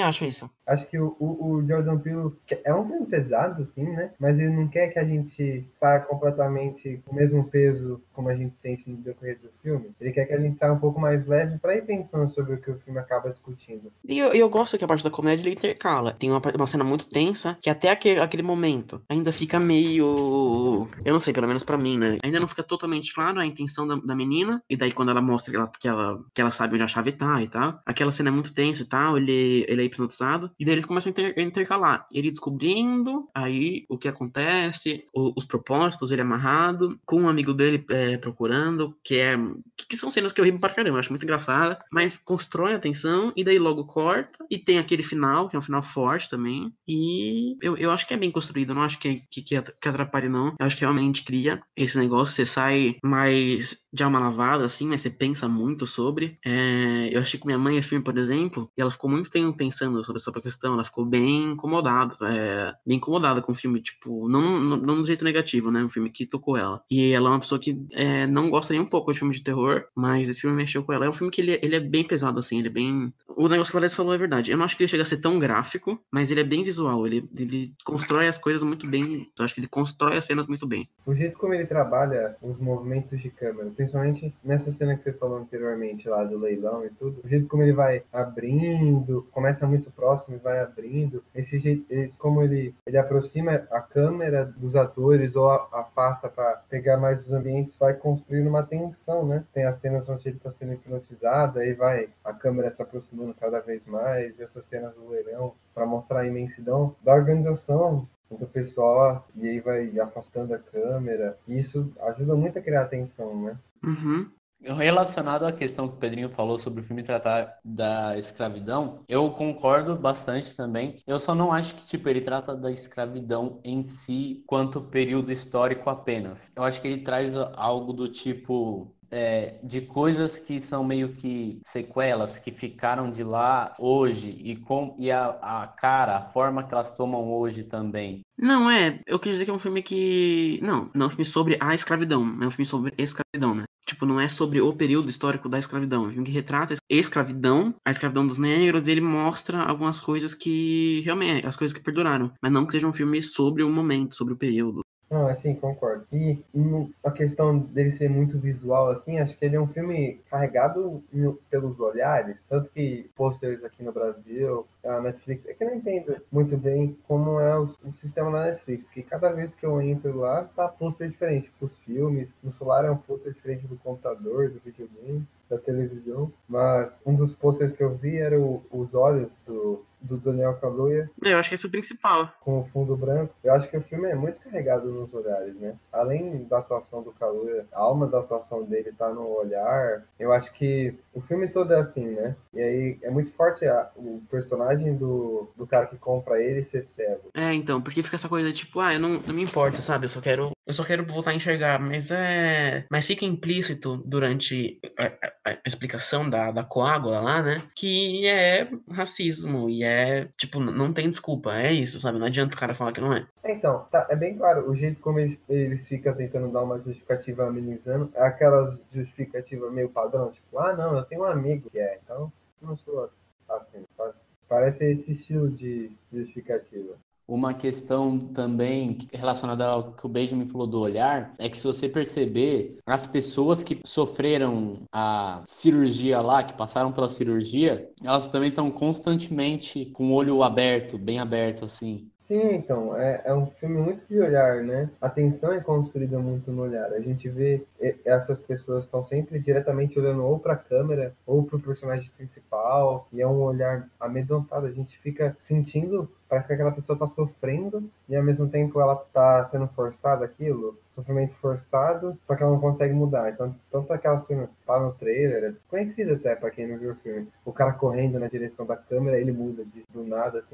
acho isso. Acho que o, o, o Jordan Peele é um filme pesado, sim, né? Mas ele não quer que a gente saia completamente com o mesmo peso como a gente sente no decorrer do filme. Ele quer que a gente saia um pouco mais leve para ir pensando sobre o que o filme acaba discutindo. E eu, eu gosto que a parte da comédia ele intercala. Tem uma, uma cena muito tensa que até aquele, aquele momento ainda fica meio... Eu não sei, pelo menos pra mim, né? Ainda não fica totalmente claro a intenção da, da menina. E daí quando ela mostra que ela, que, ela, que ela sabe onde a chave tá e tal, aquela cena é muito tensa e tal, ele, ele é hipnotizado. E daí eles começam a, inter, a intercalar. Ele descobrindo aí o que acontece, o, os propósitos, ele amarrado, com um amigo dele é, procurando, que é... Que são cenas que eu ri pra caramba, eu acho muito engraçada. Mas constrói a tensão e daí logo corta. E tem aquele final, que é um final forte também. E eu, eu acho que é bem construído. Eu não acho que, que, que atrapalhe, não. Eu acho que realmente cria esse negócio. Você sai mais de alma lavada, assim, mas você pensa muito sobre. É, eu achei que minha mãe, esse filme, por exemplo, e ela ficou muito tempo pensando sobre essa questão. Ela ficou bem incomodada. É, bem incomodada com o filme, tipo, não, não, não do jeito negativo, né? Um filme que tocou ela. E ela é uma pessoa que é, não gosta nem um pouco de filme de terror, mas esse filme mexeu com ela. É um filme que ele, ele é bem pesado, assim, ele é bem... O negócio que o Alex falou é verdade. Eu não acho que ele chega a ser tão gráfico, mas ele é bem visual. Ele, ele constrói as coisas muito bem. Eu acho que ele constrói as cenas muito bem. O jeito como ele trabalha os movimentos de câmera, principalmente nessa cena que você falou anteriormente lá do leilão e tudo, o jeito como ele vai abrindo, começa muito próximo e vai abrindo, esse jeito, esse, como ele, ele aproxima a câmera dos atores ou a, afasta para pegar mais os ambientes, vai construindo uma tensão, né? Tem as cenas onde ele está sendo hipnotizado, aí vai a câmera se aproximando cada vez mais, essas cenas do leilão para mostrar a imensidão da organização do pessoal, e aí vai afastando a câmera, e isso ajuda muito a criar atenção, né? Uhum. Relacionado à questão que o Pedrinho falou sobre o filme tratar da escravidão, eu concordo bastante também. Eu só não acho que, tipo, ele trata da escravidão em si quanto período histórico apenas. Eu acho que ele traz algo do tipo... É, de coisas que são meio que sequelas, que ficaram de lá hoje, e, com, e a, a cara, a forma que elas tomam hoje também. Não, é, eu quis dizer que é um filme que... Não, não é um filme sobre a escravidão, é um filme sobre escravidão, né? Tipo, não é sobre o período histórico da escravidão. É um filme que retrata a escravidão, a escravidão dos negros, e ele mostra algumas coisas que realmente, as coisas que perduraram. Mas não que seja um filme sobre o momento, sobre o período. Não, assim, concordo. E no, a questão dele ser muito visual, assim, acho que ele é um filme carregado no, pelos olhares, tanto que pôsteres aqui no Brasil, a Netflix, é que eu não entendo muito bem como é o, o sistema da Netflix, que cada vez que eu entro lá, tá pôster diferente pros filmes, no celular é um pôster diferente do computador, do videogame, da televisão, mas um dos pôsteres que eu vi era o, os olhos do do Daniel Kaluuya. Eu acho que esse é o principal. Com o fundo branco. Eu acho que o filme é muito carregado nos olhares, né? Além da atuação do Kaluuya, a alma da atuação dele tá no olhar. Eu acho que o filme todo é assim, né? E aí é muito forte a, o personagem do, do cara que compra ele ser cego. É, então, porque fica essa coisa tipo, ah, eu não, não me importa, sabe? Eu só quero, eu só quero voltar a enxergar, mas é, mas fica implícito durante a, a, a explicação da, da coágula lá, né? Que é racismo e é, tipo, não tem desculpa, é isso, sabe? Não adianta o cara falar que não é. Então, tá, é bem claro, o jeito como eles, eles ficam tentando dar uma justificativa amenizando, é aquela justificativa meio padrão, tipo, ah, não, eu tenho um amigo que é, então eu não sou assim, sabe? Parece esse estilo de justificativa. Uma questão também relacionada ao que o Benjamin falou do olhar, é que se você perceber, as pessoas que sofreram a cirurgia lá, que passaram pela cirurgia, elas também estão constantemente com o olho aberto, bem aberto, assim. Sim, então, é, é um filme muito de olhar, né? A tensão é construída muito no olhar. A gente vê e- essas pessoas estão sempre diretamente olhando ou para a câmera ou para o personagem principal, e é um olhar amedrontado. A gente fica sentindo, parece que aquela pessoa está sofrendo e ao mesmo tempo ela está sendo forçada aquilo, sofrimento forçado, só que ela não consegue mudar. Então, tanto aquela cena tá no trailer, é conhecida até para quem não viu o filme, o cara correndo na direção da câmera, ele muda de, do nada assim.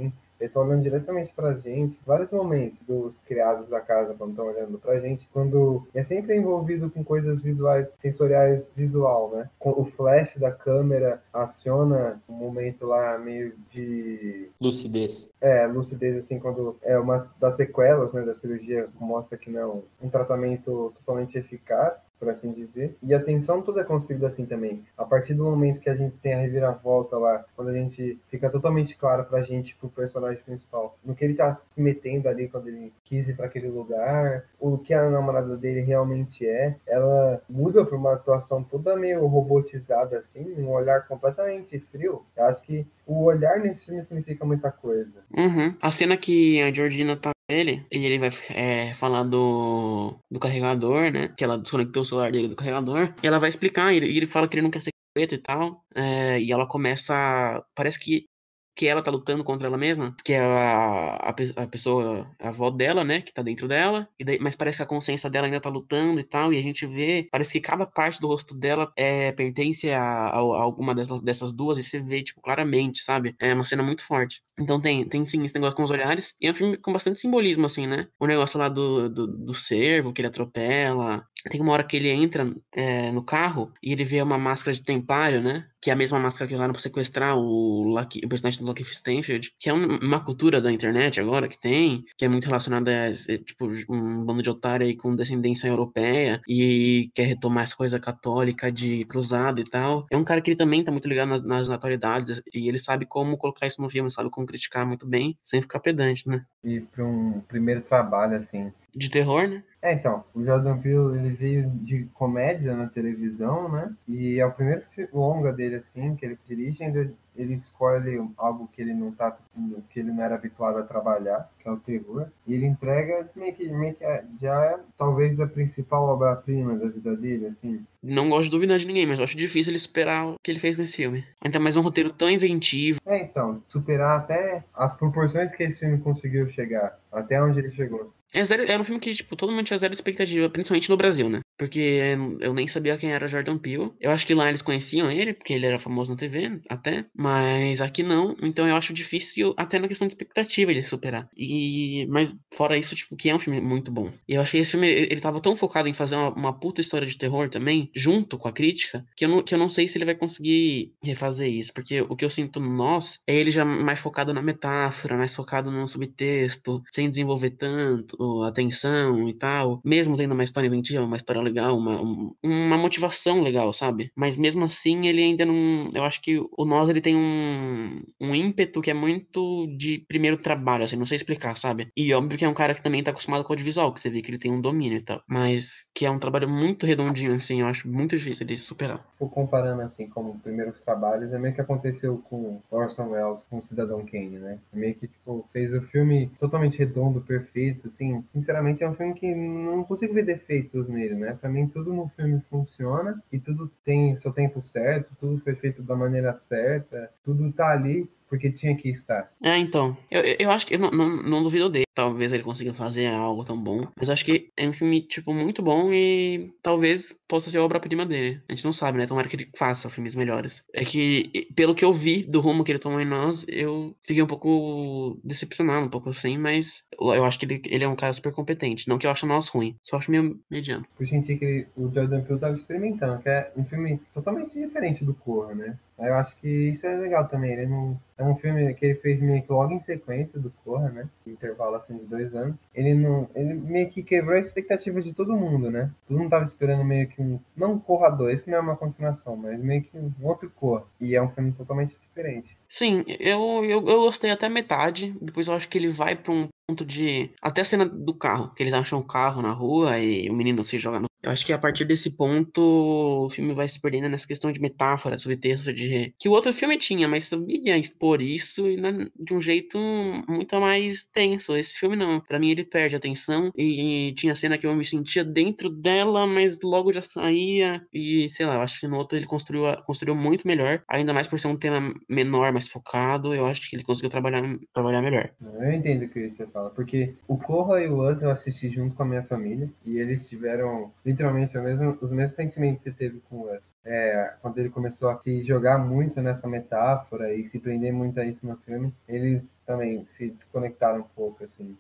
Eles estão olhando diretamente pra gente. Vários momentos dos criados da casa, quando estão olhando pra gente, quando é sempre envolvido com coisas visuais, sensoriais visual, né? O flash da câmera aciona um momento lá meio de... Lucidez. É, lucidez, assim, quando é uma das sequelas, né, da cirurgia, mostra que não é um, um tratamento totalmente eficaz, por assim dizer. E a tensão toda é construída assim também. A partir do momento que a gente tem a reviravolta lá, quando a gente fica totalmente claro pra gente, pro personagem principal, no que ele tá se metendo ali quando ele quis ir pra aquele lugar, o que a namorada dele realmente é, ela muda pra uma atuação toda meio robotizada, assim, um olhar completamente frio. Eu acho que o olhar nesse filme significa muita coisa. Uhum. A cena que a Georgina tá com ele, e ele vai é, falar do, do carregador, né? Que ela desconectou o celular dele do carregador. E ela vai explicar, e ele, e ele fala que ele não quer ser preto e tal. É, e ela começa. Parece que, que ela tá lutando contra ela mesma, que é a, a, pe- a pessoa, a avó dela, né? Que tá dentro dela. E daí, mas parece que a consciência dela ainda tá lutando e tal. E a gente vê, parece que cada parte do rosto dela é, pertence a, a, a alguma dessas, dessas duas, e você vê, tipo, claramente, sabe? É uma cena muito forte. Então tem, tem sim esse negócio com os olhares. E é um filme com bastante simbolismo, assim, né? O negócio lá do, do, do cervo que ele atropela. Tem uma hora que ele entra é, no carro e ele vê uma máscara de templário, né? Que é a mesma máscara que usaram pra sequestrar o, Lucky, o personagem do Lucky Stanfield. Que é um- uma cultura da internet agora que tem, que é muito relacionada a, é, tipo, um bando de otário aí com descendência europeia e quer retomar essa coisa católica de cruzado e tal. É um cara que ele também tá muito ligado nas, nas atualidades e ele sabe como colocar isso no filme, sabe como criticar muito bem, sem ficar pedante, né? E para um primeiro trabalho, assim. De terror, né? É, então, o Jordan Peele, ele veio de comédia na televisão, né? E é o primeiro fi- longa dele, assim, que ele dirige, ainda ele escolhe algo que ele não tá, que ele não era habituado a trabalhar, que é o terror. E ele entrega meio que, meio que é- já é talvez a principal obra-prima da vida dele, assim. Não gosto de duvidar de ninguém, mas eu acho difícil ele superar o que ele fez nesse filme. Ainda mais um roteiro tão inventivo. É, então, superar até as proporções que esse filme conseguiu chegar, até onde ele chegou. É zero, era um filme que, tipo, todo mundo tinha zero expectativa, principalmente no Brasil, né? Porque eu nem sabia quem era Jordan Peele. Eu acho que lá eles conheciam ele, porque ele era famoso na T V, até. Mas aqui não. Então eu acho difícil, até na questão de expectativa, ele superar. E... Mas fora isso, tipo, que é um filme muito bom. E eu achei esse filme, ele ele tava tão focado em fazer uma, uma puta história de terror também, junto com a crítica, que eu, não, que eu não sei se ele vai conseguir refazer isso. Porque o que eu sinto no Nós é ele já mais focado na metáfora, mais focado no subtexto, sem desenvolver tanto a tensão e tal, mesmo tendo uma história inventiva, uma história legal, uma, um- uma motivação legal, sabe? Mas mesmo assim, ele ainda não. Eu acho que o Nós ele tem um, um ímpeto que é muito de primeiro trabalho, assim, não sei explicar, sabe? E óbvio que é um cara que também tá acostumado com o audiovisual, que você vê que ele tem um domínio e tal. Mas que é um trabalho muito redondinho, assim, eu acho muito difícil de superar. Tipo, comparando assim como primeiros trabalhos, é meio que aconteceu com Orson Welles, com Cidadão Kane, né? Meio que tipo, fez o filme totalmente redondo, perfeito, assim. Sinceramente é um filme que não consigo ver defeitos nele, né? Pra mim tudo no filme funciona e tudo tem seu tempo certo, tudo foi feito da maneira certa, tudo tá ali porque tinha que estar. É, então, eu, eu eu acho que eu não, não, não duvido dele. Talvez ele consiga fazer algo tão bom. Mas eu acho que é um filme, tipo, muito bom e talvez possa ser a obra-prima dele. A gente não sabe, né? Tomara que ele faça filmes melhores. É que, e- pelo que eu vi do rumo que ele tomou em Nós, eu fiquei um pouco decepcionado, um pouco assim, mas eu, eu acho que ele, ele é um cara super competente. Não que eu ache Nós ruim, só acho meio mediano. Eu senti que ele- o Jordan Peele estava experimentando, que é um filme totalmente diferente do Corra, né? Aí eu acho que isso é legal também. Ele não é um filme que ele fez meio que logo em sequência do Corra, né? Um intervalo assim de dois anos. Ele não, ele meio que quebrou a expectativa de todo mundo, né? Todo mundo tava esperando meio que um, não um Corra dois, que não é uma continuação, mas meio que um outro Corra. E é um filme totalmente diferente. Sim, eu, eu, eu gostei até a metade. Depois eu acho que ele vai pra um ponto de. Até a cena do carro, que eles acham o carro na rua e o menino se joga no. Eu acho que a partir desse ponto o filme vai se perdendo nessa questão de metáfora, subtexto, de. Que o outro filme tinha, mas sabia expor isso e na- de um jeito muito mais tenso. Esse filme não. Pra mim ele perde a atenção e tinha cena que eu me sentia dentro dela, mas logo já saía. E sei lá, eu acho que no outro ele construiu, a- construiu muito melhor. Ainda mais por ser um tema menor, mais mais focado, eu acho que ele conseguiu trabalhar, trabalhar melhor. Eu entendo o que você fala, porque o Korra e o Us eu assisti junto com a minha família e eles tiveram literalmente o mesmo, os mesmos sentimentos que você teve com o Us. É, quando ele começou a se jogar muito nessa metáfora e se prender muito a isso no filme, eles também se desconectaram um pouco, assim.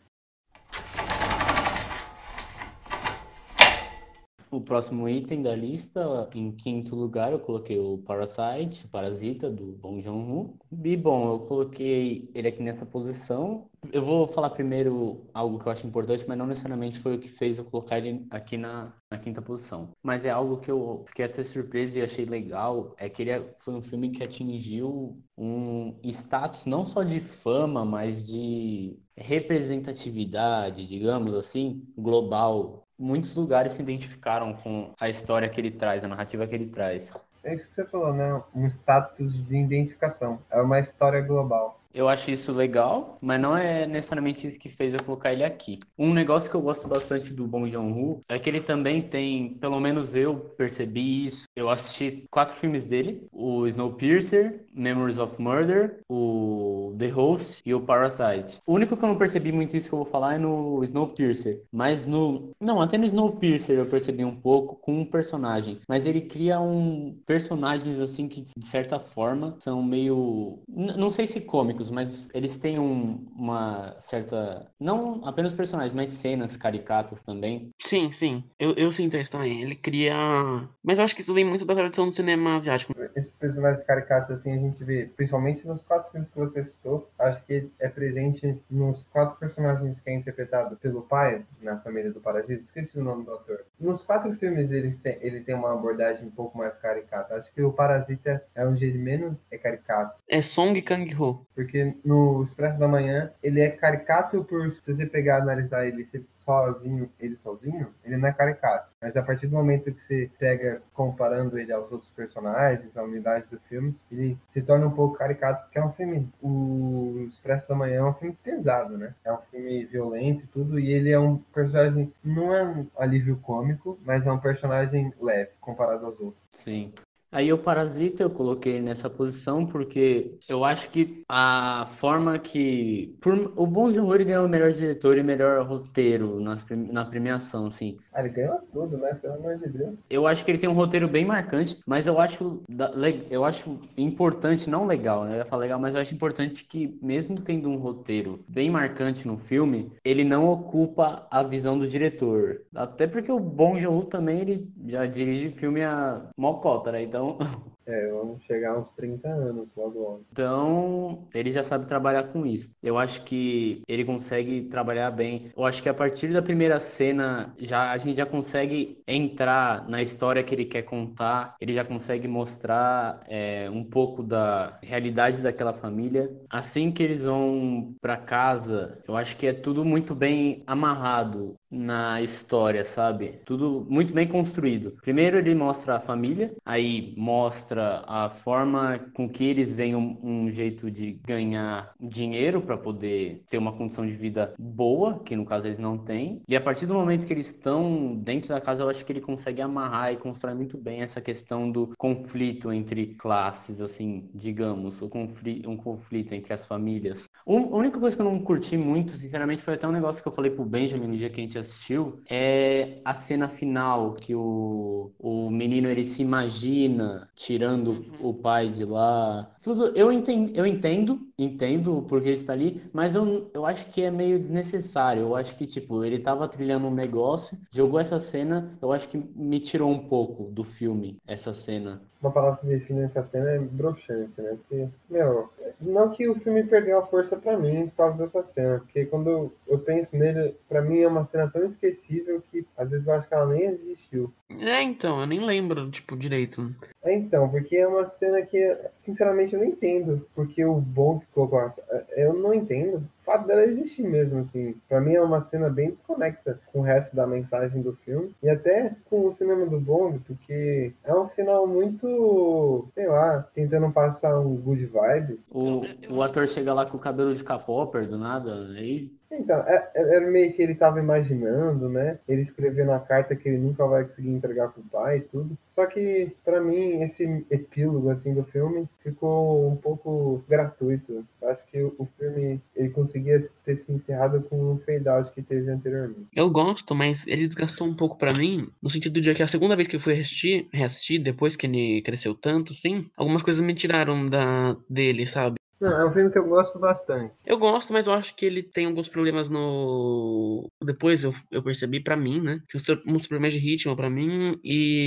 O próximo item da lista, em quinto lugar, eu coloquei o Parasite, Parasita, do Bong Joon-ho. E, bom, eu coloquei ele aqui nessa posição. Eu vou falar primeiro algo que eu acho importante, mas não necessariamente foi o que fez eu colocar ele aqui na, na quinta posição. Mas é algo que eu fiquei até surpreso e achei legal, é que ele é- foi um filme que atingiu um status não só de fama, mas de representatividade, digamos assim, global. Muitos lugares se identificaram com a história que ele traz, a narrativa que ele traz. É isso que você falou, né? Um status de identificação. É uma história global. Eu acho isso legal, mas não é necessariamente isso que fez eu colocar ele aqui. Um negócio que eu gosto bastante do Bong Joon-ho é que ele também tem, pelo menos eu percebi isso. Eu assisti quatro filmes dele: o Snowpiercer, Memories of Murder, o The Host e o Parasite. O único que eu não percebi muito isso que eu vou falar é no Snowpiercer, mas no, não, até no Snowpiercer eu percebi um pouco com um personagem, mas ele cria um personagens assim que de certa forma são meio, n- não sei se cômicos, mas eles têm um- uma certa, não apenas personagens, mas cenas caricatas também. Sim, sim, eu, eu sinto isso também. Ele cria. Mas eu acho que isso vem muito da tradição do cinema asiático. Esses personagens caricatos, assim, a gente vê, principalmente nos quatro filmes que você citou, acho que é presente nos quatro personagens que é interpretado pelo pai na família do Parasita. Esqueci o nome do ator. Nos quatro filmes eles têm, ele tem uma abordagem um pouco mais caricata. Acho que o Parasita é onde ele menos é caricato. É Song Kang-ho. Porque no Expresso da Manhã, ele é caricato por, se você pegar e analisar ele sozinho, ele sozinho, ele não é caricato. Mas a partir do momento que você pega comparando ele aos outros personagens, a unidade do filme, ele se torna um pouco caricato, porque é um filme, o Expresso da Manhã é um filme pesado, né? É um filme violento e tudo, e ele é um personagem, não é um alívio cômico, mas é um personagem leve, comparado aos outros. Sim. Aí o Parasita eu coloquei nessa posição porque eu acho que a forma que... Por, o Bong Joon-ho ele ganhou o melhor diretor e melhor roteiro nas, premi- na premiação, assim. Ah, ele ganhou tudo, né? Pelo amor de Deus. Eu acho que ele tem um roteiro bem marcante, mas eu acho, da- le- eu acho importante, não legal, né? Eu ia falar legal, mas eu acho importante que, mesmo tendo um roteiro bem marcante no filme, ele não ocupa a visão do diretor. Até porque o Bong Joon-ho também, ele já dirige filme a mocota, né? Então, É, vamos chegar a uns trinta anos logo logo. então, ele já sabe trabalhar com isso. Eu acho que ele consegue trabalhar bem. Eu acho que a partir da primeira cena, já a gente já consegue entrar na história que ele quer contar. Ele já consegue mostrar é, um pouco da realidade daquela família. Assim que eles vão para casa, eu acho que é tudo muito bem amarrado na história, sabe? Tudo muito bem construído. Primeiro ele mostra a família, aí mostra a forma com que eles veem um, um jeito de ganhar dinheiro para poder ter uma condição de vida boa, que no caso eles não têm. E a partir do momento que eles estão dentro da casa, eu acho que ele consegue amarrar e constrói muito bem essa questão do conflito entre classes, assim, digamos, o conflito, um conflito entre as famílias. Um- A única coisa que eu não curti muito, sinceramente, foi até um negócio que eu falei pro Benjamin no dia que a gente assistiu, é a cena final, que o, o menino ele se imagina tirando o pai de lá. Tudo, eu entendo, eu entendo, entendo o porquê ele está ali, mas eu, eu acho que é meio desnecessário. Eu acho que, tipo, ele tava trilhando um negócio, jogou essa cena, eu acho que me tirou um pouco do filme, essa cena. Uma palavra que define essa cena é broxante, né? Porque, meu, não que o filme perdeu a força pra mim por causa dessa cena, porque quando eu, eu penso nele, pra mim é uma cena tão esquecível que às vezes eu acho que ela nem existiu. É, então, eu nem lembro, tipo, direito. É, então, porque é uma cena que, sinceramente, eu não entendo. Porque o Bong colocou essa. Eu não entendo. O fato dela existir mesmo, assim. Pra mim é uma cena bem desconexa com o resto da mensagem do filme. E até com o cinema do Bong, porque é um final muito, sei lá, tentando passar um good vibes. O, o ator chega lá com o cabelo de K-popper do nada, aí Então, é- é- era meio que ele tava imaginando, né? Ele escrevendo a carta que ele nunca vai conseguir entregar pro pai e tudo. Só que, pra mim, esse epílogo, assim, do filme ficou um pouco gratuito. Eu acho que o, o filme, ele conseguia ter se encerrado com um fade-out que teve anteriormente. Eu gosto, mas ele desgastou um pouco pra mim, no sentido de que a segunda vez que eu fui assistir, reassistir, depois que ele cresceu tanto, sim, algumas coisas me tiraram da dele, sabe? Não, é um filme que eu gosto bastante. Eu gosto, mas eu acho que ele tem alguns problemas no. Depois eu, eu percebi pra mim, né? Que os tro- uns problemas de ritmo pra mim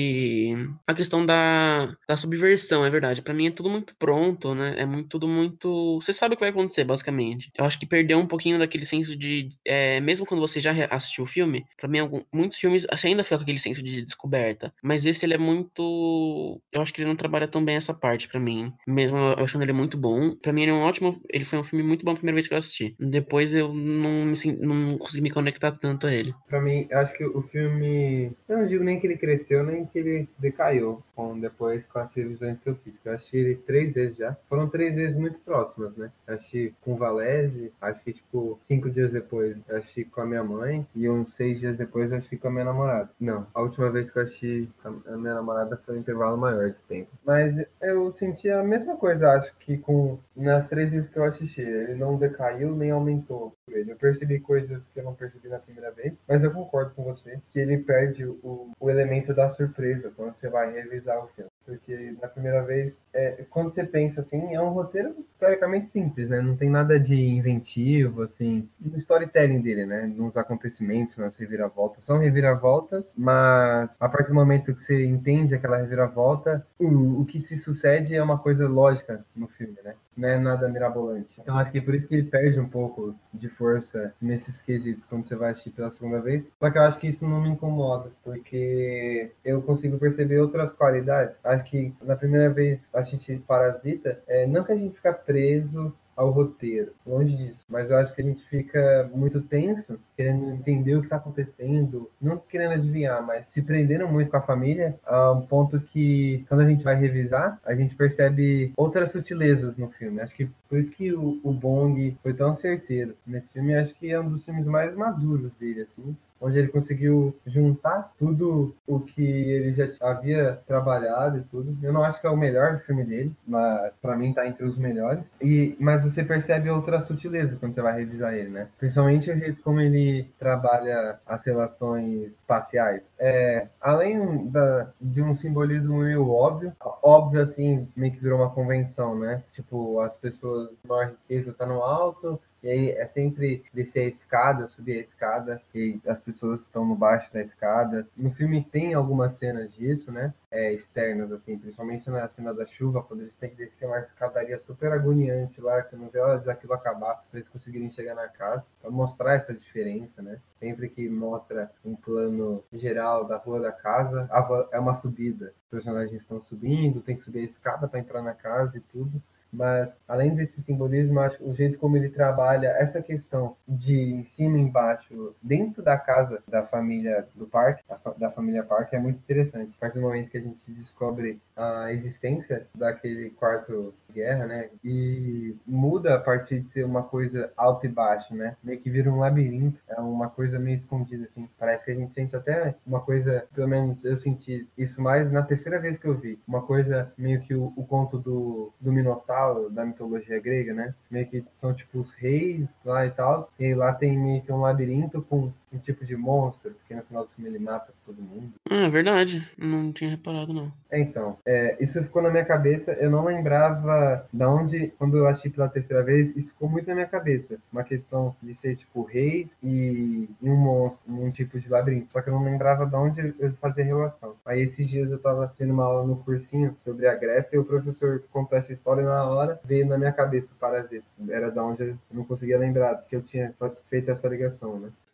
e a questão da, da subversão, é verdade. Pra mim é tudo muito pronto, né? É muito, tudo muito. Você sabe o que vai acontecer, basicamente. Eu acho que perdeu um pouquinho daquele senso de. É, mesmo quando você já re- assistiu o filme, pra mim, algum- muitos filmes você ainda fica com aquele senso de descoberta. Mas esse ele é muito. Eu acho que ele não trabalha tão bem essa parte pra mim. Mesmo eu achando ele muito bom. Pra mim, ele é um ótimo. Ele foi um filme muito bom a primeira vez que eu assisti. Depois eu não, me, sen- não consegui me conectar tanto a ele. Pra mim, eu acho que o filme. Eu não digo nem que ele cresceu, nem que ele decaiu com, depois com as revisões que eu fiz. Que eu assisti ele três vezes já. Foram três vezes muito próximas, né? Eu assisti com o Valese, acho que tipo, cinco dias depois eu assisti com a minha mãe. E uns seis dias depois eu assisti com a minha namorada. Não, a última vez que eu assisti com a minha namorada foi um intervalo maior de tempo. Mas eu senti a mesma coisa, acho que com nas três vezes que eu assisti. Ele não decaiu nem aumentou. Eu percebi coisas que eu não percebi na primeira vez, mas eu concordo com você que ele perde o, o elemento da surpresa quando você vai revisar o filme. Porque na primeira vez, é, quando você pensa assim, é um roteiro teoricamente simples, né? Não tem nada de inventivo, assim, no storytelling dele, né? Nos acontecimentos, nas reviravoltas. São reviravoltas, mas a partir do momento que você entende aquela reviravolta, o, o que se sucede é uma coisa lógica no filme, né? Não é nada mirabolante. Então acho que é por isso que ele perde um pouco de força nesses quesitos quando você vai assistir pela segunda vez. Só que eu acho que isso não me incomoda, porque eu consigo perceber outras qualidades. Acho que na primeira vez assistir Parasita, é, não que a gente fica preso ao roteiro, longe disso, mas eu acho que a gente fica muito tenso, querendo entender o que está acontecendo, não querendo adivinhar, mas se prendendo muito com a família, a um ponto que, quando a gente vai revisar, a gente percebe outras sutilezas no filme. Acho que por isso que o, o Bong foi tão certeiro nesse filme. Acho que é um dos filmes mais maduros dele, assim, onde ele conseguiu juntar tudo o que ele já havia trabalhado e tudo. Eu não acho que é o melhor filme dele, mas pra mim tá entre os melhores. E, mas você percebe outra sutileza quando você vai revisar ele, né? Principalmente o jeito como ele trabalha as relações espaciais. É, além da, de um simbolismo meio óbvio, óbvio assim, meio que virou uma convenção, né? Tipo, as pessoas de maior riqueza tá no alto, e aí é sempre descer a escada, subir a escada, e as pessoas estão no baixo da escada. No filme tem algumas cenas disso, né? É, externas, assim, principalmente na cena da chuva, quando eles têm que descer uma escadaria super agoniante lá, que você não vê a hora daquilo acabar, para eles conseguirem chegar na casa, para mostrar essa diferença, né? Sempre que mostra um plano geral da rua da casa, é uma subida. Os personagens estão subindo, tem que subir a escada para entrar na casa e tudo. Mas, além desse simbolismo, acho que o jeito como ele trabalha essa questão de em cima e embaixo, dentro da casa da família do Park, da, fa da família Park, é muito interessante. A partir do momento que a gente descobre a existência daquele quarto de guerra, né? E muda a partir de ser uma coisa alta e baixa, né? Meio que vira um labirinto, é uma coisa meio escondida, assim. Parece que a gente sente até uma coisa, pelo menos eu senti isso mais na terceira vez que eu vi, uma coisa meio que o, o conto do, do Minotauro, da mitologia grega, né? Meio que são tipo os reis lá e tal, e lá tem meio que um labirinto com um tipo de monstro, porque no final do filme ele mata todo mundo. Ah, é verdade. Não tinha reparado, não. É, então, é, isso ficou na minha cabeça, eu não lembrava da onde, quando eu assisti pela terceira vez, isso ficou muito na minha cabeça. Uma questão de ser, tipo, reis e, e um monstro, um tipo de labirinto. Só que eu não lembrava de onde eu fazia relação. Aí esses dias eu tava tendo uma aula no cursinho sobre a Grécia e o professor contou essa história e na hora veio na minha cabeça o Parasita. Era da onde eu não conseguia lembrar, porque eu tinha feito essa ligação, né?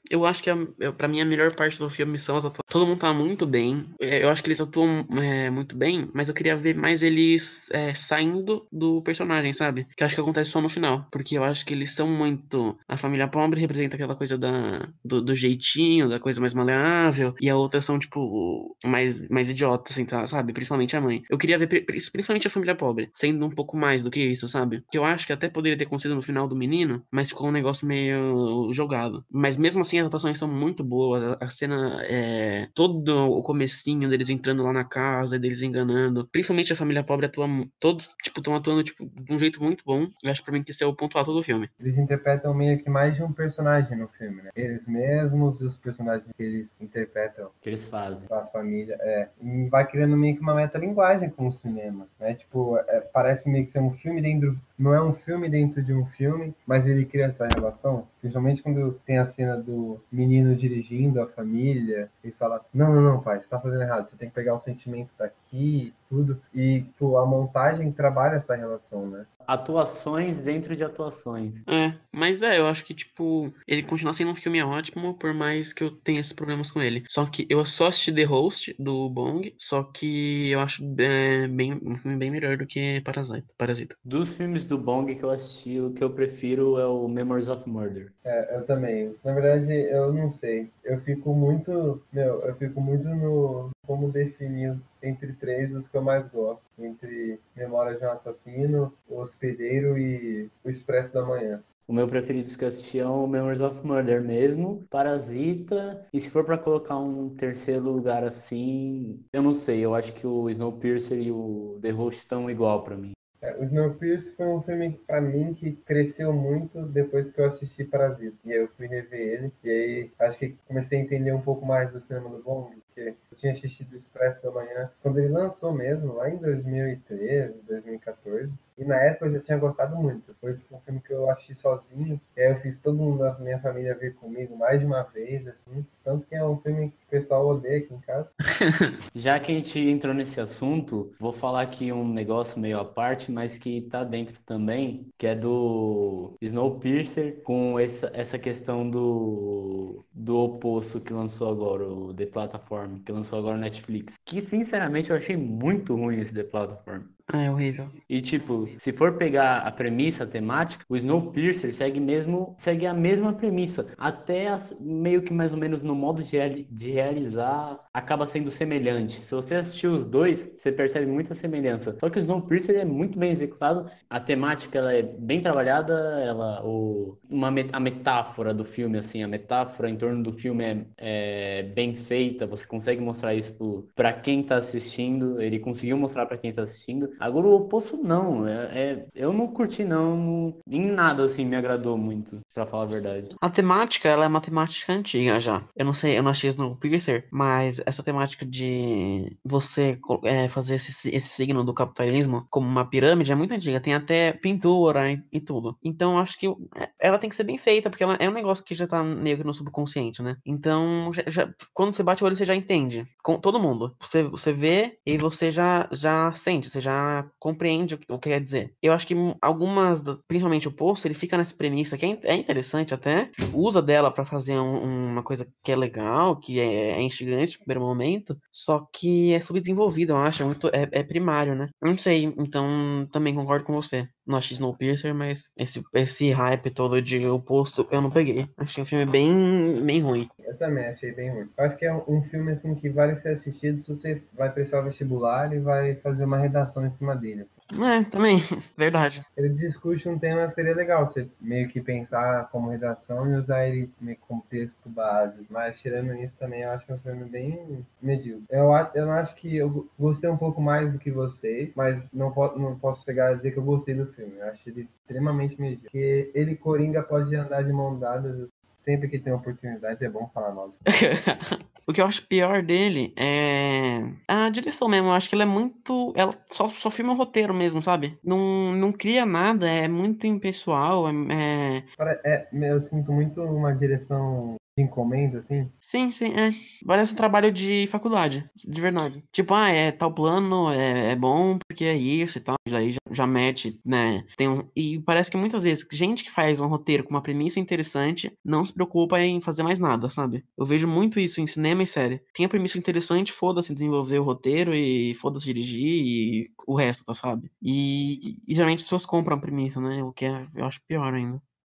Eu acho que a, eu- pra mim a melhor parte do filme são as atuações. Todo mundo tá muito bem. É, Eu acho que eles atuam é, muito bem, mas eu queria ver mais eles é, saindo do personagem, sabe? Que eu acho que acontece só no final. Porque eu acho que eles são muito. A família pobre representa aquela coisa da, do, do jeitinho, da coisa mais maleável. E a outra são, tipo, mais, mais idiotas, assim, tá, sabe? Principalmente a mãe. Eu queria ver pri- pri- principalmente a família pobre, sendo um pouco mais do que isso, sabe? Que eu acho que até poderia ter acontecido no final do menino, mas ficou um negócio meio jogado. Mas mesmo assim, as atuações são muito boas. A, a cena é. Todo o comecinho deles entrando lá na casa, deles enganando. Principalmente a família pobre atua. mu- Todos, tipo, estão atuando, tipo, de um jeito muito bom. Eu acho pra mim que esse é o ponto alto do filme. Eles interpretam meio que mais de um personagem no filme, né? Eles mesmos e os personagens que eles interpretam Que eles fazem. pra família, é. E vai criando meio que uma metalinguagem com o cinema, né? Tipo, é, parece meio que ser um filme dentro... Não é um filme dentro de um filme, mas ele cria essa relação. Principalmente quando tem a cena do menino dirigindo a família e fala, não, não, não, pai, você tá fazendo errado. Você tem que pegar o sentimento daqui, tudo. E, pô, a montagem trabalha essa relação, né? Atuações dentro de atuações. É, mas é, eu acho que, tipo, ele continua sendo um filme ótimo, por mais que eu tenha esses problemas com ele. Só que eu só assisti The Host, do Bong, só que eu acho é, bem, um filme bem melhor do que Parasita. Parasita. Dos filmes do Bong que eu assisti, o que eu prefiro é o Memories of Murder. É, eu também. Na verdade, eu não sei. Eu fico muito, meu, eu fico muito no como definir entre três os que eu mais gosto. Entre Memórias de um Assassino, O Hospedeiro e O Expresso da Manhã. O meu preferido que eu assisti é o Memories of Murder mesmo, Parasita, e se for pra colocar um terceiro lugar assim, eu não sei, eu acho que o Snowpiercer e o The Host estão igual pra mim. É, o Snowpiercer foi um filme, pra mim, que cresceu muito depois que eu assisti Parasita. E aí eu fui rever ele, e aí acho que comecei a entender um pouco mais do cinema do Bong, porque eu tinha assistido o Expresso da Manhã quando ele lançou mesmo, lá em dois mil e treze, dois mil e quatorze. E na época eu já tinha gostado muito. Foi tipo, um filme que eu assisti sozinho, e aí eu fiz todo mundo da minha família ver comigo mais de uma vez, assim. Tanto que é um filme que o pessoal odeia aqui em casa. Já que a gente entrou nesse assunto, vou falar aqui um negócio meio à parte, mas que tá dentro também, que é do Snowpiercer, com essa, essa questão do, do oposto que lançou agora, o The Platform, que lançou agora no Netflix. Que, sinceramente, eu achei muito ruim esse The Platform. É horrível. E tipo, se for pegar a premissa, a temática, o Snowpiercer segue mesmo, segue a mesma premissa, até as- meio que mais ou menos no modo de, reali- de realizar acaba sendo semelhante. Se você assistir os dois, você percebe muita semelhança. Só que o Snowpiercer é muito bem executado, a temática ela é bem trabalhada, ela o uma met- a metáfora do filme assim, a metáfora em torno do filme é, é bem feita, você consegue mostrar isso para quem tá assistindo, ele conseguiu mostrar para quem tá assistindo. Agora o oposto não, é, é- eu não curti não, não- em nada assim me agradou muito, pra falar a verdade. A temática, ela é uma temática antiga já. Eu não sei, eu não achei Snowpiercer, mas essa temática de você co- é, fazer esse, esse signo do capitalismo como uma pirâmide é muito antiga. Tem até pintura e, e tudo. Então, eu acho que é, ela tem que ser bem feita, porque ela é um negócio que já tá meio que no subconsciente, né? Então, já- já- quando você bate o olho, você já entende. Com todo mundo. Você, você vê e você já, já sente, você já compreende o que, o que quer dizer. Eu acho que algumas, da- principalmente o Poço, ele fica nessa premissa que é, in- é interessante até, usa dela pra fazer um- uma coisa que é legal, que é, é instigante no primeiro momento, só que é subdesenvolvido, eu acho, é muito, é, é primário, né? Eu não sei, então também concordo com você. Não achei Snowpiercer, mas esse, esse hype todo de oposto eu não peguei. Achei um filme bem, bem ruim. Eu também achei bem ruim. Eu acho que é um, um filme assim que vale ser assistido se você vai prestar o vestibular e vai fazer uma redação em cima dele. Assim. É, também, verdade. Ele discute um tema que seria legal você meio que pensar como redação e usar ele meio que como texto base. Mas tirando isso também, eu acho que é um filme bem medíocre. Eu, a- eu não acho que eu gostei um pouco mais do que vocês, mas não, po não posso chegar a dizer que eu gostei do filme. Eu acho ele extremamente medíocre. Porque ele e Coringa pode andar de mão dadas sempre que tem oportunidade, é bom falar mal. O que eu acho pior dele é a direção mesmo. Eu acho que ela é muito. Ela só, só filma o roteiro mesmo, sabe? Não, não cria nada, é muito impessoal. É, é- Para- É, eu sinto muito uma direção de encomenda, assim? Sim, sim, é. Parece um trabalho de faculdade, de verdade. Tipo, ah, é tal plano, é, é bom porque é isso e tal. Aí já, já mete, né? Tem um, e parece que muitas vezes, gente que faz um roteiro com uma premissa interessante não se preocupa em fazer mais nada, sabe? Eu vejo muito isso em cinema e série. Tem a premissa interessante, foda-se desenvolver o roteiro e foda-se dirigir e o resto, tá, sabe? E, e geralmente as pessoas compram a premissa, né? O que é, eu acho pior ainda.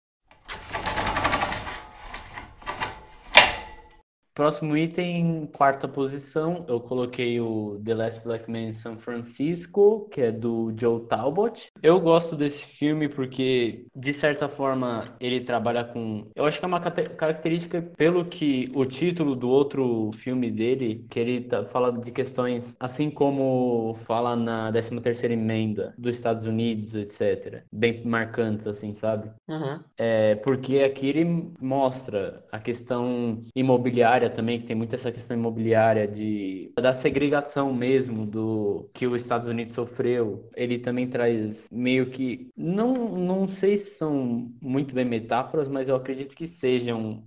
Próximo item, quarta posição, eu coloquei o The Last Black Man em San Francisco, que é do Joe Talbot. Eu gosto desse filme porque, de certa forma, ele trabalha com... Eu acho que é uma cate- característica pelo que o título do outro filme dele, que ele tá, fala de questões, assim como fala na décima terceira emenda dos Estados Unidos, etcétera. Bem marcantes, assim, sabe? Aham. É porque aqui ele mostra a questão imobiliária também, que tem muito essa questão imobiliária de da segregação mesmo do que os Estados Unidos sofreu. Ele também traz meio que não não sei se são muito bem metáforas, mas eu acredito que sejam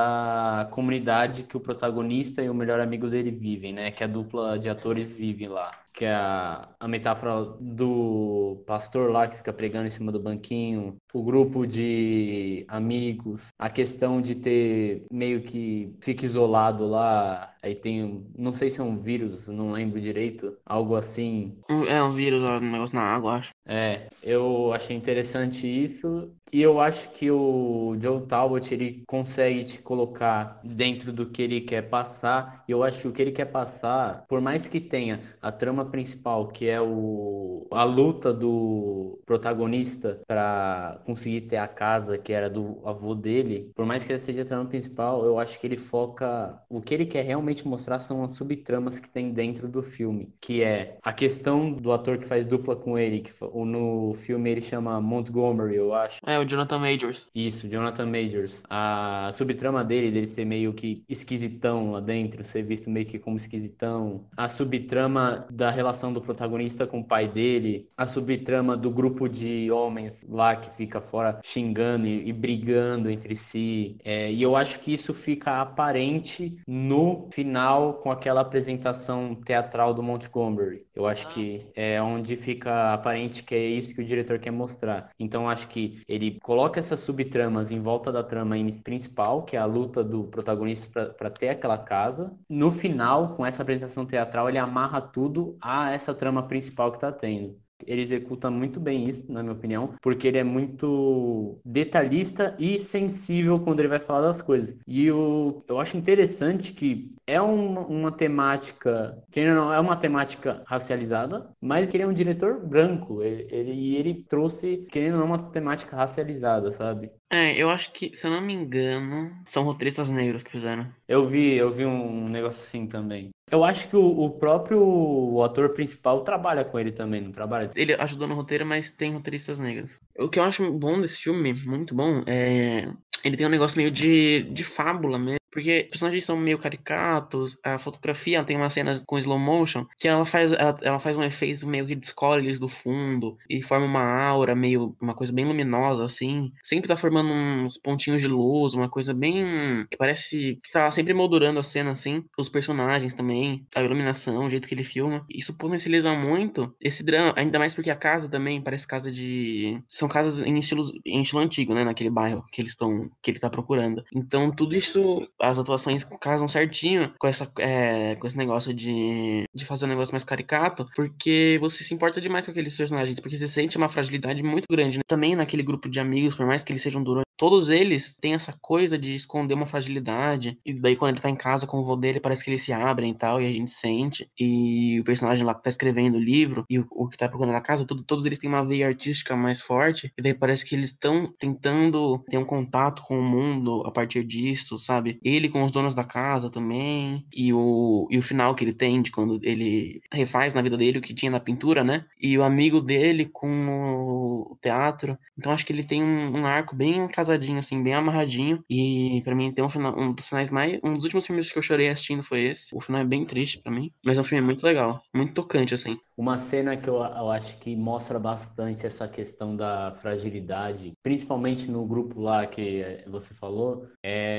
da comunidade que o protagonista e o melhor amigo dele vivem, né? Que a dupla de atores vive lá. Que é a, a metáfora do pastor lá que fica pregando em cima do banquinho, o grupo de amigos, a questão de ter meio que fica isolado lá, aí tem, um- não sei se é um vírus, não lembro direito, algo assim. Um- É um vírus, ó, um negócio na água, acho. É, eu achei interessante isso e eu acho que o Joe Talbot ele consegue te colocar dentro do que ele quer passar. E eu acho que o que ele quer passar, por mais que tenha a trama principal, que é o a luta do protagonista para conseguir ter a casa que era do avô dele, por mais que essa seja a trama principal, eu acho que ele foca o que ele quer realmente mostrar são as subtramas que tem dentro do filme, que é a questão do ator que faz dupla com ele, que fa- no filme ele chama Montgomery, eu acho. É, o Jonathan Majors. Isso, Jonathan Majors. A subtrama dele, dele ser meio que esquisitão lá dentro, ser visto meio que como esquisitão. A subtrama da relação do protagonista com o pai dele. A subtrama do grupo de homens lá que fica fora xingando e, e brigando entre si. É, e eu acho que isso fica aparente no final com aquela apresentação teatral do Montgomery. Eu acho Ah, sim. que é onde fica aparente que é isso que o diretor quer mostrar. Então acho que ele coloca essas subtramas em volta da trama in- principal, que é a luta do protagonista para ter aquela casa. No final, com essa apresentação teatral, ele amarra tudo a essa trama principal que tá tendo. Ele executa muito bem isso, na minha opinião, porque ele é muito detalhista e sensível quando ele vai falar das coisas. E eu, eu acho interessante que é uma, uma temática, que não é uma temática racializada, mas que ele é um diretor branco. Ele, ele, e ele trouxe, querendo ou não, uma temática racializada, sabe? É, eu acho que, se eu não me engano, são roteiristas negros que fizeram. Eu vi, eu vi um negócio assim também. Eu acho que o, o próprio o ator principal trabalha com ele também, não trabalha? Ele ajudou no roteiro, mas tem roteiristas negros. O que eu acho bom desse filme, muito bom, é. Ele tem um negócio meio de, de fábula mesmo. Porque os personagens são meio caricatos, a fotografia ela tem umas cenas com slow motion que ela faz, ela, ela faz um efeito meio que descola eles do fundo e forma uma aura meio, uma coisa bem luminosa assim. Sempre tá formando uns pontinhos de luz, uma coisa bem que parece que tá sempre moldurando a cena assim. Os personagens também, a iluminação, o jeito que ele filma. Isso potencializa muito esse drama, ainda mais porque a casa também parece casa de. São casas em estilo, em estilo antigo, né? Naquele bairro que eles estão. Que ele tá procurando. Então tudo isso, as atuações casam certinho com essa, é, com esse negócio de, de fazer um negócio mais caricato, porque você se importa demais com aqueles personagens, porque você sente uma fragilidade muito grande, né? Também naquele grupo de amigos, por mais que eles sejam durões, todos eles têm essa coisa de esconder uma fragilidade. E daí, quando ele tá em casa com o vô dele, parece que eles se abrem e tal, e a gente sente. E o personagem lá que tá escrevendo o livro, e o, o que tá procurando na casa, tudo, todos eles têm uma veia artística mais forte. E daí parece que eles estão tentando ter um contato com o mundo a partir disso, sabe? Ele com os donos da casa também. E o, e o final que ele tem de quando ele refaz na vida dele o que tinha na pintura, né? E o amigo dele com o teatro. Então acho que ele tem um, um arco bem casadinho, assim, bem amarradinho. E pra mim tem um final, um dos finais mais. Um dos últimos filmes que eu chorei assistindo foi esse. O final é bem triste pra mim. Mas é um filme muito legal, muito tocante, assim. Uma cena que eu, eu acho que mostra bastante essa questão da fragilidade, principalmente no grupo lá que eh, você falou,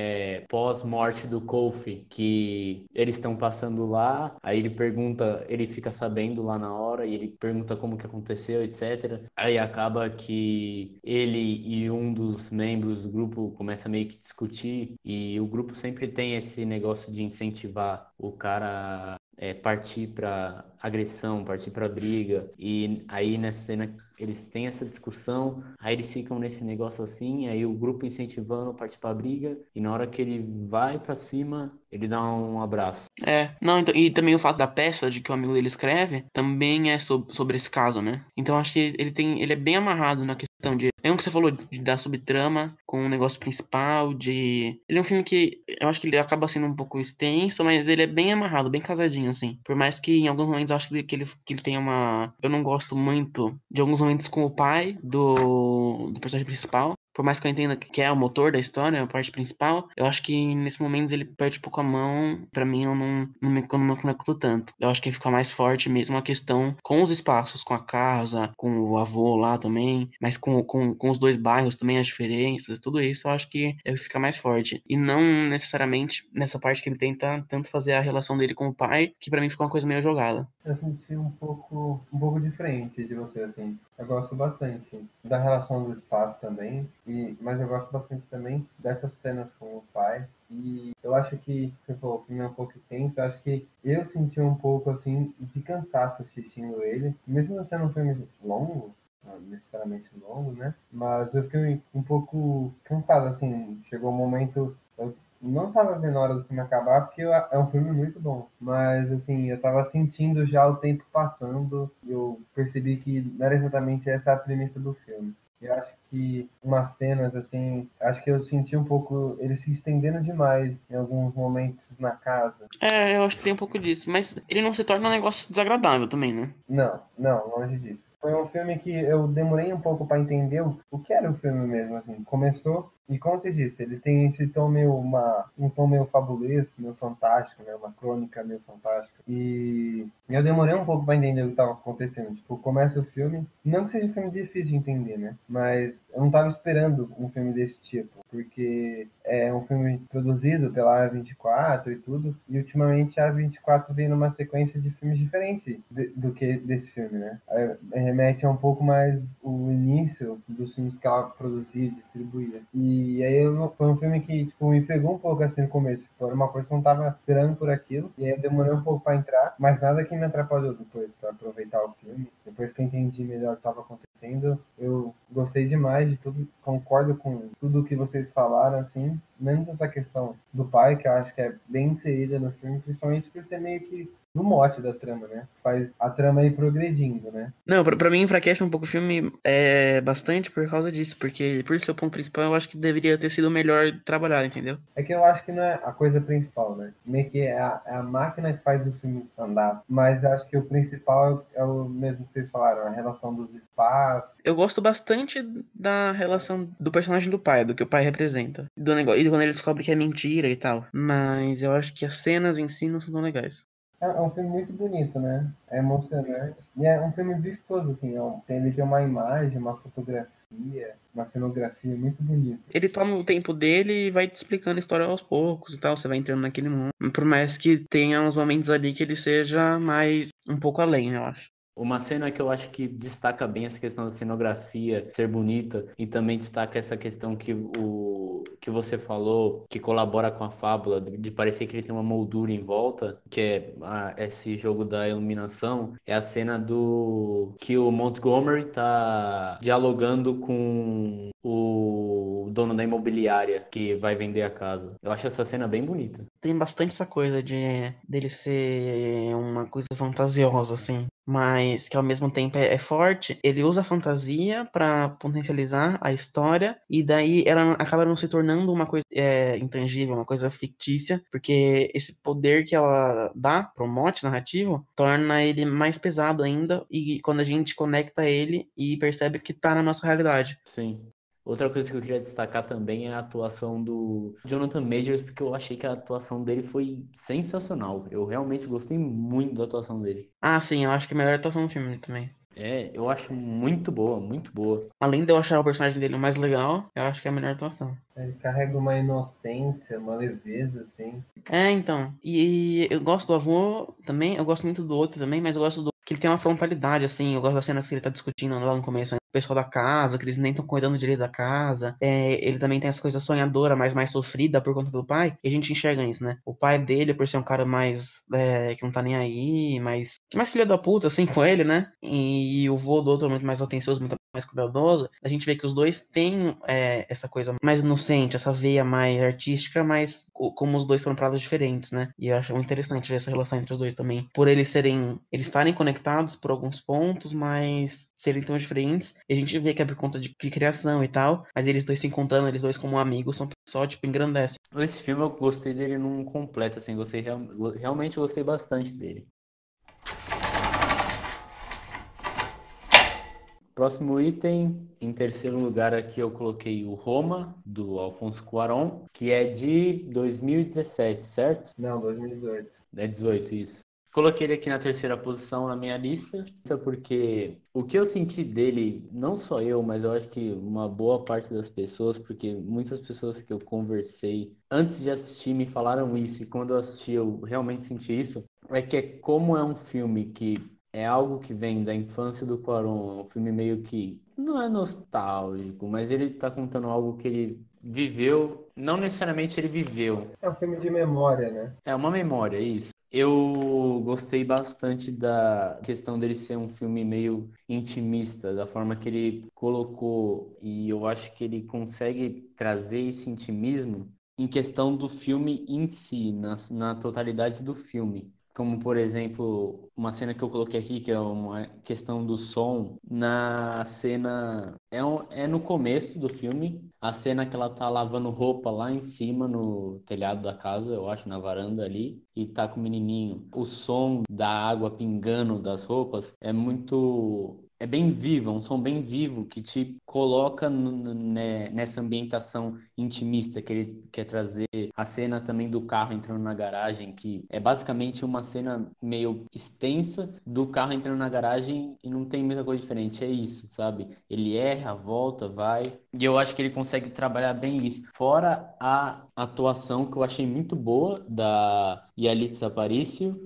é pós-morte do Kofi, que eles estão passando lá, aí ele pergunta, ele fica sabendo lá na hora, e ele pergunta como que aconteceu, etcétera. Aí acaba que ele e um dos membros do grupo começa a meio que discutir, e o grupo sempre tem esse negócio de incentivar o cara é, partir para agressão, partir para briga. E aí nessa cena eles têm essa discussão, aí eles ficam nesse negócio assim, aí o grupo incentivando a partir para briga, e na hora que ele vai para cima, ele dá um abraço. É, não, então, e também o fato da peça de que o amigo dele escreve também é sob- sobre esse caso, né? Então acho que ele tem, ele é bem amarrado na questão de, é um que você falou de dar subtrama com o negócio principal, de, ele é um filme que eu acho que ele acaba sendo um pouco extenso, mas ele é bem amarrado, bem casadinho assim. Por mais que em alguns momentos eu acho que ele, que ele, que ele tenha uma, eu não gosto muito de alguns momentos com o pai do, do personagem principal. Por mais que eu entenda que é o motor da história, a parte principal, eu acho que nesse momento ele perde um pouco a mão. Pra mim, eu não, não, me, eu não me conecto tanto. Eu acho que fica mais forte mesmo a questão com os espaços, com a casa, com o avô lá também, mas com, com, com os dois bairros também, as diferenças, tudo isso eu acho que ele fica mais forte. E não necessariamente nessa parte que ele tenta tanto fazer a relação dele com o pai, que pra mim fica uma coisa meio jogada. Eu senti um pouco, um pouco diferente de você, assim. Eu gosto bastante da relação do espaço também, e, mas eu gosto bastante também dessas cenas com o pai. E eu acho que, você falou, o filme é um pouco tenso, eu acho que eu senti um pouco, assim, de cansaço assistindo ele, mesmo não sendo um filme longo, não necessariamente longo, né? Mas eu fiquei um pouco cansado, assim, chegou um momento... Eu não tava vendo a hora do filme acabar, porque eu- é um filme muito bom. Mas, assim, eu tava sentindo já o tempo passando. Eu percebi que não era exatamente essa a premissa do filme. Eu acho que umas cenas, assim, acho que eu senti um pouco eles se estendendo demais em alguns momentos na casa. É, eu acho que tem um pouco disso, mas ele não se torna um negócio desagradável também, né? Não, não, longe disso. Foi um filme que eu demorei um pouco para entender o, o que era o filme mesmo, assim. Começou, e como você disse, ele tem esse tom meio, uma, um tom meio fabulesco, meio fantástico, né? Uma crônica meio fantástica. E eu demorei um pouco para entender o que estava acontecendo. Tipo, começa o filme, não que seja um filme difícil de entender, né? Mas eu não estava esperando um filme desse tipo, porque é um filme produzido pela A vinte e quatro e tudo, e ultimamente a A vinte e quatro vem numa sequência de filmes diferente de- do que desse filme, né? É, remete a um pouco mais o início dos filmes que ela produzia e distribuía. E aí eu, foi um filme que tipo, me pegou um pouco assim no começo. Tipo, era uma coisa que eu não tava esperando por aquilo, e aí eu demorei um pouco para entrar, mas nada que me atrapalhou depois para aproveitar o filme. Depois que eu entendi melhor o que estava acontecendo, eu gostei demais de tudo, concordo com tudo que vocês falaram, assim, menos essa questão do pai, que eu acho que é bem inserida no filme, principalmente por ser meio que no mote da trama, né? Faz a trama ir progredindo, né? Não, pra, pra mim enfraquece um pouco o filme é, bastante por causa disso, porque por ser o ponto principal eu acho que deveria ter sido melhor trabalhado, entendeu? É que eu acho que não é a coisa principal, né? Meio que é a, é a máquina que faz o filme andar. Mas acho que o principal é o mesmo que vocês falaram, a relação dos espaços. Eu gosto bastante da relação do personagem do pai, do que o pai representa. Do negócio, e quando ele descobre que é mentira e tal. Mas eu acho que as cenas em si não são tão legais. É, é um filme muito bonito, né? É emocionante. E é um filme vistoso, assim. É um- tem, ele tem uma imagem, uma fotografia, uma cenografia muito bonita. Ele toma o tempo dele e vai te explicando a história aos poucos e tal. Você vai entrando naquele mundo. Por mais que tenha uns momentos ali que ele seja mais um pouco além, eu acho. Uma cena que eu acho que destaca bem essa questão da cenografia ser bonita e também destaca essa questão que o que você falou, que colabora com a fábula, de de parecer que ele tem uma moldura em volta, que é a- esse jogo da iluminação, é a cena do que o Montgomery tá dialogando com o dono da imobiliária que vai vender a casa. Eu acho essa cena bem bonita. Tem bastante essa coisa de dele ser uma coisa fantasiosa, assim, mas que ao mesmo tempo é, é forte. Ele usa a fantasia pra potencializar a história, e daí ela acaba não se tornando uma coisa é, intangível, uma coisa fictícia, porque esse poder que ela dá pro mote narrativo torna ele mais pesado ainda, e quando a gente conecta ele e percebe que tá na nossa realidade. Sim. Outra coisa que eu queria destacar também é a atuação do Jonathan Majors, porque eu achei que a atuação dele foi sensacional. Eu realmente gostei muito da atuação dele. Ah, sim, eu acho que é a melhor atuação do filme também. É, eu acho muito boa, muito boa. Além de eu achar o personagem dele o mais legal, eu acho que é a melhor atuação. Ele carrega uma inocência, uma leveza, assim. É, então. E eu gosto do avô também, eu gosto muito do outro também, mas eu gosto do que ele tem uma frontalidade, assim. Eu gosto das cenas que ele tá discutindo lá no começo, né? O pessoal da casa, que eles nem estão cuidando direito da casa. É, ele também tem essa coisa sonhadora, mas mais sofrida por conta do pai. E a gente enxerga isso, né? O pai dele, por ser um cara mais. É, que não tá nem aí, mais. Mais filho da puta, assim, com ele, né? E, o vô do outro é muito mais atencioso, muito mais cuidadoso. A gente vê que os dois têm é, essa coisa mais inocente, essa veia mais artística, mas co- como os dois foram pra lados diferentes, né? E eu acho muito interessante ver essa relação entre os dois também. Por eles serem. Eles estarem conectados por alguns pontos, mas serem tão diferentes. E a gente vê que é por conta de, de criação e tal. Mas eles dois se encontrando, eles dois como amigos, são só, tipo, engrandece. Esse filme eu gostei dele num completo, assim, gostei real- realmente gostei bastante dele. Próximo item, em terceiro lugar aqui eu coloquei o Roma, do Alfonso Cuarón, que é de dois mil e dezessete, certo? Não, dois mil e dezoito. É dezoito, isso. Coloquei ele aqui na terceira posição na minha lista, porque o que eu senti dele, não só eu, mas eu acho que uma boa parte das pessoas, porque muitas pessoas que eu conversei antes de assistir me falaram isso, e quando eu assisti eu realmente senti isso, é que é como é um filme que é algo que vem da infância do Cuarón, é um filme meio que não é nostálgico, mas ele tá contando algo que ele viveu, não necessariamente ele viveu, É um filme de memória, né? é uma memória, é isso. Eu gostei bastante da questão dele ser um filme meio intimista, da forma que ele colocou, e eu acho que ele consegue trazer esse intimismo em questão do filme em si, na, na totalidade do filme. Como, por exemplo, uma cena que eu coloquei aqui, que é uma questão do som, na cena. É, um, é no começo do filme, a cena que ela tá lavando roupa lá em cima no telhado da casa, eu acho, na varanda ali, e tá com o menininho. O som da água pingando das roupas é muito. É bem vivo, é um som bem vivo que te coloca no- no- né, nessa ambientação intimista que ele quer trazer. A cena também do carro entrando na garagem, que é basicamente uma cena meio extensa do carro entrando na garagem e não tem muita coisa diferente. É isso, sabe? Ele erra, volta, vai. E eu acho que ele consegue trabalhar bem isso. Fora a atuação que eu achei muito boa da Yalitza Aparicio,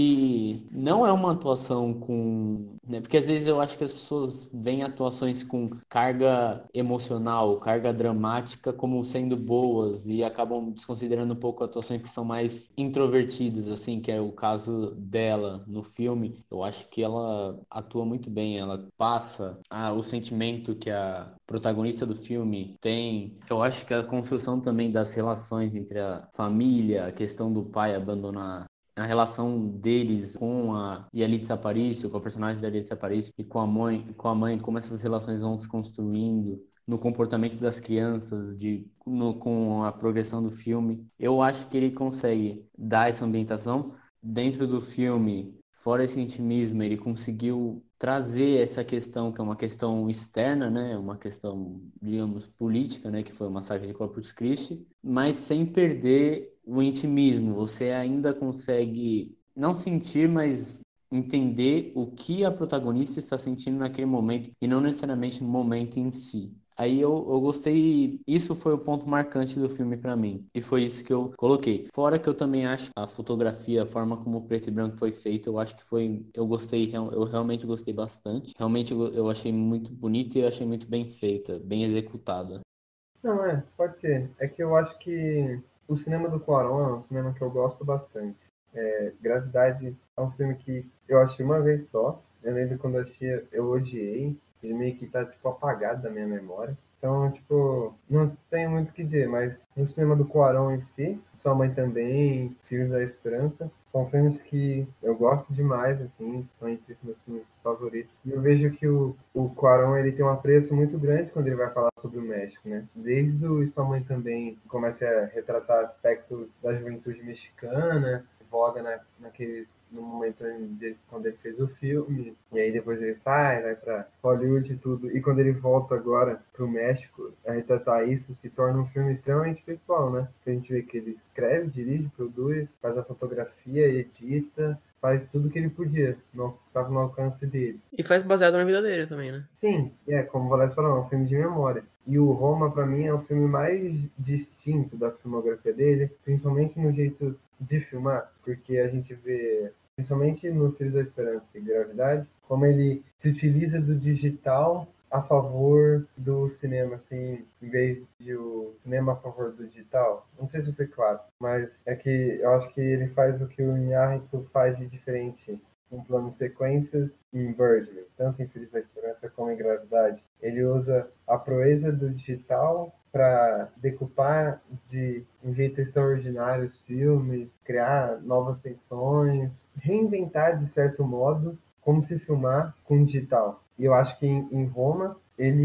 que não é uma atuação com, né? Porque às vezes eu acho que as pessoas veem atuações com carga emocional, carga dramática como sendo boas e acabam desconsiderando um pouco atuações que são mais introvertidas, assim, que é o caso dela no filme. Eu acho que ela atua muito bem, ela passa ah, o sentimento que a protagonista do filme tem. Eu acho que a construção também das relações entre a família, a questão do pai abandonar a relação deles com a Yalitza Aparicio, com a personagem da Yalitza Aparicio e com a mãe, com a mãe, como essas relações vão se construindo no comportamento das crianças, de, no, com a progressão do filme. Eu acho que ele consegue dar essa ambientação dentro do filme, fora esse intimismo, ele conseguiu trazer essa questão, que é uma questão externa, né? Uma questão, digamos, política, né? Que foi o massacre de Corpus Christi, mas sem perder o intimismo. Você ainda consegue não sentir, mas entender o que a protagonista está sentindo naquele momento e não necessariamente no momento em si. Aí eu, eu gostei, isso foi o ponto marcante do filme pra mim, e foi isso que eu coloquei. Fora que eu também acho a fotografia, a forma como o preto e branco foi feito, eu acho que foi, eu gostei, real- eu realmente gostei bastante. Realmente eu, eu achei muito bonita e eu achei muito bem feita, bem executada. Não, é, pode ser. É que eu acho que o cinema do Cuarón é um cinema que eu gosto bastante. É, Gravidade é um filme que eu assisti uma vez só. Eu lembro quando eu assisti, eu odiei. Ele meio que tá, tipo, apagado da minha memória. Então, tipo, não tenho muito o que dizer, mas no cinema do Cuarón em si, Sua Mãe Também, Filhos da Esperança, são filmes que eu gosto demais, assim, são entre os meus filmes favoritos. E eu vejo que o, o Cuarón, ele tem um apreço muito grande quando ele vai falar sobre o México, né? Desde o Sua Mãe Também começa a retratar aspectos da juventude mexicana, voga na, na naqueles, no momento de, quando ele fez o filme, e aí depois ele sai, vai pra Hollywood e tudo, e quando ele volta agora pro México a retratar isso, se torna um filme extremamente pessoal, né? A gente vê que ele escreve, dirige, produz, faz a fotografia, edita, faz tudo que ele podia, não estava no alcance dele. E faz baseado na vida dele também, né? Sim, é, como o Valécio falou, é um filme de memória. E o Roma, para mim, é o filme mais distinto da filmografia dele, principalmente no jeito de filmar, porque a gente vê, principalmente no Filhos da Esperança e Gravidade, como ele se utiliza do digital a favor do cinema, assim, em vez de o cinema a favor do digital. Não sei se foi claro, mas é que eu acho que ele faz o que o Iñárritu faz de diferente em plano sequências e em Birdman, tanto em Filhos da Esperança como em Gravidade. Ele usa a proeza do digital para decupar de um jeito extraordinário os filmes, criar novas tensões, reinventar de certo modo como se filmar com digital. E eu acho que em, em Roma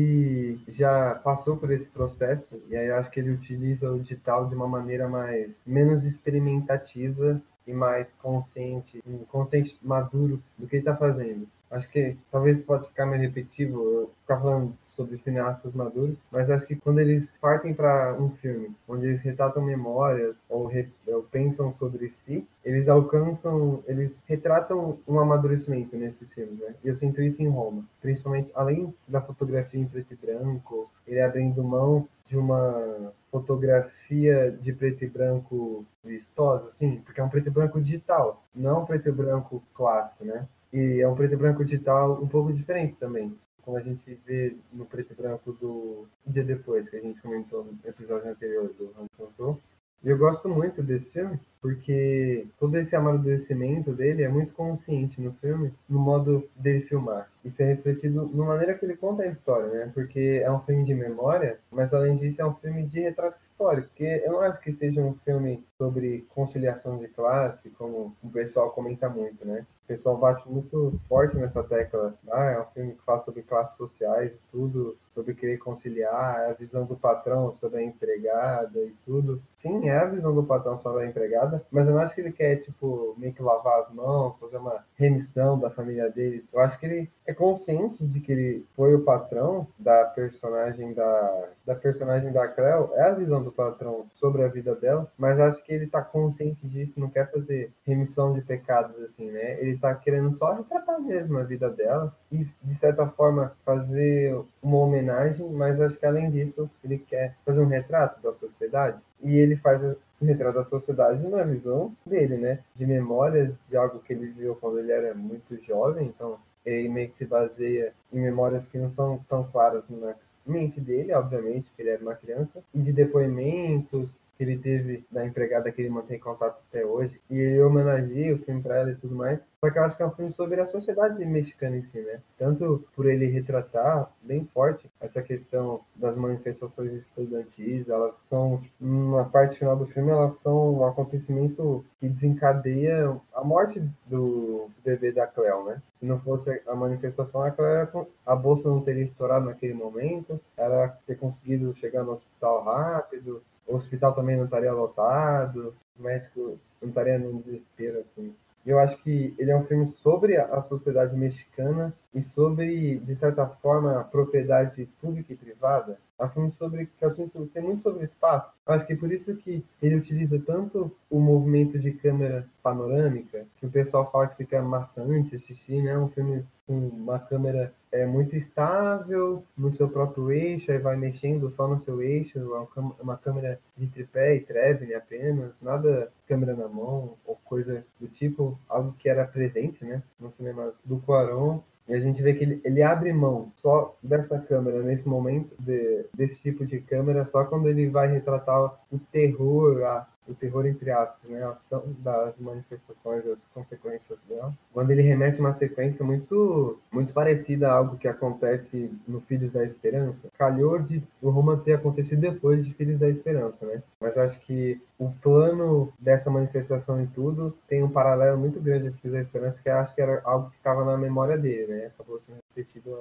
ele já passou por esse processo, e aí eu acho que ele utiliza o digital de uma maneira mais menos experimentativa e mais consciente, um consciente maduro do que ele está fazendo. Acho que talvez pode ficar meio repetitivo eu ficar falando sobre cineastas maduros, mas acho que quando eles partem para um filme onde eles retratam memórias ou, re, ou pensam sobre si, eles alcançam, eles retratam um amadurecimento nesses filmes, né? E eu sinto isso em Roma, principalmente além da fotografia em preto e branco, ele abrindo mão de uma fotografia de preto e branco vistosa, assim, porque é um preto e branco digital, não um preto e branco clássico, né? E é um preto e branco digital um pouco diferente também, como a gente vê no preto e branco do Dia Depois, que a gente comentou no episódio anterior do Hans Solo. E eu gosto muito desse filme, porque todo esse amadurecimento dele é muito consciente no filme, no modo dele filmar. Isso é refletido na maneira que ele conta a história, né? Porque é um filme de memória, mas além disso é um filme de retrato histórico, porque eu não acho que seja um filme sobre conciliação de classe, como o pessoal comenta muito, né? O pessoal bate muito forte nessa tecla. Ah, é um filme que fala sobre classes sociais e tudo, sobre querer conciliar, a visão do patrão sobre a empregada e tudo. Sim, é a visão do patrão sobre a empregada, mas eu não acho que ele quer, tipo, meio que lavar as mãos, fazer uma remissão da família dele. Eu acho que ele é consciente de que ele foi o patrão da personagem da, da personagem da Cleo, é a visão do patrão sobre a vida dela, mas eu acho que ele tá consciente disso, não quer fazer remissão de pecados, assim, né? Ele tá querendo só retratar mesmo a vida dela e, de certa forma, fazer uma homenagem, mas acho que além disso, ele quer fazer um retrato da sociedade. E ele faz o retrato da sociedade na visão dele, né? De memórias de algo que ele viveu quando ele era muito jovem, então ele meio que se baseia em memórias que não são tão claras na mente dele, obviamente, porque ele era uma criança, e de depoimentos que ele teve da empregada que ele mantém contato até hoje, e ele homenageia o filme para ela e tudo mais. Só que eu acho que é um filme sobre a sociedade mexicana em si, né? Tanto por ele retratar bem forte essa questão das manifestações estudantis, elas são, na parte final do filme, elas são um acontecimento que desencadeia a morte do bebê da Cleo, né? Se não fosse a manifestação, a Cleo, a bolsa não teria estourado naquele momento, ela ter conseguido chegar no hospital rápido, o hospital também não estaria lotado, os médicos não estariam num desespero, assim. Eu acho que ele é um filme sobre a sociedade mexicana e sobre, de certa forma, a propriedade pública e privada. É um filme sobre, que eu sinto ser muito sobre espaço. Eu acho que é por isso que ele utiliza tanto o movimento de câmera panorâmica, que o pessoal fala que fica maçante assistir, né? É um filme com uma câmera é, muito estável no seu próprio eixo, aí vai mexendo só no seu eixo, é uma câmera de tripé e traveling apenas, nada câmera na mão ou coisa do tipo, algo que era presente, né, no cinema do Cuarón. E a gente vê que ele, ele abre mão só dessa câmera nesse momento, de, desse tipo de câmera, só quando ele vai retratar o terror, a, o terror entre aspas, né, a ação das manifestações, as consequências dela. Quando ele remete uma sequência muito, muito parecida a algo que acontece no Filhos da Esperança. Calhou de o Roma ter acontecido depois de Filhos da Esperança, né? Mas acho que o plano dessa manifestação e tudo tem um paralelo muito grande a Filhos da Esperança, que eu acho que era algo que estava na memória dele, né? Acabou sendo repetido antes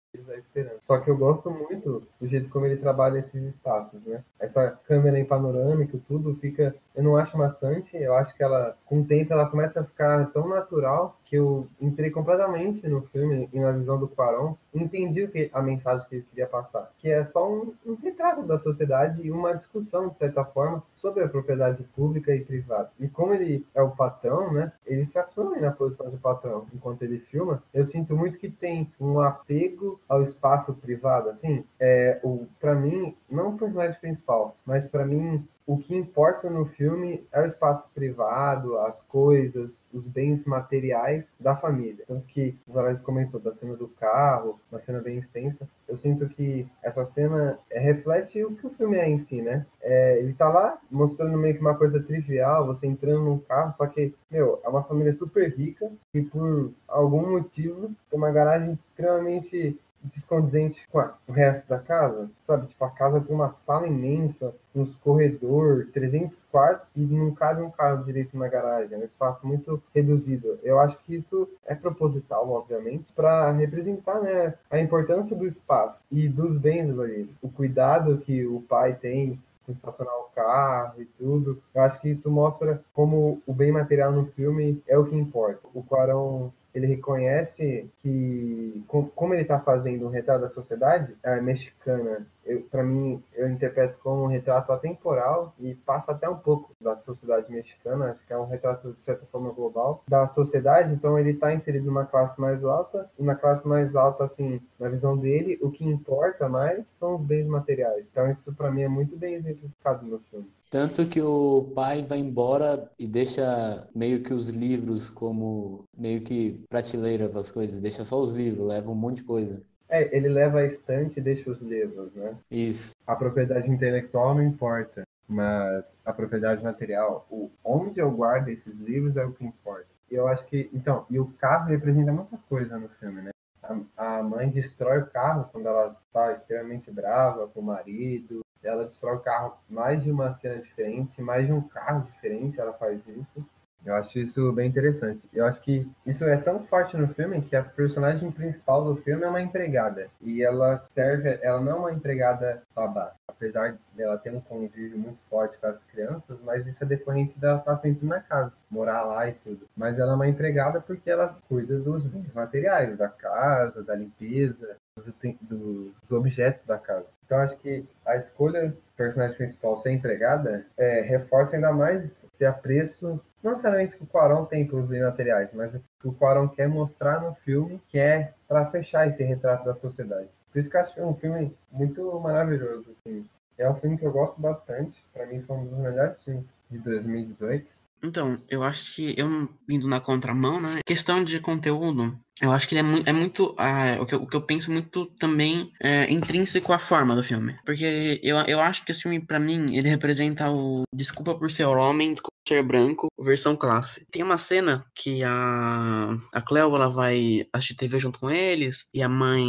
a esperança. Só que eu gosto muito do jeito como ele trabalha esses espaços, né? Essa câmera em panorâmico, tudo fica... Eu não acho maçante, eu acho que ela, com o tempo, ela começa a ficar tão natural que eu entrei completamente no filme e na visão do Cuarón, entendi o que, a mensagem que ele queria passar, que é só um, um retrato da sociedade e uma discussão, de certa forma, sobre a propriedade pública e privada. E como ele é o patrão, né, ele se assume na posição de patrão enquanto ele filma. Eu sinto muito que tem um apego ao espaço privado, assim, é, o, pra mim, não o personagem principal, mas pra mim, o que importa no filme é o espaço privado, as coisas, os bens materiais da família. Tanto que o Valério comentou da cena do carro, uma cena bem extensa. Eu sinto que essa cena é, reflete o que o filme é em si, né? É, ele tá lá mostrando meio que uma coisa trivial, você entrando num carro, só que, meu, é uma família super rica e por algum motivo tem uma garagem extremamente descondizente com a- o resto da casa, sabe? Tipo, a casa tem uma sala imensa, uns corredor, trezentos quartos e não cabe um carro direito na garagem, é um espaço muito reduzido. Eu acho que isso é proposital, obviamente, para representar, né, a importância do espaço e dos bens ali, o cuidado que o pai tem com estacionar o carro e tudo. Eu acho que isso mostra como o bem material no filme é o que importa. O Cuarón, ele reconhece que, com- como ele está fazendo um retrato da sociedade é, mexicana, para mim, eu interpreto como um retrato atemporal e passa até um pouco da sociedade mexicana, acho que é um retrato, de certa forma, global da sociedade. Então, ele está inserido numa classe mais alta, e na classe mais alta, assim, na visão dele, o que importa mais são os bens materiais. Então, isso, para mim, é muito bem exemplificado no filme. Tanto que o pai vai embora e deixa meio que os livros como meio que prateleira para as coisas, deixa só os livros, leva um monte de coisa. É, ele leva a estante e deixa os livros, né? Isso. A propriedade intelectual não importa, mas a propriedade material, o, onde eu guardo esses livros é o que importa. E eu acho que, então, e o carro representa muita coisa no filme, né? A, a mãe destrói o carro quando ela está extremamente brava com o marido. Ela destrói o carro mais de uma cena diferente, mais de um carro diferente, ela faz isso. Eu acho isso bem interessante. Eu acho que isso é tão forte no filme que a personagem principal do filme é uma empregada. E ela serve, ela não é uma empregada babá. Apesar dela ter um convívio muito forte com as crianças, mas isso é decorrente dela estar sempre na casa, morar lá e tudo. Mas ela é uma empregada porque ela cuida dos bens materiais, da casa, da limpeza, dos, uten- dos objetos da casa. Então acho que a escolha do personagem principal ser empregada é, reforça ainda mais esse apreço, não necessariamente que o Cuarón tem pelos bens materiais, mas o que o Cuarón quer mostrar no filme, que é para fechar esse retrato da sociedade. Por isso que eu acho que é um filme muito maravilhoso, assim. É um filme que eu gosto bastante. Para mim foi um dos melhores filmes de dois mil e dezoito. Então, eu acho que eu indo na contramão, né? Questão de conteúdo, eu acho que ele é, mu é muito. Ah, o, que eu, o que eu penso muito também é intrínseco à forma do filme. Porque eu, eu acho que esse filme, pra mim, ele representa o Desculpa por ser homem, desculpa por ser branco, versão classe. Tem uma cena que a, a Cleo ela vai assistir T V junto com eles, e a mãe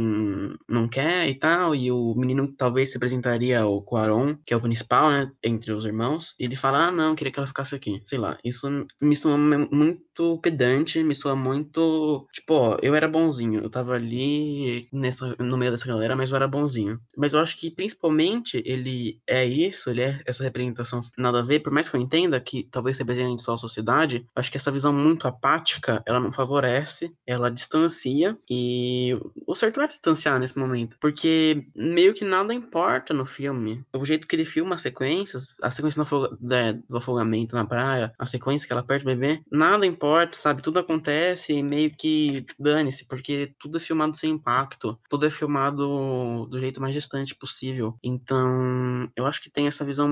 não quer e tal, e o menino talvez se apresentaria o Cuarón, que é o principal, né? Entre os irmãos, e ele fala: ah, não, queria que ela ficasse aqui. Sei lá, isso me soa muito pedante, me soa muito. Tipo, ó, eu era bonzinho, eu tava ali nessa, no meio dessa galera, mas eu era bonzinho. Mas eu acho que principalmente ele é isso, ele é essa representação nada a ver, por mais que eu entenda que talvez represente só a sociedade, eu acho que essa visão muito apática, ela não favorece, ela distancia, e o certo é distanciar nesse momento, porque meio que nada importa no filme. O jeito que ele filma as sequências, a sequência do, afoga- da- do afogamento na praia, a sequência que ela perde o bebê, nada importa, sabe? Tudo acontece e meio que dane-se, porque tudo é filmado sem impacto, tudo é filmado do jeito mais distante possível. Então, eu acho que tem essa visão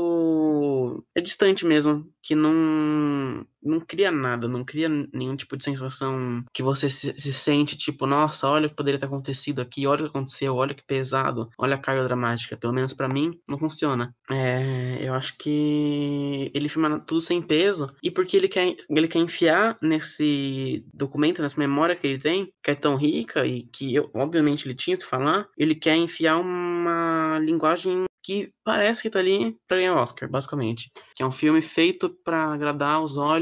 muito. É distante mesmo, que não. Não cria nada, não cria nenhum tipo de sensação que você se, se sente tipo, nossa, olha o que poderia ter acontecido aqui, olha o que aconteceu, olha que pesado, olha a carga dramática. Pelo menos pra mim, não funciona. É, eu acho que ele filma tudo sem peso, e porque ele quer, ele quer enfiar nesse documento, nessa memória que ele tem, que é tão rica e que eu, obviamente ele tinha que falar, ele quer enfiar uma linguagem que parece que tá ali pra ganhar Oscar, basicamente. Que é um filme feito pra agradar os olhos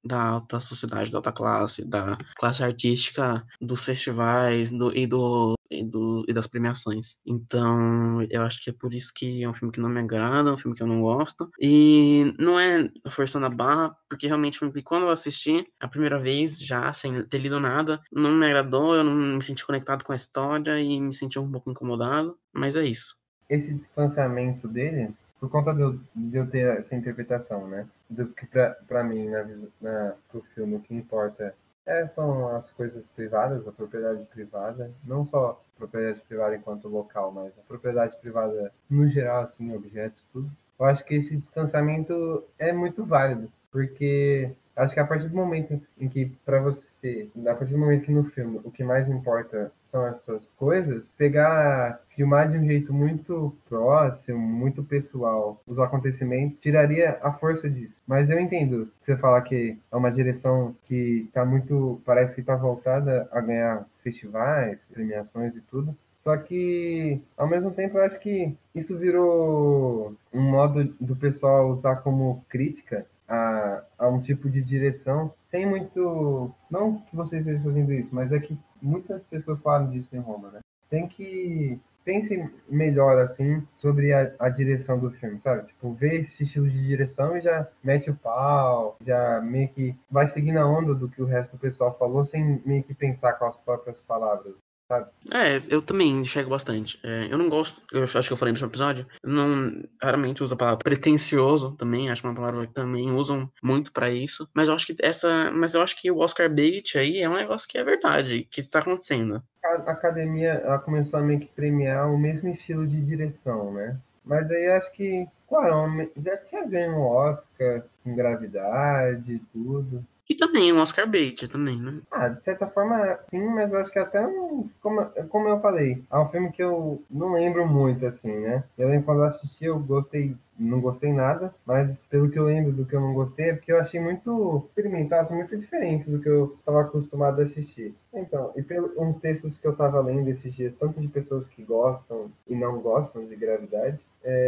da alta sociedade, da alta classe, da classe artística, dos festivais do, e, do, e, do, e das premiações. Então, eu acho que é por isso que é um filme que não me agrada, é um filme que eu não gosto. E não é forçando a barra, porque realmente é um filme que quando eu assisti a primeira vez, já sem ter lido nada, não me agradou, eu não me senti conectado com a história e me senti um pouco incomodado, mas é isso. Esse distanciamento dele, por conta de eu, de eu ter essa interpretação, né? Do que pra, pra mim, na, na, pro filme, o que importa é, são as coisas privadas, a propriedade privada, não só a propriedade privada enquanto local, mas a propriedade privada no geral, assim, objetos, tudo. Eu acho que esse distanciamento é muito válido, porque acho que a partir do momento em que, para você, a partir do momento que no filme o que mais importa são essas coisas, pegar, filmar de um jeito muito próximo, muito pessoal, os acontecimentos, tiraria a força disso. Mas eu entendo você falar que é uma direção que tá muito, parece que tá voltada a ganhar festivais, premiações e tudo. Só que, ao mesmo tempo, eu acho que isso virou um modo do pessoal usar como crítica a, a um tipo de direção, sem muito... Não que vocês estejam fazendo isso, mas é que muitas pessoas falam disso em Roma, né? Sem que pensem melhor, assim, sobre a, a direção do filme, sabe? Tipo, ver esse estilo de direção e já mete o pau, já meio que vai seguindo a onda do que o resto do pessoal falou, sem meio que pensar com as próprias palavras. Sabe? É, eu também enxergo bastante. É, eu não gosto, eu acho que eu falei no último episódio, eu não raramente uso a palavra pretencioso também, acho uma palavra que também usam muito pra isso, mas eu acho que essa, mas eu acho que o Oscar bait aí é um negócio que é verdade, que tá acontecendo. A academia, ela começou a meio que premiar o mesmo estilo de direção, né? Mas aí acho que Cuarón já tinha ganho um Oscar com Gravidade e tudo. E também um Oscar bait também, né? Ah, de certa forma, sim, mas eu acho que até, um- como, como eu falei, é um filme que eu não lembro muito, assim, né? Eu lembro quando eu assisti, eu gostei, não gostei nada, mas pelo que eu lembro do que eu não gostei, é porque eu achei muito experimental, assim, muito diferente do que eu estava acostumado a assistir. Então, e pelos uns textos que eu estava lendo esses dias, tanto de pessoas que gostam e não gostam de Gravidade,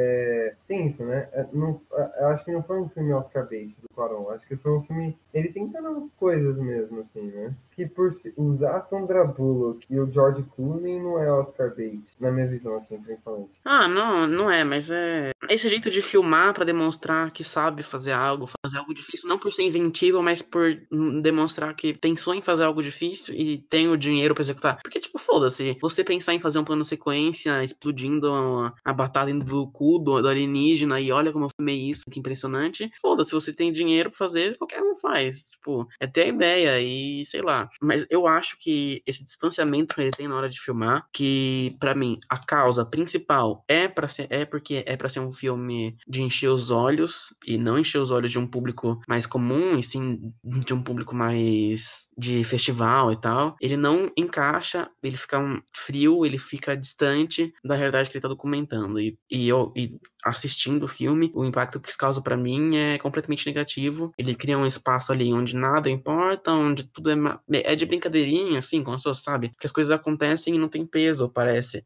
é, tem isso, né? É, não, eu acho que não foi um filme Oscar bait do Cuarón, acho que foi um filme ele tentando coisas mesmo, assim, né? Que por se- usar a Sandra Bullock e o George Clooney não é Oscar bait, na minha visão, assim, principalmente. Ah, não, não é, mas é esse jeito de filmar pra demonstrar que sabe fazer algo, fazer algo difícil, não por ser inventivo, mas por hum, demonstrar que pensou em fazer algo difícil e tem o dinheiro pra executar. Porque, tipo, foda-se, você pensar em fazer um plano sequência explodindo a, a batata indo do cu do, do alienígena e olha como eu filmei isso, que impressionante. Foda-se, você tem dinheiro pra fazer, qualquer um faz. Tipo, é ter a ideia e sei lá. Mas eu acho que esse distanciamento que ele tem na hora de filmar, que pra mim a causa principal é para ser é porque é pra ser um filme de encher os olhos e não encher os olhos de um público mais comum, e sim de um público mais de festival e tal. Ele não encaixa, ele fica um frio, ele fica distante da realidade que ele tá documentando. E, e eu e assistindo o filme, o impacto que isso causa pra mim é completamente negativo. Ele cria um espaço ali onde nada importa, onde tudo é, ma- é de brincadeirinha, assim, como as pessoas sabem, que as coisas acontecem e não tem peso, parece.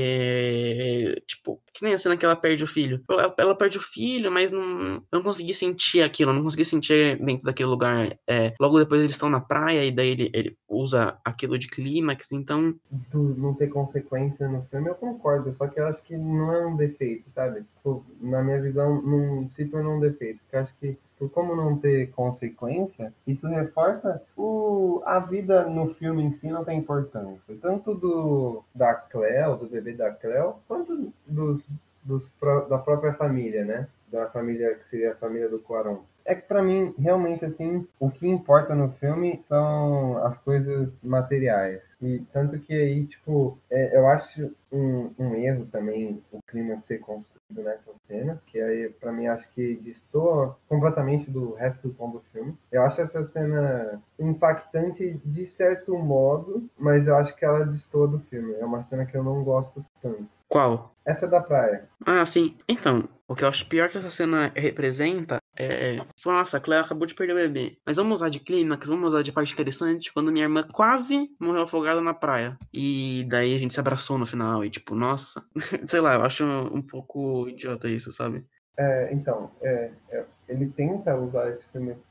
Porque, tipo, que nem a cena que ela perde o filho. Ela, ela perde o filho, mas não, eu não consegui sentir aquilo, eu não consegui sentir dentro daquele lugar. É, logo depois eles estão na praia e daí ele, ele usa aquilo de clímax, então. Do não ter consequência no filme, eu concordo, só que eu acho que não é um defeito, sabe? Tipo, na minha visão, não se tornou um defeito, porque eu acho que por como não ter consequência, isso reforça o, a vida no filme em si não tem importância. Tanto do da Cleo, do bebê da Cleo, quanto dos, dos, pró- da própria família, né? Da família que seria a família do Cuarón. É que pra mim, realmente, assim, o que importa no filme são as coisas materiais. E tanto que aí, tipo, é, eu acho um, um erro também o clima de ser construído nessa cena, que aí, pra mim, acho que destoa completamente do resto do tom do filme. Eu acho essa cena impactante de certo modo, mas eu acho que ela destoa do filme. É uma cena que eu não gosto tanto. Qual? Essa da praia. Ah, sim. Então, o que eu acho pior que essa cena representa é. Tipo, nossa, a Claire acabou de perder o bebê. Mas vamos usar de clímax, vamos usar de parte interessante, quando minha irmã quase morreu afogada na praia. E daí a gente se abraçou no final. E tipo, nossa. Sei lá, eu acho um pouco idiota isso, sabe? É, então, é, é, ele tenta usar esse filme, esse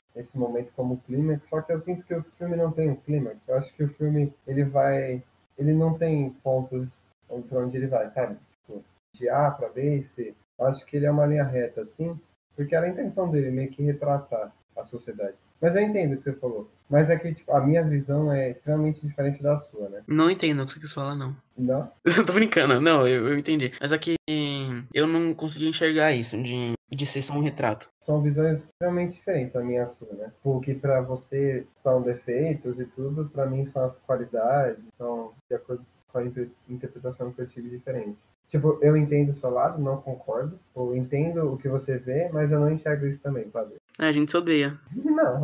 esse momento como clímax, só que eu sinto que o filme não tem um clímax. Eu acho que o filme, ele vai... Ele não tem pontos para onde ele vai, sabe? Tipo, de A para B e C. Eu acho que ele é uma linha reta, assim, porque era a intenção dele, meio que retratar a sociedade. Mas eu entendo o que você falou. Mas é que tipo, a minha visão é extremamente diferente da sua, né? Não entendo o que você quis falar, não. Não? Eu tô brincando, não, eu, eu entendi. Mas aqui eu não consegui enxergar isso, de, de ser só um retrato. São visões extremamente diferentes, a minha e a sua, né? O que pra você são defeitos e tudo, pra mim são as qualidades, são de acordo com a inter- interpretação que eu tive diferente. Tipo, eu entendo o seu lado, não concordo. Eu entendo o que você vê, mas eu não enxergo isso também, sabe? É, a gente se odeia. Não.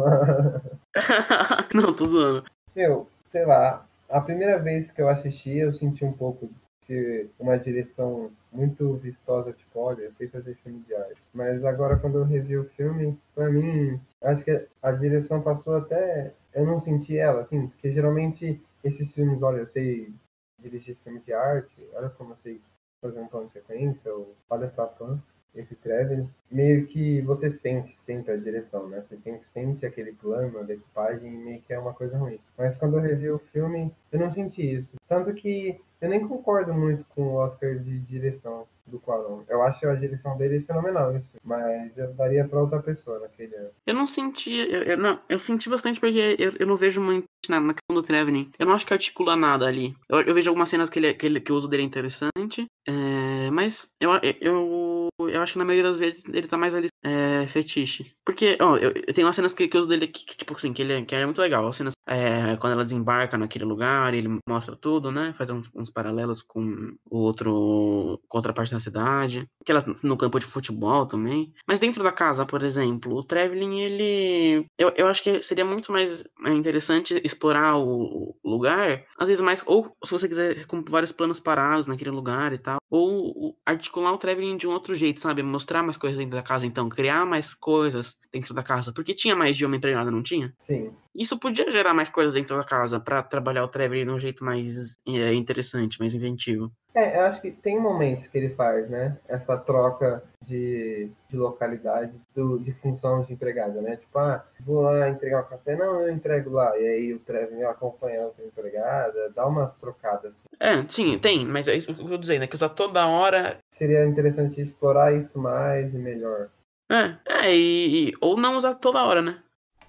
Não, tô zoando. Eu, sei lá, a primeira vez que eu assisti, eu senti um pouco de uma direção muito vistosa, tipo, olha, eu sei fazer filme de arte. Mas agora, quando eu revi o filme, pra mim, acho que a direção passou até... Eu não senti ela, assim, porque geralmente esses filmes, olha, eu sei dirigir filme de arte, olha como eu sei fazer um plano de sequência, ou olha essa fã, esse Trevor, meio que você sente sempre a direção, né? Você sempre sente aquele plano, a decupagem, e meio que é uma coisa ruim. Mas quando eu revi o filme, eu não senti isso. Tanto que eu nem concordo muito com o Oscar de direção do Cuarón. Eu acho a direção dele fenomenal, isso. Mas eu daria pra outra pessoa naquele ano. Eu não senti, eu, eu não, eu senti bastante porque eu, eu não vejo muito na, na questão do Traveling. Eu não acho que articula nada ali. Eu, eu vejo algumas cenas que, ele, que, ele, que o uso dele é interessante, é, mas eu, eu, eu acho que na maioria das vezes ele tá mais ali é, fetiche. Porque, ó, eu, eu tenho umas cenas que, que o uso dele, que, que, tipo assim, que ele, que ele é muito legal. As cenas, é, quando ela desembarca naquele lugar, ele mostra tudo, né? Faz uns, uns paralelos com o outro, com outra parte da cidade. Aquelas no campo de futebol também. Mas dentro da casa, por exemplo, o Traveling, ele... Eu, eu acho que seria muito mais interessante explorar o, o lugar, às vezes mais... Ou se você quiser com vários planos parados naquele lugar e tal. Ou articular o Traveling de um outro jeito, sabe? Mostrar mais coisas dentro da casa, então. Criar mais coisas dentro da casa. Porque tinha mais de uma empregada, não tinha? Sim. Isso podia gerar mais coisas dentro da casa pra trabalhar o Traveling de um jeito mais é, interessante, mais inventivo. É, eu acho que tem momentos que ele faz, né? Essa troca de, de localidade, do, de função de empregada, né? Tipo, ah, vou lá entregar um café, não, eu entrego lá. E aí o Trevor acompanha a outra empregada, dá umas trocadas. Assim. É, sim, tem, mas é isso que eu tô dizendo, é que usar toda hora. Seria interessante explorar isso mais e melhor. É, é, e, e ou não usar toda hora, né?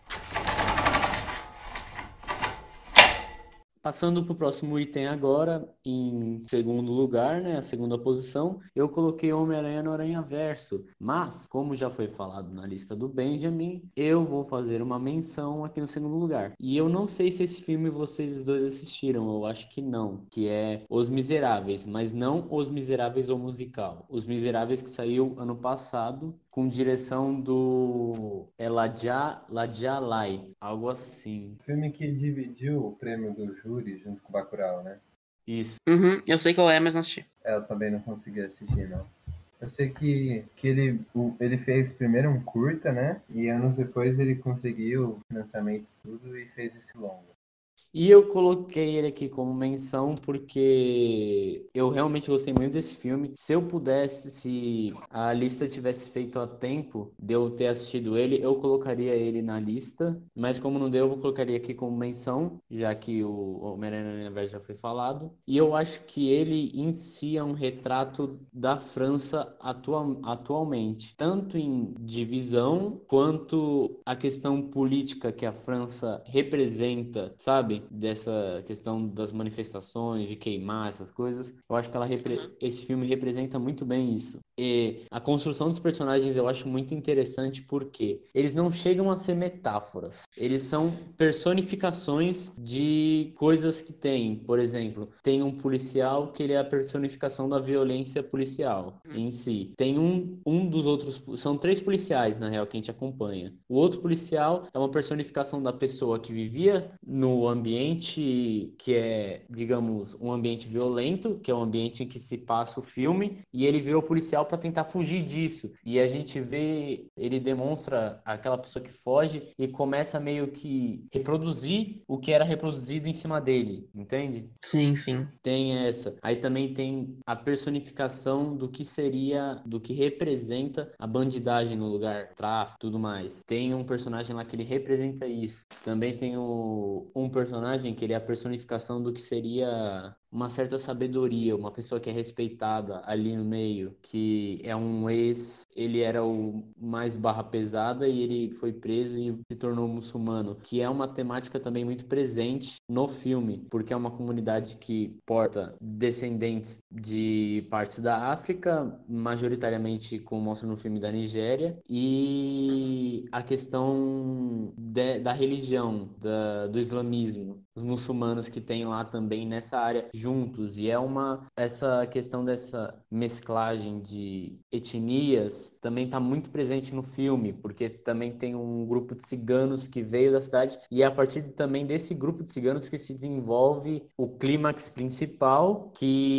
Passando para o próximo item agora, em segundo lugar, né, a segunda posição, eu coloquei Homem-Aranha no Aranhaverso. Mas, como já foi falado na lista do Benjamin, eu vou fazer uma menção aqui no segundo lugar. E eu não sei se esse filme vocês dois assistiram, eu acho que não, que é Os Miseráveis, mas não Os Miseráveis o musical. Os Miseráveis que saiu ano passado, com direção do Elijah Lai, algo assim. Filme que dividiu o prêmio do júri junto com o Bacurau, né? Isso. Uhum, eu sei qual é, mas não assisti. É, eu também não consegui assistir, não. Eu sei que, que ele, o, ele fez primeiro um curta, né? E anos depois ele conseguiu financiamento e tudo e fez esse longo. E eu coloquei ele aqui como menção porque eu realmente gostei muito desse filme. Se eu pudesse, se a lista tivesse feito a tempo de eu ter assistido ele, eu colocaria ele na lista. Mas como não deu, eu vou colocar ele aqui como menção, já que o Homem-Aranha no Universo já foi falado. E eu acho que ele em si é um retrato da França atual, atualmente. Tanto em divisão, quanto a questão política que a França representa, sabe? Dessa questão das manifestações, de queimar essas coisas. Eu acho que ela repre... esse filme representa muito bem isso. E a construção dos personagens eu acho muito interessante porque eles não chegam a ser metáforas. Eles são personificações de coisas que tem. Por exemplo, tem um policial que ele é a personificação da violência policial em si. Tem um, um dos outros... São três policiais, na real, que a gente acompanha. O outro policial é uma personificação da pessoa que vivia no ambiente que é, digamos, um ambiente violento, que é o ambiente em que se passa o filme, e ele vê o policial para tentar fugir disso. E a gente vê, ele demonstra aquela pessoa que foge e começa meio que reproduzir o que era reproduzido em cima dele, entende? Sim, sim. Tem essa. Aí também tem a personificação do que seria, do que representa a bandidagem no lugar, tráfico, tudo mais. Tem um personagem lá que ele representa isso. Também tem o, um personagem que ele é a personificação do que seria uma certa sabedoria, uma pessoa que é respeitada ali no meio, que é um ex, ele era o mais barra pesada e ele foi preso e se tornou muçulmano, que é uma temática também muito presente no filme, porque é uma comunidade que porta descendentes de partes da África, majoritariamente, como mostra no filme, da Nigéria, e a questão de, da religião, da, do islamismo, os muçulmanos que tem lá também nessa área juntos, e é uma essa questão dessa mesclagem de etnias também está muito presente no filme, porque também tem um grupo de ciganos que veio da cidade e é a partir também desse grupo de ciganos que se desenvolve o clímax principal,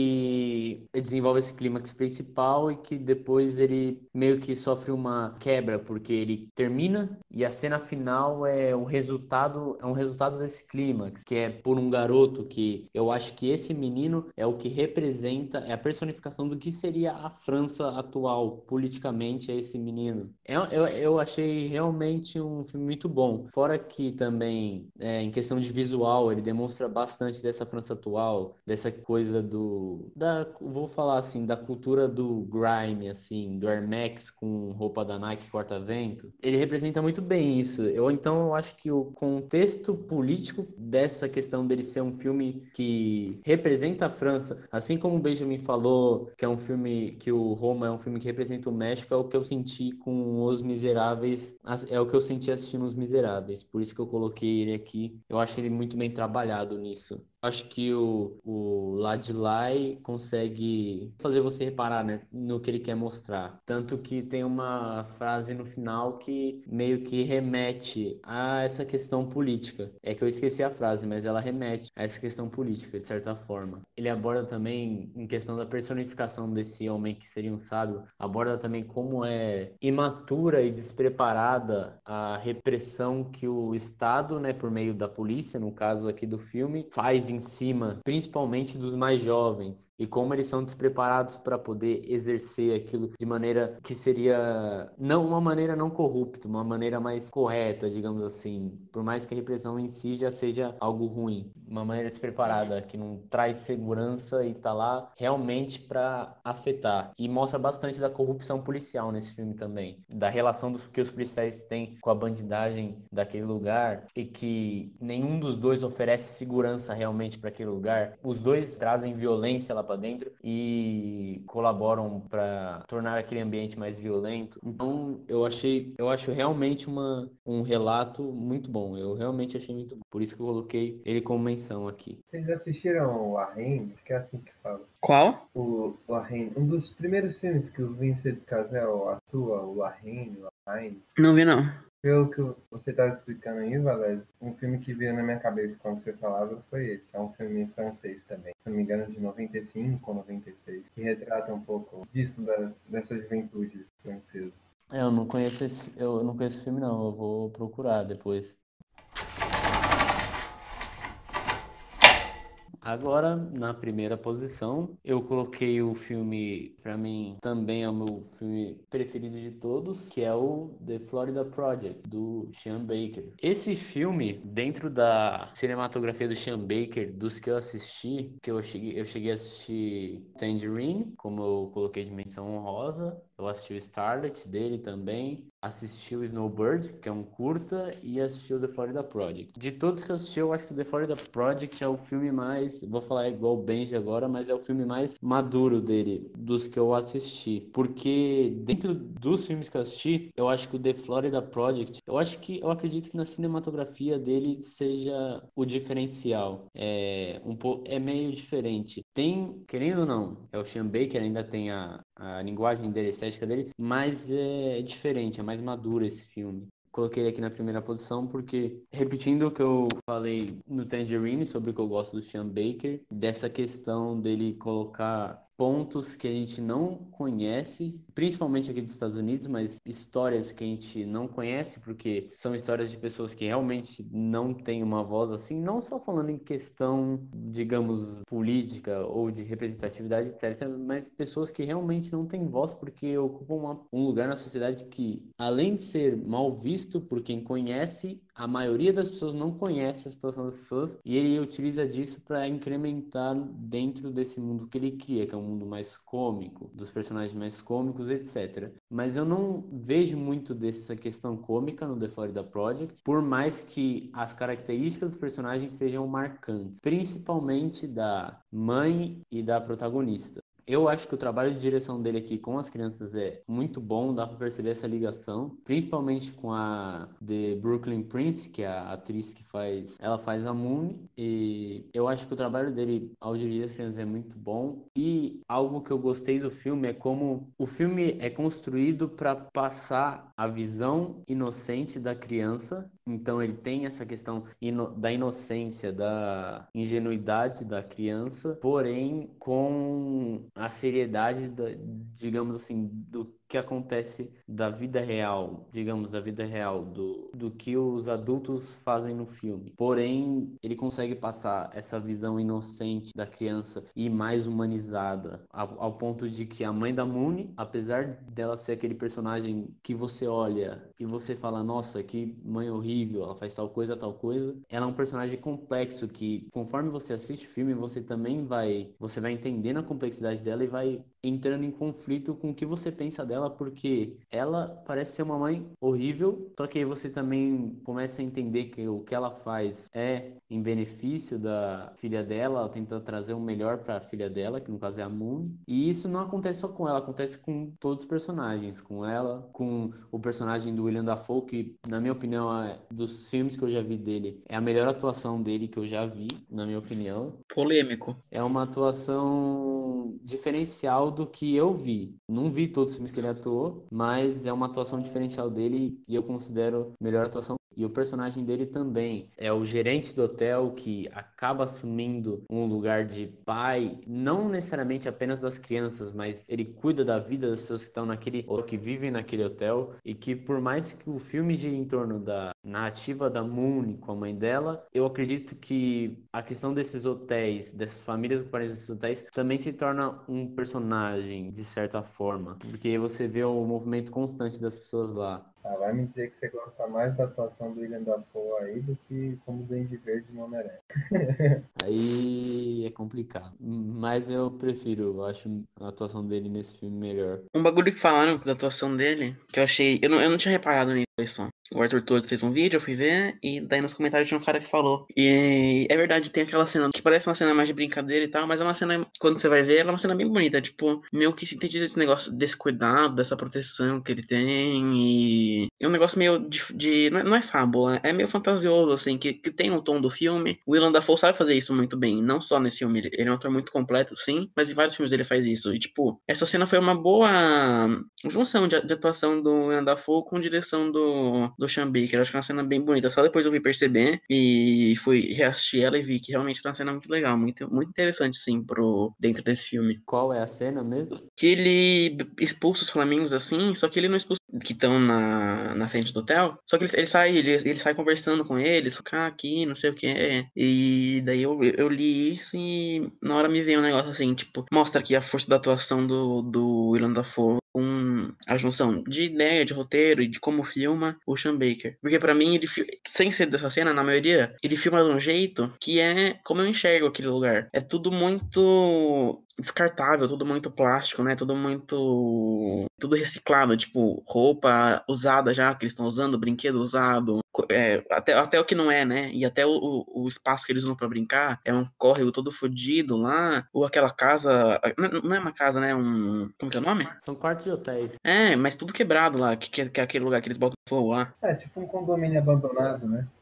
que desenvolve esse clímax principal e que depois ele meio que sofre uma quebra, porque ele termina e a cena final é um resultado é um resultado desse clímax, que é por um garoto que eu acho que esse menino é o que representa, é a personificação do que seria a França atual, politicamente, é esse menino. Eu, eu, eu achei realmente um filme muito bom. Fora que também, é, em questão de visual, ele demonstra bastante dessa França atual, dessa coisa do, da, vou falar assim, da cultura do grime, assim, do Air Max com roupa da Nike corta-vento. Ele representa muito bem isso. Eu, então, eu acho que o contexto político dessa questão dele ser um filme que representa a França, assim como o Benjamin falou que é um filme, que o Roma é um filme que representa o México, é o que eu senti com Os Miseráveis, é o que eu senti assistindo Os Miseráveis, por isso que eu coloquei ele aqui. Eu acho ele muito bem trabalhado nisso. Acho que o, o Ladilai consegue fazer você reparar, né, no que ele quer mostrar. Tanto que tem uma frase no final que meio que remete a essa questão política. É que eu esqueci a frase, mas ela remete a essa questão política, de certa forma. Ele aborda também, em questão da personificação desse homem que seria um sábio, aborda também como é imatura e despreparada a repressão que o Estado, né, por meio da polícia, no caso aqui do filme, faz em cima, principalmente dos mais jovens, e como eles são despreparados para poder exercer aquilo de maneira que seria não uma maneira não corrupta, uma maneira mais correta, digamos assim, por mais que a repressão em si já seja algo ruim, uma maneira despreparada que não traz segurança e tá lá realmente para afetar. E mostra bastante da corrupção policial nesse filme também, da relação dos, que os policiais têm com a bandidagem daquele lugar e que nenhum dos dois oferece segurança realmente para aquele lugar. Os dois trazem violência lá para dentro e colaboram para tornar aquele ambiente mais violento. Então, eu achei, eu acho realmente uma, um relato muito bom. Eu realmente achei muito bom. Por isso que eu coloquei ele como menção aqui. Vocês assistiram o La Reine? Acho que é assim que fala. Qual? O La Reine, um dos primeiros filmes que o Vincent Cassel atua, o La Reine, La Reine. Não vi, não. Pelo que você estava explicando aí, Valério, um filme que veio na minha cabeça quando você falava foi esse. É um filme francês também, se não me engano, de noventa e cinco ou noventa e seis, que retrata um pouco disso, da, dessa juventude francesa. É, eu não conheço esse, eu não conheço esse filme não, eu vou procurar depois. Agora, na primeira posição, eu coloquei o filme, pra mim, também é o meu filme preferido de todos, que é o The Florida Project, do Sean Baker. Esse filme, dentro da cinematografia do Sean Baker, dos que eu assisti, que eu cheguei, eu cheguei a assistir Tangerine, como eu coloquei de menção honrosa, eu assisti o Starlet dele também, assisti o Snowbird, que é um curta, e assisti o The Florida Project. De todos que eu assisti, eu acho que o The Florida Project é o filme mais, vou falar igual o Benji agora, mas é o filme mais maduro dele, dos que eu assisti. Porque dentro dos filmes que eu assisti, eu acho que o The Florida Project, eu acho que, eu acredito que na cinematografia dele seja o diferencial. É, um pouco, é meio diferente. Tem, querendo ou não, é o Sean Baker, ainda tem a, a linguagem dele, a estética dele, mas é diferente, é mais maduro esse filme. coloquei ele aqui na primeira posição porque, repetindo o que eu falei no Tangerine sobre o que eu gosto do Sean Baker, dessa questão dele colocar pontos que a gente não conhece, principalmente aqui dos Estados Unidos, mas histórias que a gente não conhece, porque são histórias de pessoas que realmente não têm uma voz assim, não só falando em questão, digamos, política ou de representatividade, etcétera, mas pessoas que realmente não têm voz porque ocupam uma, um lugar na sociedade que, além de ser mal visto por quem conhece, a maioria das pessoas não conhece a situação das pessoas e ele utiliza disso para incrementar dentro desse mundo que ele cria, que é um mundo mais cômico, dos personagens mais cômicos, etcétera. Mas eu não vejo muito dessa questão cômica no The Florida Project, por mais que as características dos personagens sejam marcantes, principalmente da mãe e da protagonista. Eu acho que o trabalho de direção dele aqui com as crianças é muito bom, dá para perceber essa ligação, principalmente com a The Brooklyn Prince, que é a atriz que faz, ela faz a Moon, e eu acho que o trabalho dele ao dirigir as crianças é muito bom. E algo que eu gostei do filme é como o filme é construído para passar a visão inocente da criança. Então ele tem essa questão ino- da inocência, da ingenuidade da criança, porém com a seriedade, da, digamos assim, do que acontece da vida real, digamos, da vida real, do, do que os adultos fazem no filme. Porém, ele consegue passar essa visão inocente da criança e mais humanizada, ao, ao ponto de que a mãe da Moon, apesar dela ser aquele personagem que você olha e você fala, nossa, que mãe horrível, ela faz tal coisa, tal coisa, ela é um personagem complexo que, conforme você assiste o filme, você também vai, você vai entendendo a complexidade dela e vai entrando em conflito com o que você pensa dela, porque ela parece ser uma mãe horrível, só que aí você também começa a entender que o que ela faz é em benefício da filha dela, ela tenta trazer o melhor para a filha dela, que no caso é a Moon, e isso não acontece só com ela, acontece com todos os personagens, com ela, com o personagem do William Dafoe, que na minha opinião, é, dos filmes que eu já vi dele, é a melhor atuação dele que eu já vi, na minha opinião. Polêmico. É uma atuação diferencial do que eu vi. Não vi todos os filmes que ele atuou, mas é uma atuação diferencial dele e eu considero a melhor atuação. E o personagem dele também é o gerente do hotel que acaba assumindo um lugar de pai, não necessariamente apenas das crianças, mas ele cuida da vida das pessoas que estão naquele, ou que vivem naquele hotel, e que por mais que o filme gire em torno da narrativa da Moon com a mãe dela, eu acredito que a questão desses hotéis, dessas famílias ocupantes desses hotéis, também se torna um personagem, de certa forma, porque você vê o movimento constante das pessoas lá. Ah, vai me dizer que você gosta mais da atuação do William Dafoe aí do que como Duende Verde no Homem-Aranha. Aí é complicado. Mas eu prefiro, eu acho a atuação dele nesse filme melhor. Um bagulho que falaram da atuação dele, que eu achei. Eu não, eu não tinha reparado nisso, só. O Arthur Todo fez um vídeo, eu fui ver, e daí nos comentários tinha um cara que falou. E é verdade, tem aquela cena que parece uma cena mais de brincadeira e tal, mas é uma cena, quando você vai ver, ela é uma cena bem bonita. Tipo, meio que sintetiza esse negócio desse cuidado, dessa proteção que ele tem. E é um negócio meio de. de não, é, não é fábula, é meio fantasioso, assim, que, que tem o tom do filme. O Willem Dafoe sabe fazer isso muito bem, não só nesse filme. Ele, ele é um ator muito completo, sim, mas em vários filmes ele faz isso. E, tipo, essa cena foi uma boa junção de, de atuação do Willem Dafoe com direção do, do Sean Baker. Acho que é uma cena bem bonita. Só depois eu vi perceber e fui reassistir ela e vi que realmente é uma cena muito legal, muito, muito interessante, assim, pro, dentro desse filme. Qual é a cena mesmo? Que ele expulsa os flamingos assim, só que ele não expulsa que estão na, na frente do hotel. Só que ele, ele sai, ele, ele sai conversando com eles, ficar aqui, não sei o que. E daí eu, eu li isso e na hora me veio um negócio assim, tipo, mostra aqui a força da atuação do, do Willem Dafoe com a junção de ideia, de roteiro e de como filma o Sean Baker. Porque pra mim, ele sem ser dessa cena, na maioria, ele filma de um jeito que é como eu enxergo aquele lugar. É tudo muito descartável, tudo muito plástico, né? Tudo muito... tudo reciclado, tipo, roupa usada já, que eles estão usando, brinquedo usado, é, até, até o que não é, né? E até o, o espaço que eles usam pra brincar é um córrego todo fodido lá, ou aquela casa... não é uma casa, né? Um... como que é o nome? São quartos de hotéis. É, mas tudo quebrado lá, que, que, que é aquele lugar que eles botam fogo lá. É tipo um condomínio abandonado, né?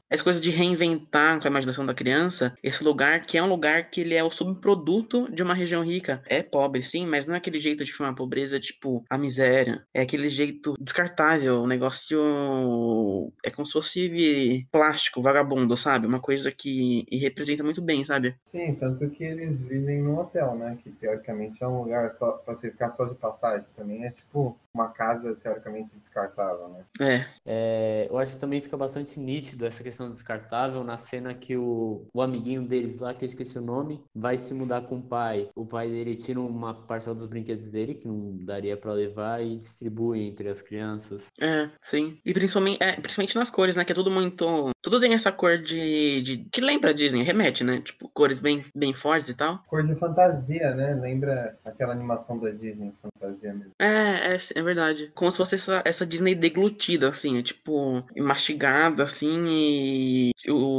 essa coisa de reinventar com a imaginação da criança esse lugar que é um lugar que ele é o subproduto de uma região rica. É pobre, sim, mas não é aquele jeito de filmar a pobreza, tipo, a miséria. É aquele jeito descartável, um negócio... É como se fosse plástico, vagabundo, sabe? Uma coisa que e representa muito bem, sabe? Sim, tanto que eles vivem num hotel, né? Que teoricamente é um lugar só para você ficar só de passagem. Também é tipo uma casa teoricamente descartável, né? É. É, eu acho que também fica bastante nítido essa questão do descartável na cena que o, o amiguinho deles lá, que eu esqueci o nome, vai se mudar com o pai. O pai dele tira uma parcela dos brinquedos dele, que não daria pra levar, e distribui entre as crianças. É, sim. E principalmente, é, principalmente nas cores, né? Que é tudo muito. Tudo tem essa cor de. de que lembra a Disney, remete, né? Tipo, cores bem, bem fortes e tal. Cor de fantasia, né? Lembra aquela animação da Disney, fantasia mesmo. É, é, é verdade. Como se fosse essa, essa Disney deglutida, assim, é tipo, mastigada, assim, e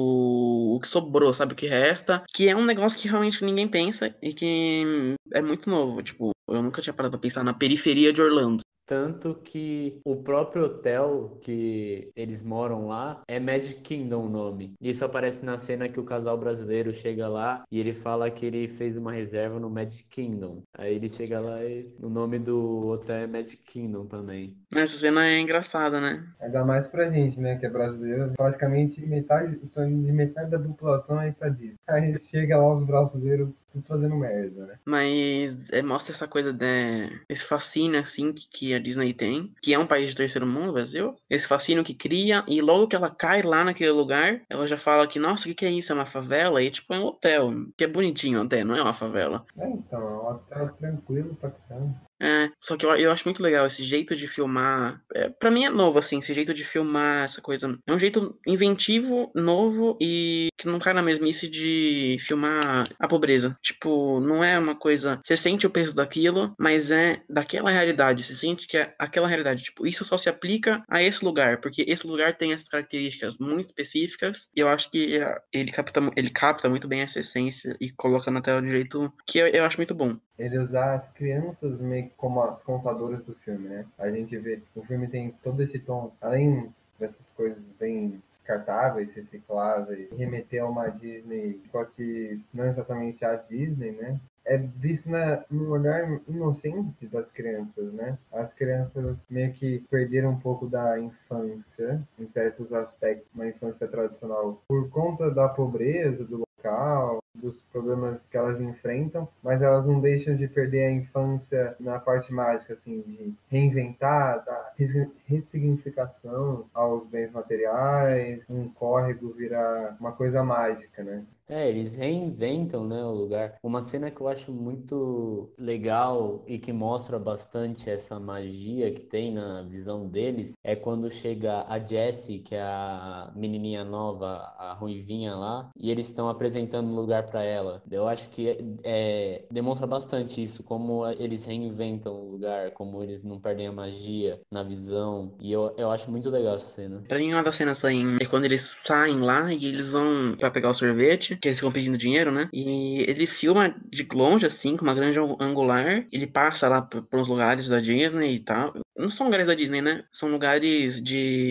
o, o que sobrou, sabe? O que resta. Que é um negócio que realmente ninguém pensa e que é muito novo. Tipo, eu nunca tinha parado pra pensar na periferia de Orlando. Tanto que o próprio hotel que eles moram lá é Magic Kingdom o nome. Isso aparece na cena que o casal brasileiro chega lá e ele fala que ele fez uma reserva no Magic Kingdom. Aí ele chega lá e o nome do hotel é Magic Kingdom também. Essa cena é engraçada, né? Ainda mais pra gente, né? Que é brasileiro. Praticamente metade, o sonho de metade da população é ir pra Disney. Aí chega lá os brasileiros tudo fazendo merda, né? Mas é, mostra essa coisa, de, esse fascínio, assim, que, que a Disney tem, que é um país de terceiro mundo, o Brasil. Esse fascínio que cria, e logo que ela cai lá naquele lugar, ela já fala que, nossa, o que, que é isso? É uma favela? E, tipo, é um hotel, que é bonitinho até, não é uma favela. É, então, é um hotel tranquilo pra caramba. É, só que eu, eu acho muito legal esse jeito de filmar. É, para mim é novo, assim, esse jeito de filmar, essa coisa. É um jeito inventivo, novo e que não cai na mesmice de filmar a pobreza. Tipo, não é uma coisa. Você sente o peso daquilo, mas é daquela realidade. Você sente que é aquela realidade. Tipo, isso só se aplica a esse lugar, porque esse lugar tem essas características muito específicas. E eu acho que é, ele capta, ele capta muito bem essa essência e coloca na tela de um jeito que eu, eu acho muito bom. Ele usar as crianças meio que como as contadoras do filme, né? A gente vê, o filme tem todo esse tom, além dessas coisas bem descartáveis, recicláveis, remeter a uma Disney, só que não exatamente a Disney, né? É visto na, no olhar inocente das crianças, né? As crianças meio que perderam um pouco da infância, em certos aspectos, uma infância tradicional, por conta da pobreza do local, dos problemas que elas enfrentam, mas elas não deixam de perder a infância na parte mágica, assim, de reinventar, da ressignificação aos bens materiais, um córrego virar uma coisa mágica, né? É, eles reinventam, né, o lugar. Uma cena que eu acho muito legal e que mostra bastante essa magia que tem na visão deles é quando chega a Jessie, que é a menininha nova, a ruivinha lá, e eles estão apresentando o lugar para ela. Eu acho que é, é, demonstra bastante isso, como eles reinventam o lugar, como eles não perdem a magia na visão. E eu, eu acho muito legal essa cena. Pra mim, uma das cenas também é quando eles saem lá e eles vão pra pegar o sorvete, que eles ficam pedindo dinheiro, né? E ele filma de longe, assim, com uma grande angular. Ele passa lá por, por uns lugares da Disney e tal. Não são lugares da Disney, né? São lugares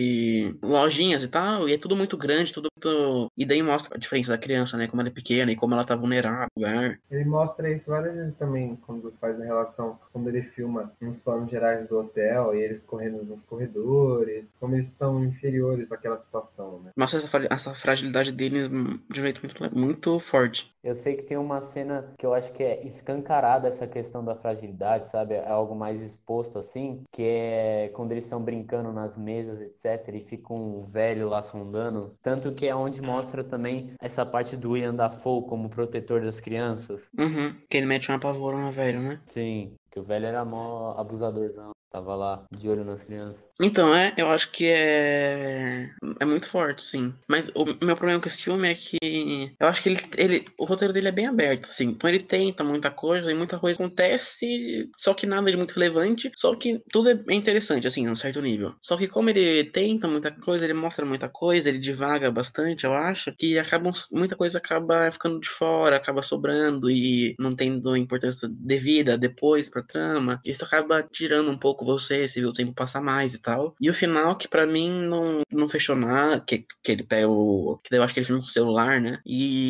de lojinhas e tal. E é tudo muito grande, tudo muito... E daí mostra a diferença da criança, né? Como ela é pequena e como ela tá vulnerável no lugar. Ele mostra isso várias vezes também, quando faz a relação, quando ele filma nos planos gerais do hotel e eles correndo nos corredores, como eles estão inferiores àquela situação, né? Mostra essa, essa fragilidade dele de um jeito muito, muito forte. Eu sei que tem uma cena que eu acho que é escancarada essa questão da fragilidade, sabe? É algo mais exposto assim, que é quando eles estão brincando nas mesas, etcétera, e fica um velho lá sondando. Tanto que é onde mostra também essa parte do William Dafoe como protetor das crianças. Uhum. Que ele mete um apavoro no velho, né? Sim, que o velho era mó abusadorzão. Tava lá, de olho nas crianças. Então, é, eu acho que é é muito forte, sim. Mas o meu problema com esse filme é que eu acho que ele, ele o roteiro dele é bem aberto, assim. Então ele tenta muita coisa e muita coisa acontece, só que nada de muito relevante, só que tudo é interessante, assim, num certo nível. Só que como ele tenta muita coisa, ele mostra muita coisa, ele divaga bastante, eu acho, que acaba, muita coisa acaba ficando de fora, acaba sobrando e não tendo importância devida depois pra trama. Isso acaba tirando um pouco você, se vê o tempo passar mais e tal. E o final, que pra mim não, não fechou nada, que, que ele pega o... que daí eu acho que ele filma com o celular, né?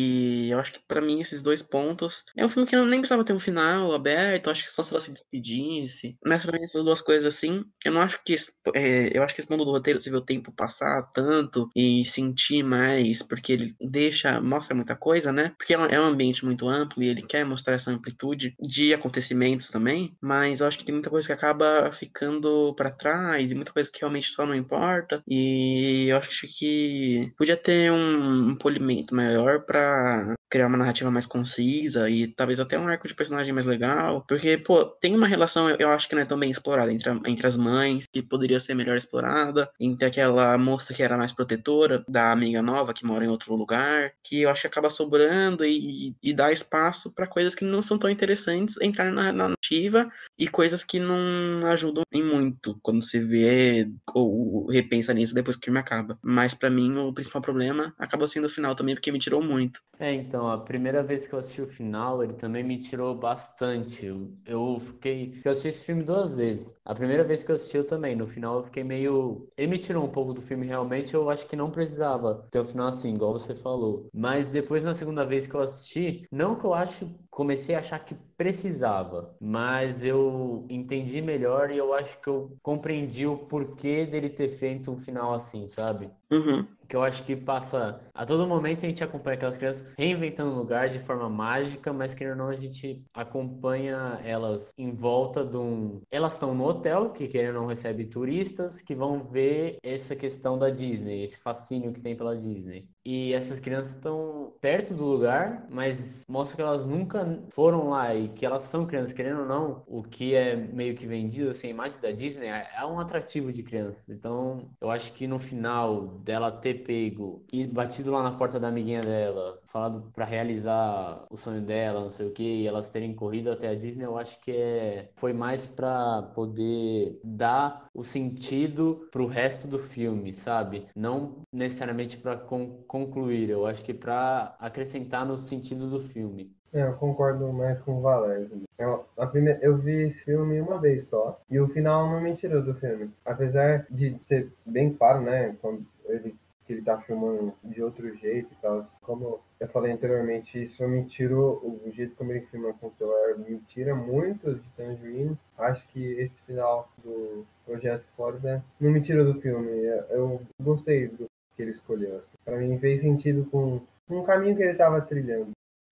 E eu acho que pra mim esses dois pontos... É um filme que não nem precisava ter um final aberto, eu acho que só se ela se despedisse. Mas pra mim essas duas coisas assim, eu não acho que... É, eu acho que esse mundo do roteiro, você vê o tempo passar tanto e sentir mais, porque ele deixa, mostra muita coisa, né? Porque é um é um ambiente muito amplo e ele quer mostrar essa amplitude de acontecimentos também, mas eu acho que tem muita coisa que acaba ficando pra trás e muita coisa que realmente só não importa. E eu acho que podia ter um, um polimento maior pra criar uma narrativa mais concisa e talvez até um arco de personagem mais legal, porque, pô, tem uma relação, eu, eu acho que não é tão bem explorada entre, a- entre as mães, que poderia ser melhor explorada, entre aquela moça que era mais protetora da amiga nova que mora em outro lugar, que eu acho que acaba sobrando e, e dá espaço pra coisas que não são tão interessantes entrar na, na narrativa e coisas que não ajudam em muito quando você vê ou repensa nisso depois que o filme acaba. Mas pra mim o principal problema acabou sendo o final também, porque me tirou muito. É, então, a primeira vez que eu assisti o final, ele também me tirou bastante. Eu, eu fiquei. Eu assisti esse filme duas vezes. A primeira vez que eu assisti, eu também. No final, eu fiquei meio. Ele me tirou um pouco do filme, realmente. Eu acho que não precisava ter o final assim, igual você falou. Mas depois, na segunda vez que eu assisti, não que eu acho. Comecei a achar que precisava, mas eu entendi melhor e eu acho que eu compreendi o porquê dele ter feito um final assim, sabe? Uhum. Que eu acho que passa a todo momento a gente acompanha aquelas crianças reinventando o lugar de forma mágica, mas querendo ou não a gente acompanha elas em volta de um... Elas estão no hotel, que querendo ou não recebe turistas que vão ver essa questão da Disney, esse fascínio que tem pela Disney. E essas crianças estão perto do lugar, mas mostra que elas nunca foram lá e que elas são crianças, querendo ou não, o que é meio que vendido, assim, a imagem da Disney é é um atrativo de crianças. Então, eu acho que no final dela ter pego e batido lá na porta da amiguinha dela, falado pra realizar o sonho dela, não sei o que, e elas terem corrido até a Disney, eu acho que é, foi mais pra poder dar o sentido pro resto do filme, sabe? Não necessariamente pra con concluir, eu acho que pra acrescentar no sentido do filme. É, eu concordo mais com o Valério. Eu, a primeira, eu vi esse filme uma vez só, e o final não me tirou do filme. Apesar de ser bem claro, né, quando ele, que ele tá filmando de outro jeito e tal. Como eu falei anteriormente, isso me tirou, o jeito como ele filma com o celular, me tira muito de Tangerine. Acho que esse final do Projeto Florida não me tirou do filme. Eu gostei do que ele escolheu. Assim. Pra mim fez sentido com, com o caminho que ele tava trilhando.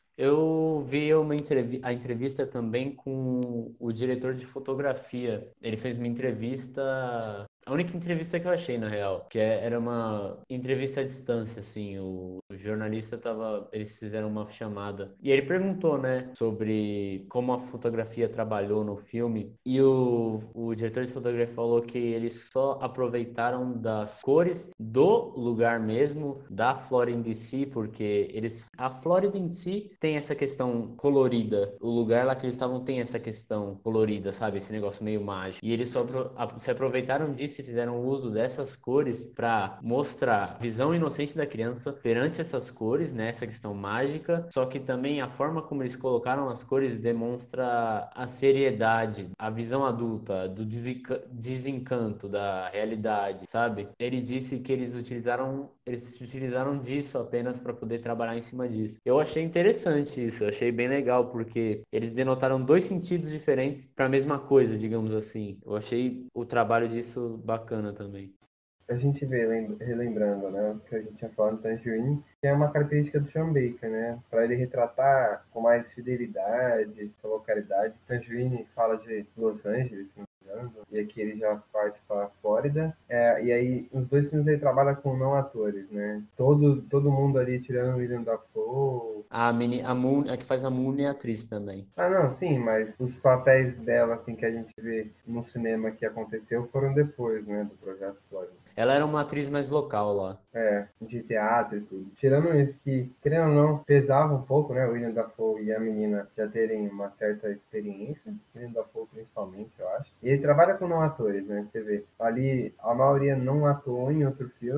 Eu vi uma entrevi a entrevista também com o diretor de fotografia. Ele fez uma entrevista, a única entrevista que eu achei, na real, que é- era uma entrevista à distância, assim. O, o jornalista tava, eles fizeram uma chamada e ele perguntou, né, sobre como a fotografia trabalhou no filme. E o, o diretor de fotografia falou que eles só aproveitaram das cores do lugar mesmo, da Flórida em si, porque eles, a Flórida em si tem essa questão colorida. O lugar lá que eles estavam tem essa questão colorida, sabe? Esse negócio meio mágico. E eles só apro- a- se aproveitaram disso e fizeram uso dessas cores para mostrar a visão inocente da criança perante essas cores, né? Essa questão mágica. Só que também a forma como eles colocaram as cores demonstra a seriedade, a visão adulta, do desenca- desencanto da realidade, sabe? Ele disse que eles utilizaram, eles utilizaram disso apenas para poder trabalhar em cima disso. Eu achei interessante isso, eu achei bem legal, porque eles denotaram dois sentidos diferentes para a mesma coisa, digamos assim. Eu achei o trabalho disso bacana também. A gente vê, lem- relembrando, né, o que a gente tinha falado do Tangerine, que é uma característica do Sean Baker, né, para ele retratar com mais fidelidade essa localidade. Tangerine fala de Los Angeles, se não me engano, e aqui ele já parte para a Flórida. É, e aí, os dois filmes ele trabalha com não atores, né, todo, todo mundo ali tirando o William Dafoe. A, meni, a Moon, a que faz a Moon é atriz também. Ah, não, sim, mas os papéis dela, assim, que a gente vê no cinema que aconteceu foram depois, né, do Projeto Flórida. Ela era uma atriz mais local lá. É, de teatro e tudo. Tirando isso que, querendo ou não, pesava um pouco, né? O William Dafoe e a menina já terem uma certa experiência. O William Dafoe principalmente, eu acho. E ele trabalha com não atores, né? Você vê. Ali, a maioria não atuou em outro filme.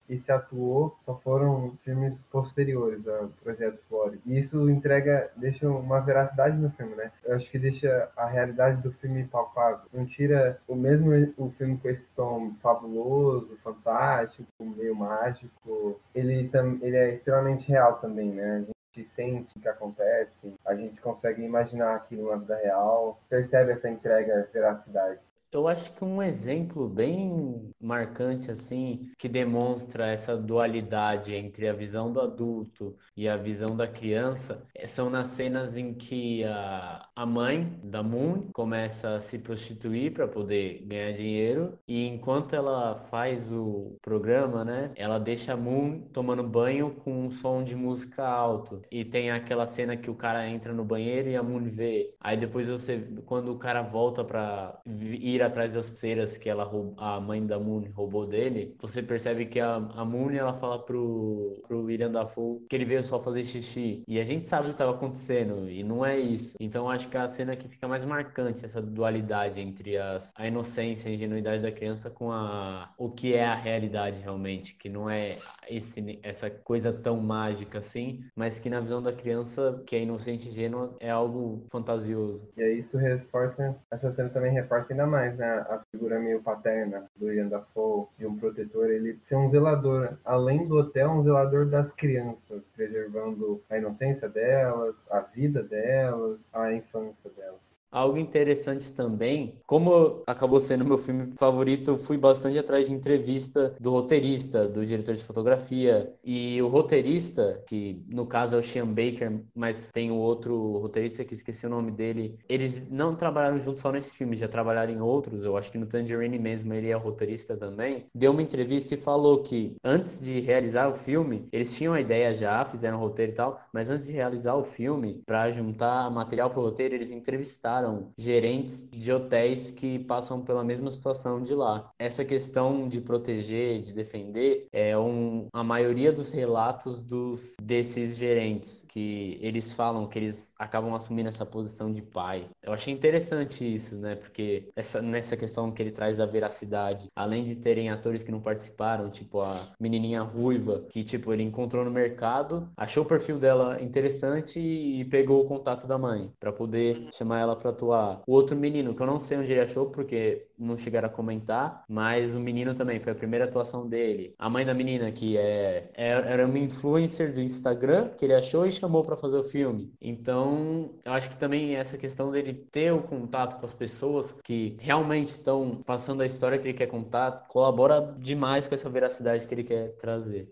e se atuou só foram filmes posteriores ao Projeto Flórida. E isso entrega, deixa uma veracidade no filme, né? Eu acho que deixa a realidade do filme palpável. Não tira o mesmo o filme com esse tom fabuloso, fantástico, meio mágico. Ele, tam, ele é extremamente real também, né? A gente sente o que acontece, a gente consegue imaginar aquilo na vida real, percebe essa entrega, veracidade. Eu acho que um exemplo bem marcante, assim, que demonstra essa dualidade entre a visão do adulto e a visão da criança, eh, são nas cenas em que a, a mãe da Moon começa a se prostituir para poder ganhar dinheiro, e enquanto ela faz o programa, né, ela deixa a Moon tomando banho com um som de música alto. E tem aquela cena que o cara entra no banheiro e a Moon vê. Aí depois você, quando o cara volta para ir atrás das pulseiras que ela roub- a mãe da Moon roubou dele, você percebe que a, a Moon ela fala pro, pro William Dafoe que ele veio só fazer xixi. E a gente sabe o que estava acontecendo, e não é isso. Então acho que a cena que fica mais marcante, essa dualidade entre as, a inocência e a ingenuidade da criança com a, o que é a realidade realmente, que não é esse, essa coisa tão mágica assim, mas que na visão da criança, que é inocente e ingênua, é algo fantasioso. E aí isso reforça, essa cena também reforça ainda mais, né? A figura meio paterna do William Dafoe, de um protetor, ele ser um zelador, além do hotel, um zelador das crianças, preservando a inocência delas, a vida delas, a infância delas. Algo interessante também, como acabou sendo meu filme favorito, eu fui bastante atrás de entrevista do roteirista, do diretor de fotografia. E o roteirista, que no caso é o Sean Baker, mas tem o outro roteirista que eu esqueci o nome dele, eles não trabalharam juntos só nesse filme, já trabalharam em outros. Eu acho que no Tangerine mesmo ele é roteirista também. Deu uma entrevista e falou que antes de realizar o filme, eles tinham a ideia já, fizeram o roteiro e tal, mas antes de realizar o filme, para juntar material para o roteiro, eles entrevistaram gerentes de hotéis que passam pela mesma situação de lá. Essa questão de proteger, de defender, é um, a maioria dos relatos dos, desses gerentes, que eles falam que eles acabam assumindo essa posição de pai. Eu achei interessante isso, né? Porque essa, nessa questão que ele traz da veracidade, além de terem atores que não participaram, tipo a menininha ruiva, que tipo ele encontrou no mercado, achou o perfil dela interessante e pegou o contato da mãe para poder chamar ela para atuar. O outro menino, que eu não sei onde ele achou, porque não chegaram a comentar, mas o menino também, foi a primeira atuação dele. A mãe da menina, que é, é- era uma influencer do Instagram, que ele achou e chamou para fazer o filme. Então, eu acho que também essa questão dele ter o contato com as pessoas que realmente estão passando a história que ele quer contar, colabora demais com essa veracidade que ele quer trazer.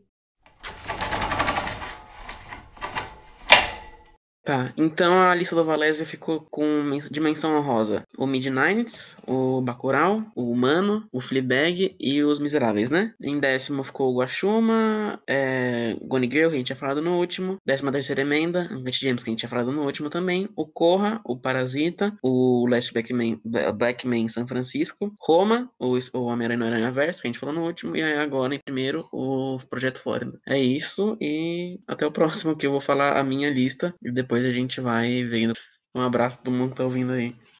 Tá, então a lista do Valézia ficou com men- de menção honrosa o Midnight, o Bacurau, o Humano, o Fleabag e os Miseráveis, né? Em décimo ficou o Guaxuma, é, Gone Girl, que a gente tinha falado no último, décima terceira emenda, Uncut James, que a gente tinha falado no último também, o Corra, o Parasita, o Last Black Man, Black Man em São Francisco, Roma, o, o Homem-Aranha no Aranha-Verso, que a gente falou no último, e aí agora, em primeiro, o Projeto Flórida. É isso, e até o próximo, que eu vou falar a minha lista, e depois a gente vai vendo. Um abraço a todo mundo que tá ouvindo aí.